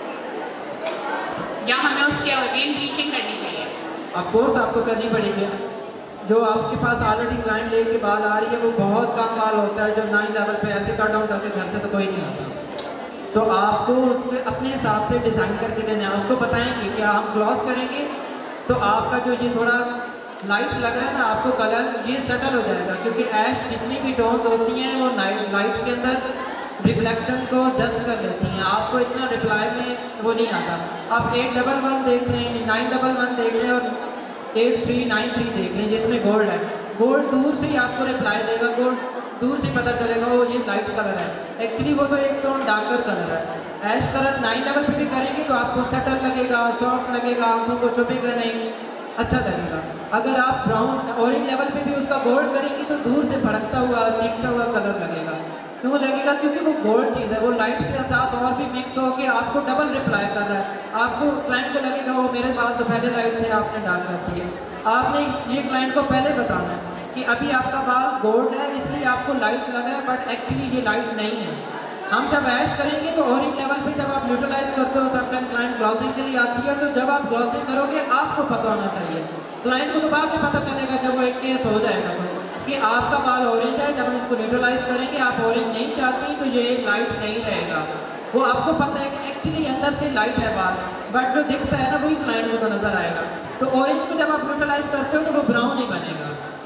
या हमें उसके अगेन ब्लीचिंग करनी चाहिए? ऑफ कोर्स आपको करनी पड़ेगी। जो आपके पास ऑलरेडी क्लाइंट लेके बाल आ रही है वो बहुत कम बाल होता है, जो नाइन लेवल पे ऐसे कट डाउन करके घर से तो कोई नहीं आता, तो आपको उसके अपने हिसाब से डिज़ाइन करके देना है। उसको बताएंगे कि हम ग्लॉस करेंगे तो आपका जो ये थोड़ा लाइट लग रहा है ना, आपको कलर ये सेटल हो जाएगा, क्योंकि ऐश जितनी भी टोन्स होती हैं वो लाइट के अंदर रिफ्लेक्शन को जस्ट कर लेती हैं, आपको इतना रिप्लाई में वो नहीं आता। आप एट डबल वन देख लें, नाइन डबल वन देख लें और एट थ्री नाइन थ्री देख लें जिसमें गोल्ड है, गोल्ड दूर से ही आपको रिप्लाई देगा, गोल्ड दूर से पता चलेगा वो ये लाइट कलर है, एक्चुअली वो तो एक टोन डार्कर कलर है। ऐश कलर नाइन लेवल पे भी करेंगे तो आपको सटल लगेगा, सॉफ्ट लगेगा, आंखों को चुभेगा नहीं, अच्छा लगेगा। अगर आप ब्राउन ऑरेंज लेवल पे भी उसका गोल्ड करेंगे तो दूर से भड़कता हुआ चीखता हुआ कलर लगेगा। क्यों लगेगा? क्योंकि वो गोल्ड चीज़ है, वो लाइट के साथ और भी मिक्स होके आपको डबल रिप्लाई कर रहा है। आपको क्लाइंट को लगेगा वो मेरे बाल तो पहले लाइट थे, आपने डार्क कर दिए। आपने ये क्लाइंट को पहले बताना है कि अभी आपका बाल गोल्ड है इसलिए आपको लाइट लग रहा है, बट एक्चुअली ये लाइट नहीं है। हम जब ऐश करेंगे तो ऑरेंज लेवल पे जब आप न्यूट्रलाइज करते हो, समटाइम क्लाइंट ग्लॉसिंग के लिए आती है, तो जब आप ग्लॉसिंग करोगे आपको पता होना चाहिए। क्लाइंट को तो बाद में पता चलेगा जब वो एक केस हो जाएगा तो कि आपका बाल ऑरेंज है। जब हम इसको न्यूट्रलाइज करेंगे, आप ऑरेंज नहीं चाहती तो ये लाइट नहीं रहेगा। वो आपको पता है कि एक्चुअली अंदर से लाइट है बाल, बट जो दिखता है ना वही क्लाइंट को तो नजर आएगा। तो ऑरेंज को जब आप न्यूट्रलाइज करते हो तो वो ब्राउन ही बनेगा।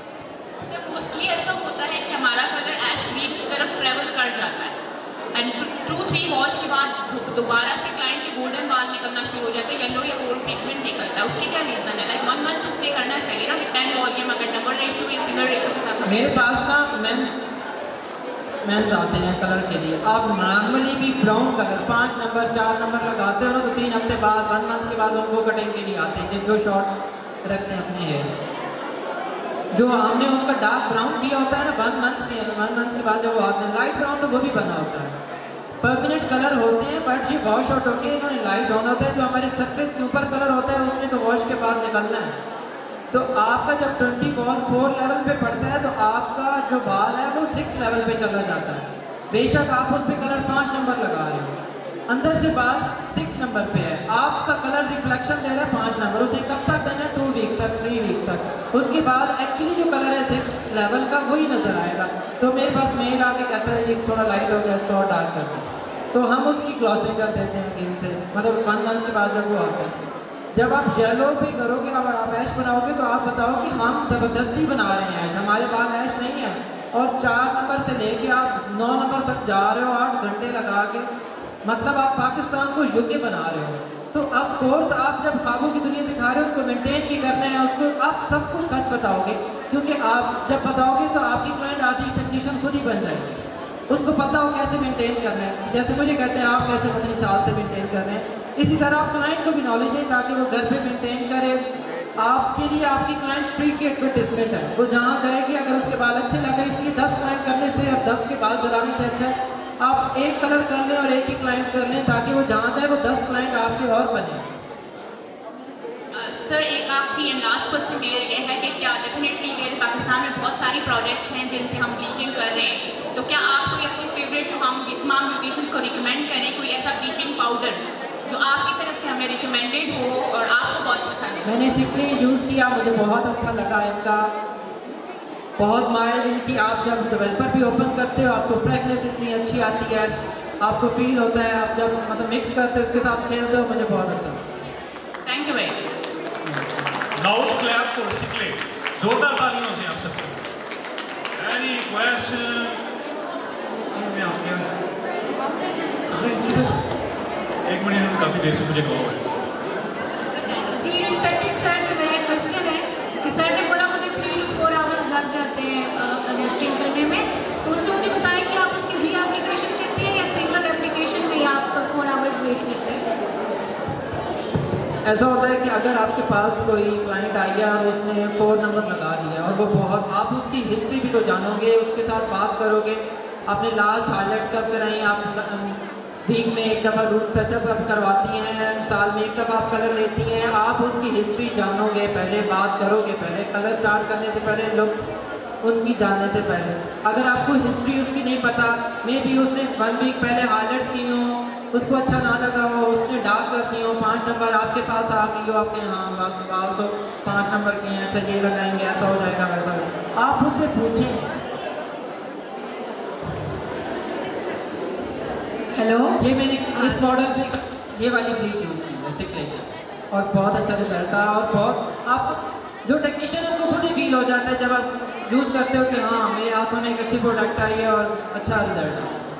सर मोस्टली ऐसा होता है कि हमारा कलर ऐश ग्रीन की तरफ ट्रेवल कर जाता है एंड टू थ्री वॉश के बाद दोबारा से क्लाइंट के गोल्डन बाल निकलना शुरू हो जाता है, येलो या गोल्ड पिगमेंट निकलता है। उसके क्या रीज़न है? लाइक वन मंथ तो स्टे करना चाहिए ना, टेन वॉल्यूम अगर डबल रेशियो या सिंगल रेशियो के साथ। मेरे पास ना मैम मैम्स आते हैं कलर के लिए। आप नॉर्मली भी ब्राउन कलर पाँच नंबर चार नंबर लगाते हो ना तो तीन हफ्ते बाद वन मंथ के बाद उनको कटिंग के लिए आते हैं जो शॉर्ट रखते हैं अपने हेयर। जो हमने उनका डार्क ब्राउन किया होता है ना वन मंथ में, वन मंथ के बाद जब वो आते हैं लाइट ब्राउन तो वो भी बना होता है। परमानेंट कलर होते हैं बट ये वॉश आउट होके इन्होंने लाइट ब्राउन होता है। जो हमारे सरफेस के ऊपर कलर होता है उसमें तो वॉश के बाद निकलना है। तो आपका जब ट्वेंटी बॉल फोर लेवल पे पड़ता है तो आपका जो बाल है वो सिक्स लेवल पे चला जाता है। बेशक आप उस पर कलर पाँच नंबर लगा रहे हो, अंदर से बाल सिक्स नंबर पे है, आपका कलर रिफ्लेक्शन दे रहा है पाँच नंबर। उसे कब तक देना है? टू वीक्स तक, थ्री वीक्स तक। उसके बाद एक्चुअली जो कलर है सिक्स लेवल का वही नजर आएगा। तो मेरे पास मेल आके कहता है ये थोड़ा लाइट हो गया, इसको और डार्क कर दो, तो हम उसकी ग्लॉसिंग कर देते हैं गेम से, मतलब वन मंथ के बाद जब वो आता है। जब आप येलो भी करोगे और आप ऐश बनाओगे तो आप बताओ कि हम ज़बरदस्ती बना रहे हैं ऐश, हमारे बाल ऐश नहीं है। और चार नंबर से लेके आप नौ नंबर तक जा रहे हो आठ घंटे लगा के, मतलब आप पाकिस्तान को यूके बना रहे हो। तो ऑफ कोर्स आप जब ख्वाबों की दुनिया दिखा रहे हो उसको मेंटेन भी करना है, उसको आप सब कुछ सच बताओगे। क्योंकि आप जब बताओगे तो आपकी क्लाइंट आधी टेक्नीशियन खुद ही बन जाएगी, उसको पता हो कैसे मेंटेन करना है। जैसे मुझे कहते हैं आप कैसे कितनी साल से मेंटेन कर रहे हैं, इसी तरह आप क्लाइंट को भी नॉलेज दें ताकि वो घर पे मेंटेन करे। आपके लिए आपकी क्लाइंट फ्री की एडवर्टिजमेंट है, वो जहाँ जाएगी अगर उसके बाल अच्छे लगे, इसलिए दस क्लाइंट करने से अब दस के बाल चलाने से अच्छा है आप एक कलर कर लें और एक ही क्लाइंट कर लें ताकि वो जहाँ जाए वो दस क्लाइंट आपके और बने। सर एक आखिरी लास्ट क्वेश्चन मेरा ये है कि क्या डेफिनेटली मेरे पाकिस्तान में बहुत सारी प्रोडक्ट्स हैं जिनसे हम ब्लीचिंग कर रहे हैं, तो क्या आप कोई अपनी फेवरेट जो हम तमाम म्यूटेशंस को रिकमेंड करें, कोई ऐसा ब्लीचिंग पाउडर जो आपकी तरफ से हमें रिकमेंडेड हो और आपको बहुत पसंद है? मैंने सिंपली यूज़ किया, मुझे बहुत अच्छा लगा इनका, बहुत माइल्ड इनकी। आप जब डेवलपर भी ओपन करते हो आपको फ्रेगनेंस इतनी अच्छी आती है, आपको फील होता है आप जब मतलब मिक्स करते हो उसके साथ खेलते हो, मुझे बहुत अच्छा। Thank you very much. Loud clap for Sikle. जोरदार तालियों से आप सबको। Any question? मैं आपके एक मिनट में काफी देर से मुझे कॉल है। जी रिस्पेक्टेड सर से मेरा एक क्वेश्चन है कि सर ने बोला मुझे थ्री टू फोर आवर्स लग जाते हैं लिफ्टिंग करने में, तो उसमें मुझे बताएं कि आप उसकी री एप्लीकेशन करती हैं या सिंगल एप्लीकेशन में आप फोर आवर्स वेट करते हैं? ऐसा होता है कि अगर आपके पास कोई क्लाइंट आ गया और उसने फोर नंबर लगा दिया और वो बहुत, आप उसकी हिस्ट्री भी तो जानोगे, उसके साथ बात करोगे, आपने लास्ट हाईलाइट्स कब कराई, आप वीक में एक दफ़ा रूट टचअप आप करवाती हैं, साल में एक दफ़ा आप कलर लेती हैं, आप उसकी हिस्ट्री जानोगे, पहले बात करोगे, पहले कलर स्टार्ट करने से पहले लुक उनकी जानने से पहले। अगर आपको हिस्ट्री उसकी नहीं पता, मे बी उसने वन वीक पहले हाईलाइट्स की हो, उसको अच्छा ना लगा हो, उसने डार्क कर दी हो, पाँच नंबर आपके पास आ गई हो, आपके हाँ बस बाल तो पाँच नंबर किए हैं, अच्छा ये लगाएंगे, ऐसा हो जाएगा वैसा हो जाएगा, आप उससे पूछें। हेलो, ये मैंने इस मॉडल पे ये वाली ब्लीच यूज़ की है सिक्ले की और बहुत अच्छा रिजल्ट आया। और बहुत आप जो टेक्नीशियन है उनको खुद ही फील हो जाता है जब आप यूज़ करते हो कि हाँ मेरे हाथों में एक अच्छी प्रोडक्ट आई है और अच्छा रिजल्ट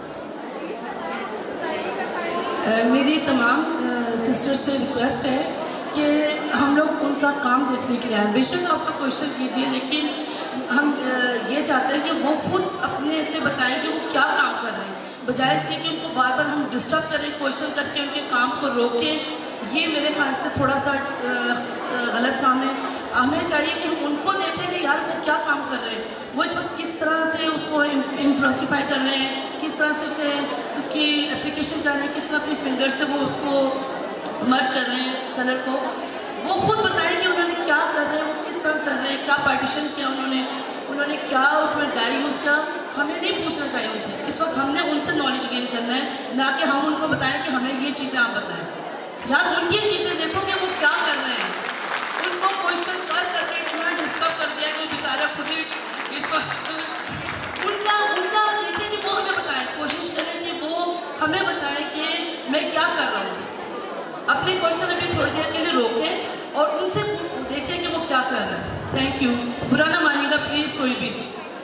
आया। मेरी तमाम सिस्टर से रिक्वेस्ट है कि हम लोग उनका काम देखने के लिए आए। बेशक आपका क्वेश्चन कीजिए, लेकिन हम ये चाहते हैं कि वो खुद अपने से बताएं कि वो क्या काम कर रहे हैं, बजाय इसके कि उनको बार बार हम डिस्टर्ब करें, क्वेश्चन करके उनके काम को रोकें। ये मेरे ख्याल से थोड़ा सा गलत काम है। हमें चाहिए कि हम उनको देखें कि यार वो क्या काम कर रहे हैं, वो इस वक्त किस तरह से उसको इम्प्रोसीफाई कर रहे हैं, किस तरह से उसे उसकी एप्लीकेशन कर रहे हैं, किस तरह अपनी फिंगर से वो उसको मर्ज कर रहे हैं कलर को। वो खुद बताएं कि उन्होंने क्या कर रहे हैं, वो किस तरह कर रहे हैं, क्या पार्टीशन किया उन्होंने, उन्होंने क्या उसमें डायरी यूज़ किया। हमें नहीं पूछना चाहिए उनसे, इस वक्त हमने उनसे नॉलेज गेन करना है, ना कि हम उनको बताएं कि हमें ये चीज़ें आप बताएं। यार उनकी चीज़ें देखो कि वो क्या कर रहे हैं, उनको क्वेश्चन कर करके इतना डिस्टर्ब कर दिया कि वो बेचारा खुद ही इस वक्त उनका उनका देखें कि वो हमें बताएं, कोशिश करें कि वो हमें बताएं कि मैं क्या कर रहा हूँ। अपने क्वेश्चन अभी थोड़ी देर के लिए रोकें और उनसे देखें कि वो क्या कर रहे हैं। Thank you. बुरा ना मानिएगा प्लीज़ कोई भी।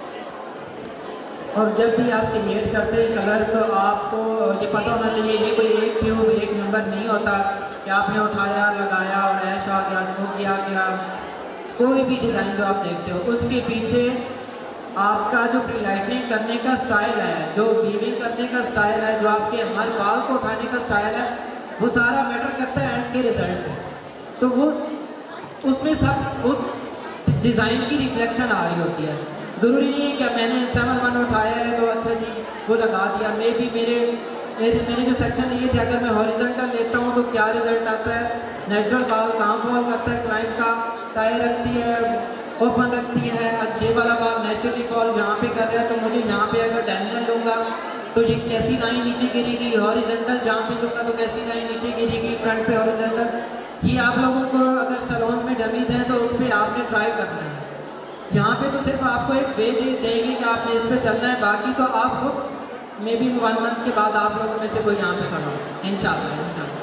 और जब भी आप क्रिएट करते हैं कलर्स तो आपको ये पता होना चाहिए ये कोई एक ट्यूब एक नंबर नहीं होता कि आपने उठाया लगाया और ऐश आ गया स्मोक किया गया। कोई भी डिज़ाइन जो आप देखते हो उसके पीछे आपका जो प्री लाइटनिंग करने का स्टाइल है, जो वीविंग करने का स्टाइल है, जो आपके हर बाल को उठाने का स्टाइल है, वो सारा मैटर करता है एंड के रिजल्ट में। तो वो उसमें सब उस डिज़ाइन की रिफ्लेक्शन आ रही होती है। ज़रूरी नहीं है कि मैंने सेवन वन उठाया है तो अच्छा जी वो लगा दिया। मे भी मेरे मेरे मेरे जो सेक्शन लिए थे अगर मैं हॉरिजॉन्टल लेता हूँ तो क्या रिजल्ट आता है, नेचुरल बाल कहाँ फॉल करता है, क्लाइंट का टायर रखती है ओपन रखती है, ये वाला बाल नेचुरली फॉल यहाँ पे कर रहा है तो मुझे यहाँ पे अगर डैनियल लूँगा तो ये कैसी लाइन नीचे गिरेगी, हॉरिजॉन्टल जहाँ पे लूँगा तो कैसी लाइन नीचे गिरेगी, फ्रंट पे हॉरिजॉन्टल। ये आप लोगों को अगर सैलून में डमीज हैं तो उस पर आपने ट्राई करना है। यहाँ पे तो सिर्फ आपको एक वे दे देंगे कि आपने इस पे चलना है, बाकी तो आप खुद मे बी वन मंथ के बाद आप लोगों में से कोई यहाँ पे खड़ा हो इंशाल्लाह इंशाल्लाह।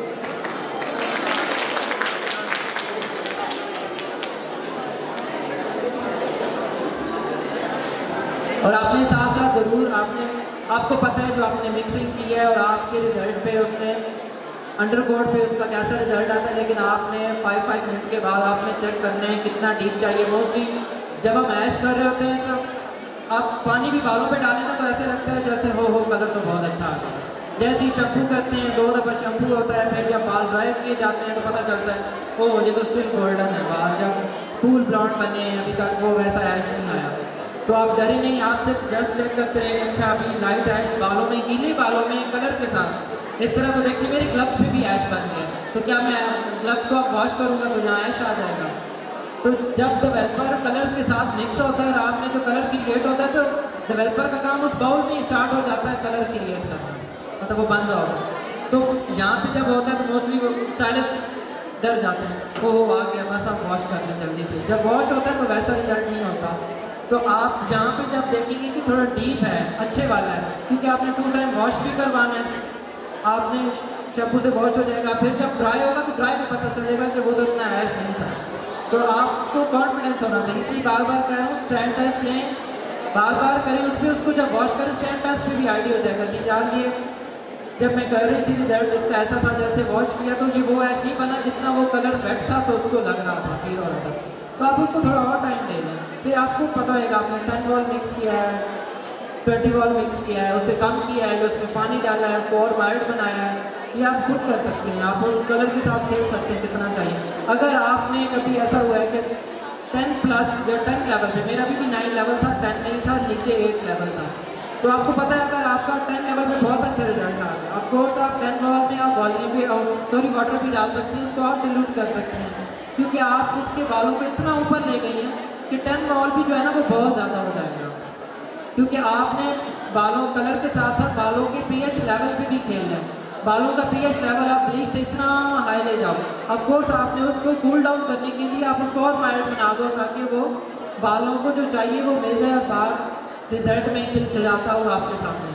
और आपने साथ साथ ज़रूर आपने आपको पता है जो आपने मिक्सिंग की है और आपके रिजल्ट पे उसने अंडरकोट पे उसका कैसा रिजल्ट आता है, लेकिन आपने फाइव फाइव मिनट के बाद आपने चेक करना है कितना डीप चाहिए। मोस्टली जब हम ऐश कर रहे होते हैं तो आप पानी भी बालों पे डालें ना तो ऐसे लगता है जैसे हो हो कलर तो बहुत अच्छा आ गया। जैसे ही शैम्पू करते हैं दो दफ़ा शैम्पू होता है, फिर जब बाल ड्राई किए जाते हैं तो पता चलता है ओ ये तो स्टिल गोल्डन है बाल, जब फूल ब्लॉन्ड बने हैं अभी तक वो वैसा ऐश नहीं आया। तो आप डरे नहीं, आप सिर्फ जस्ट चेक करते हैं अच्छा अभी लाइट ऐश बालों में, गीले बालों में कलर के साथ इस तरह। तो देखिए मेरे ग्लव्स पे भी ऐश बन गया, तो क्या मैं ग्लव्स को आप वॉश करूँगा तो यहाँ ऐश आ जाएगा। तो जब डेवलपर कलर के साथ मिक्स होता है और आपने जो कलर क्रिएट होता है तो डेवलपर का काम उस बाउल में स्टार्ट हो जाता है कलर क्रिएट करना, मतलब वो बन रहा होगा। तो यहाँ पे जब होता है तो मोस्टली वो स्टाइलिस्ट डर जाते हैं, वो आ गया बस आप वॉश कर लें जल्दी से। जब वॉश होता है तो वैसा रिजल्ट नहीं होता। तो आप यहाँ पे जब देखेंगे कि थोड़ा डीप है अच्छे वाला है, क्योंकि आपने टू टाइम वॉश भी करवाना है, आपने शैम्पू से वॉश हो जाएगा, फिर जब ड्राई होगा तो ड्राई में पता चलेगा कि वो तो इतना ऐश नहीं था। तो आपको कॉन्फिडेंस होना चाहिए, इसलिए बार बार कह रहा हूँ स्टैंड टेस्ट लें, बार बार करें उस पर। उसको जब वॉश करें स्टैंड टेस्ट पे भी आइडिया हो जाएगा कि यार ये जब मैं कर रही थी रिजल्ट इसका ऐसा था, जैसे वॉश किया तो ये वो ऐश नहीं बना जितना वो कलर वेट था तो उसको लग रहा था फील हो रहा था। तो आप उसको थोड़ा और टाइम दे लें, फिर आपको पता होगा आपने टेन वॉल मिक्स किया है, ट्वेंटी वॉल मिक्स किया है, उससे कम किया है, उसमें पानी डाला है, उसको और माइल्ड बनाया है, ये आप खुद कर सकते हैं। आप उस कलर के साथ खेल सकते हैं कितना चाहिए। अगर आपने कभी ऐसा हुआ है कि टेन प्लस या टेन लेवल पे, मेरा भी, भी नाइन लेवल था, टेन नहीं था, नीचे एट लेवल था, तो आपको पता है अगर आपका टेन लेवल में बहुत अच्छा रिजल्ट आ गया, ऑफकोर्स आप टेन वॉल में आप वॉल्यूम भी और सॉरी वाटर भी डाल सकते हैं, उसको आप डिल्यूट कर सकते हैं, क्योंकि आप उसके बालों को इतना ऊपर ले गई हैं कि टेन वॉल भी जो है ना वो बहुत ज़्यादा हो जाएगा, क्योंकि आपने बालों कलर के साथ साथ बालों के पीएच लेवल पे भी खेलना है। बालों का पीएच लेवल आप बीस से इतना हाई ले जाओ, ऑफ कोर्स आपने उसको कूल डाउन करने के लिए आप उसको और माइल्ड बना दो ताकि वो बालों को जो चाहिए वो मिल जाए, बाल रिजल्ट में खिलखिलाता हुआ आपके सामने।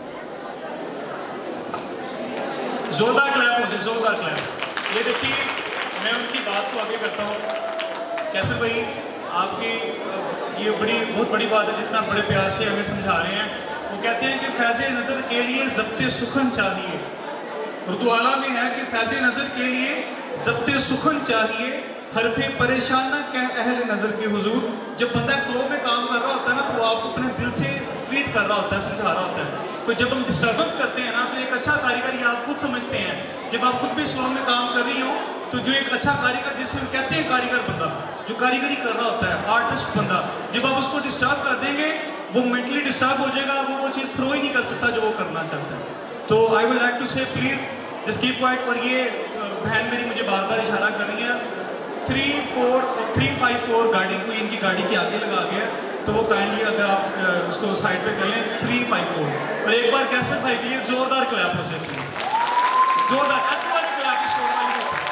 जोरदार क्लैप मुझे, जोरदार क्लैप। ये देखिए मैं उनकी बात को आगे करता हूँ। कैसे भाई आपकी ये बड़ी बहुत बड़ी बात है जिस तरह बड़े प्यार से हमें समझा रहे हैं। वो कहते हैं कि फैज़े नज़र के लिए ज़ब्ते सुखन चाहिए। उर्दू आला में है कि फैज़े नज़र के लिए ज़ब्ते सुखन चाहिए, हरफे परेशान ना कह अहल नज़र के हुजूर। जब बंदा फ्लो में काम कर रहा होता है ना तो वो आपको अपने दिल से ट्रीट कर रहा होता है, समझा रहा होता है। तो जब हम डिस्टर्बेंस करते हैं ना तो एक अच्छा कारीगर, ये आप खुद समझते हैं, जब आप खुद भी स्लो में काम कर रही हो तो जो एक अच्छा कारीगर, जिसे हम कहते हैं कारीगर बंदा, जो कारीगरी कर रहा होता है, आर्टिस्ट बंदा, जब आप उसको डिस्टर्ब कर देंगे वो मेंटली डिस्टर्ब हो जाएगा, वो वो चीज़ थ्रो ही नहीं कर सकता जो वो करना चाहता है। तो I would like to say please just keep quiet. और ये बहन मेरी मुझे बार बार इशारा कर रही है, three four three five four गाड़ी को इनकी गाड़ी के आगे लगा गया, तो वो काइंडली अगर आप उसको साइड पे कर लें, थ्री फाइव फोर। और एक बार कैसे भाई के लिए जोरदार क्लैप हो जाए प्लीज, जोरदार ऐसे वाली क्लैप, शोर वाली।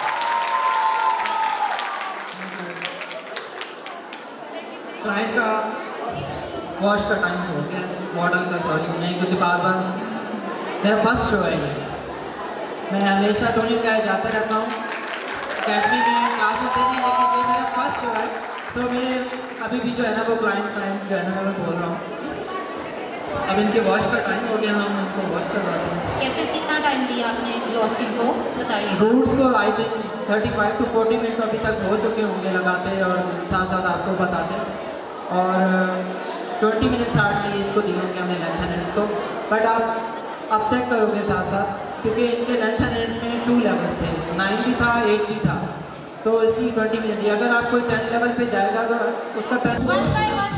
क्लाइंट का वॉश का टाइम हो गया, मॉडल का सॉरी नहीं, क्योंकि बार बार मेरा फर्स्ट शो है ये। मैं हमेशा टोनिंग का जाता रहता हूँ अकेडमी में क्लासेस देने, लेकिन ये मेरा फर्स्ट शो है। सो मेरे अभी भी जो है ना वो क्लाइंट क्लाइंट जो है ना मैं बोल रहा हूँ, अब इनके वॉश का टाइम हो गया, हम इनको वॉश करवाते हैं। कैसे कितना टाइम दिया आपने ग्लॉसिंग को बताइए। रूट्स को I think thirty five to forty minute अभी तक हो चुके होंगे लगाते और साथ साथ आपको बताते, और ट्वेंटी मिनट्स हार्डली इसको दिए होंगे हमने लेंथ एंड एंड्स को। बट आप आप चेक करोगे साथ साथ, क्योंकि इनके लेंथ एंड एंड्स में टू लेवल्स थे, नाइन भी था एट भी था, तो इसलिए ट्वेंटी मिनट दिया। अगर आप कोई टेन लेवल पे जाएगा तो उसका टेन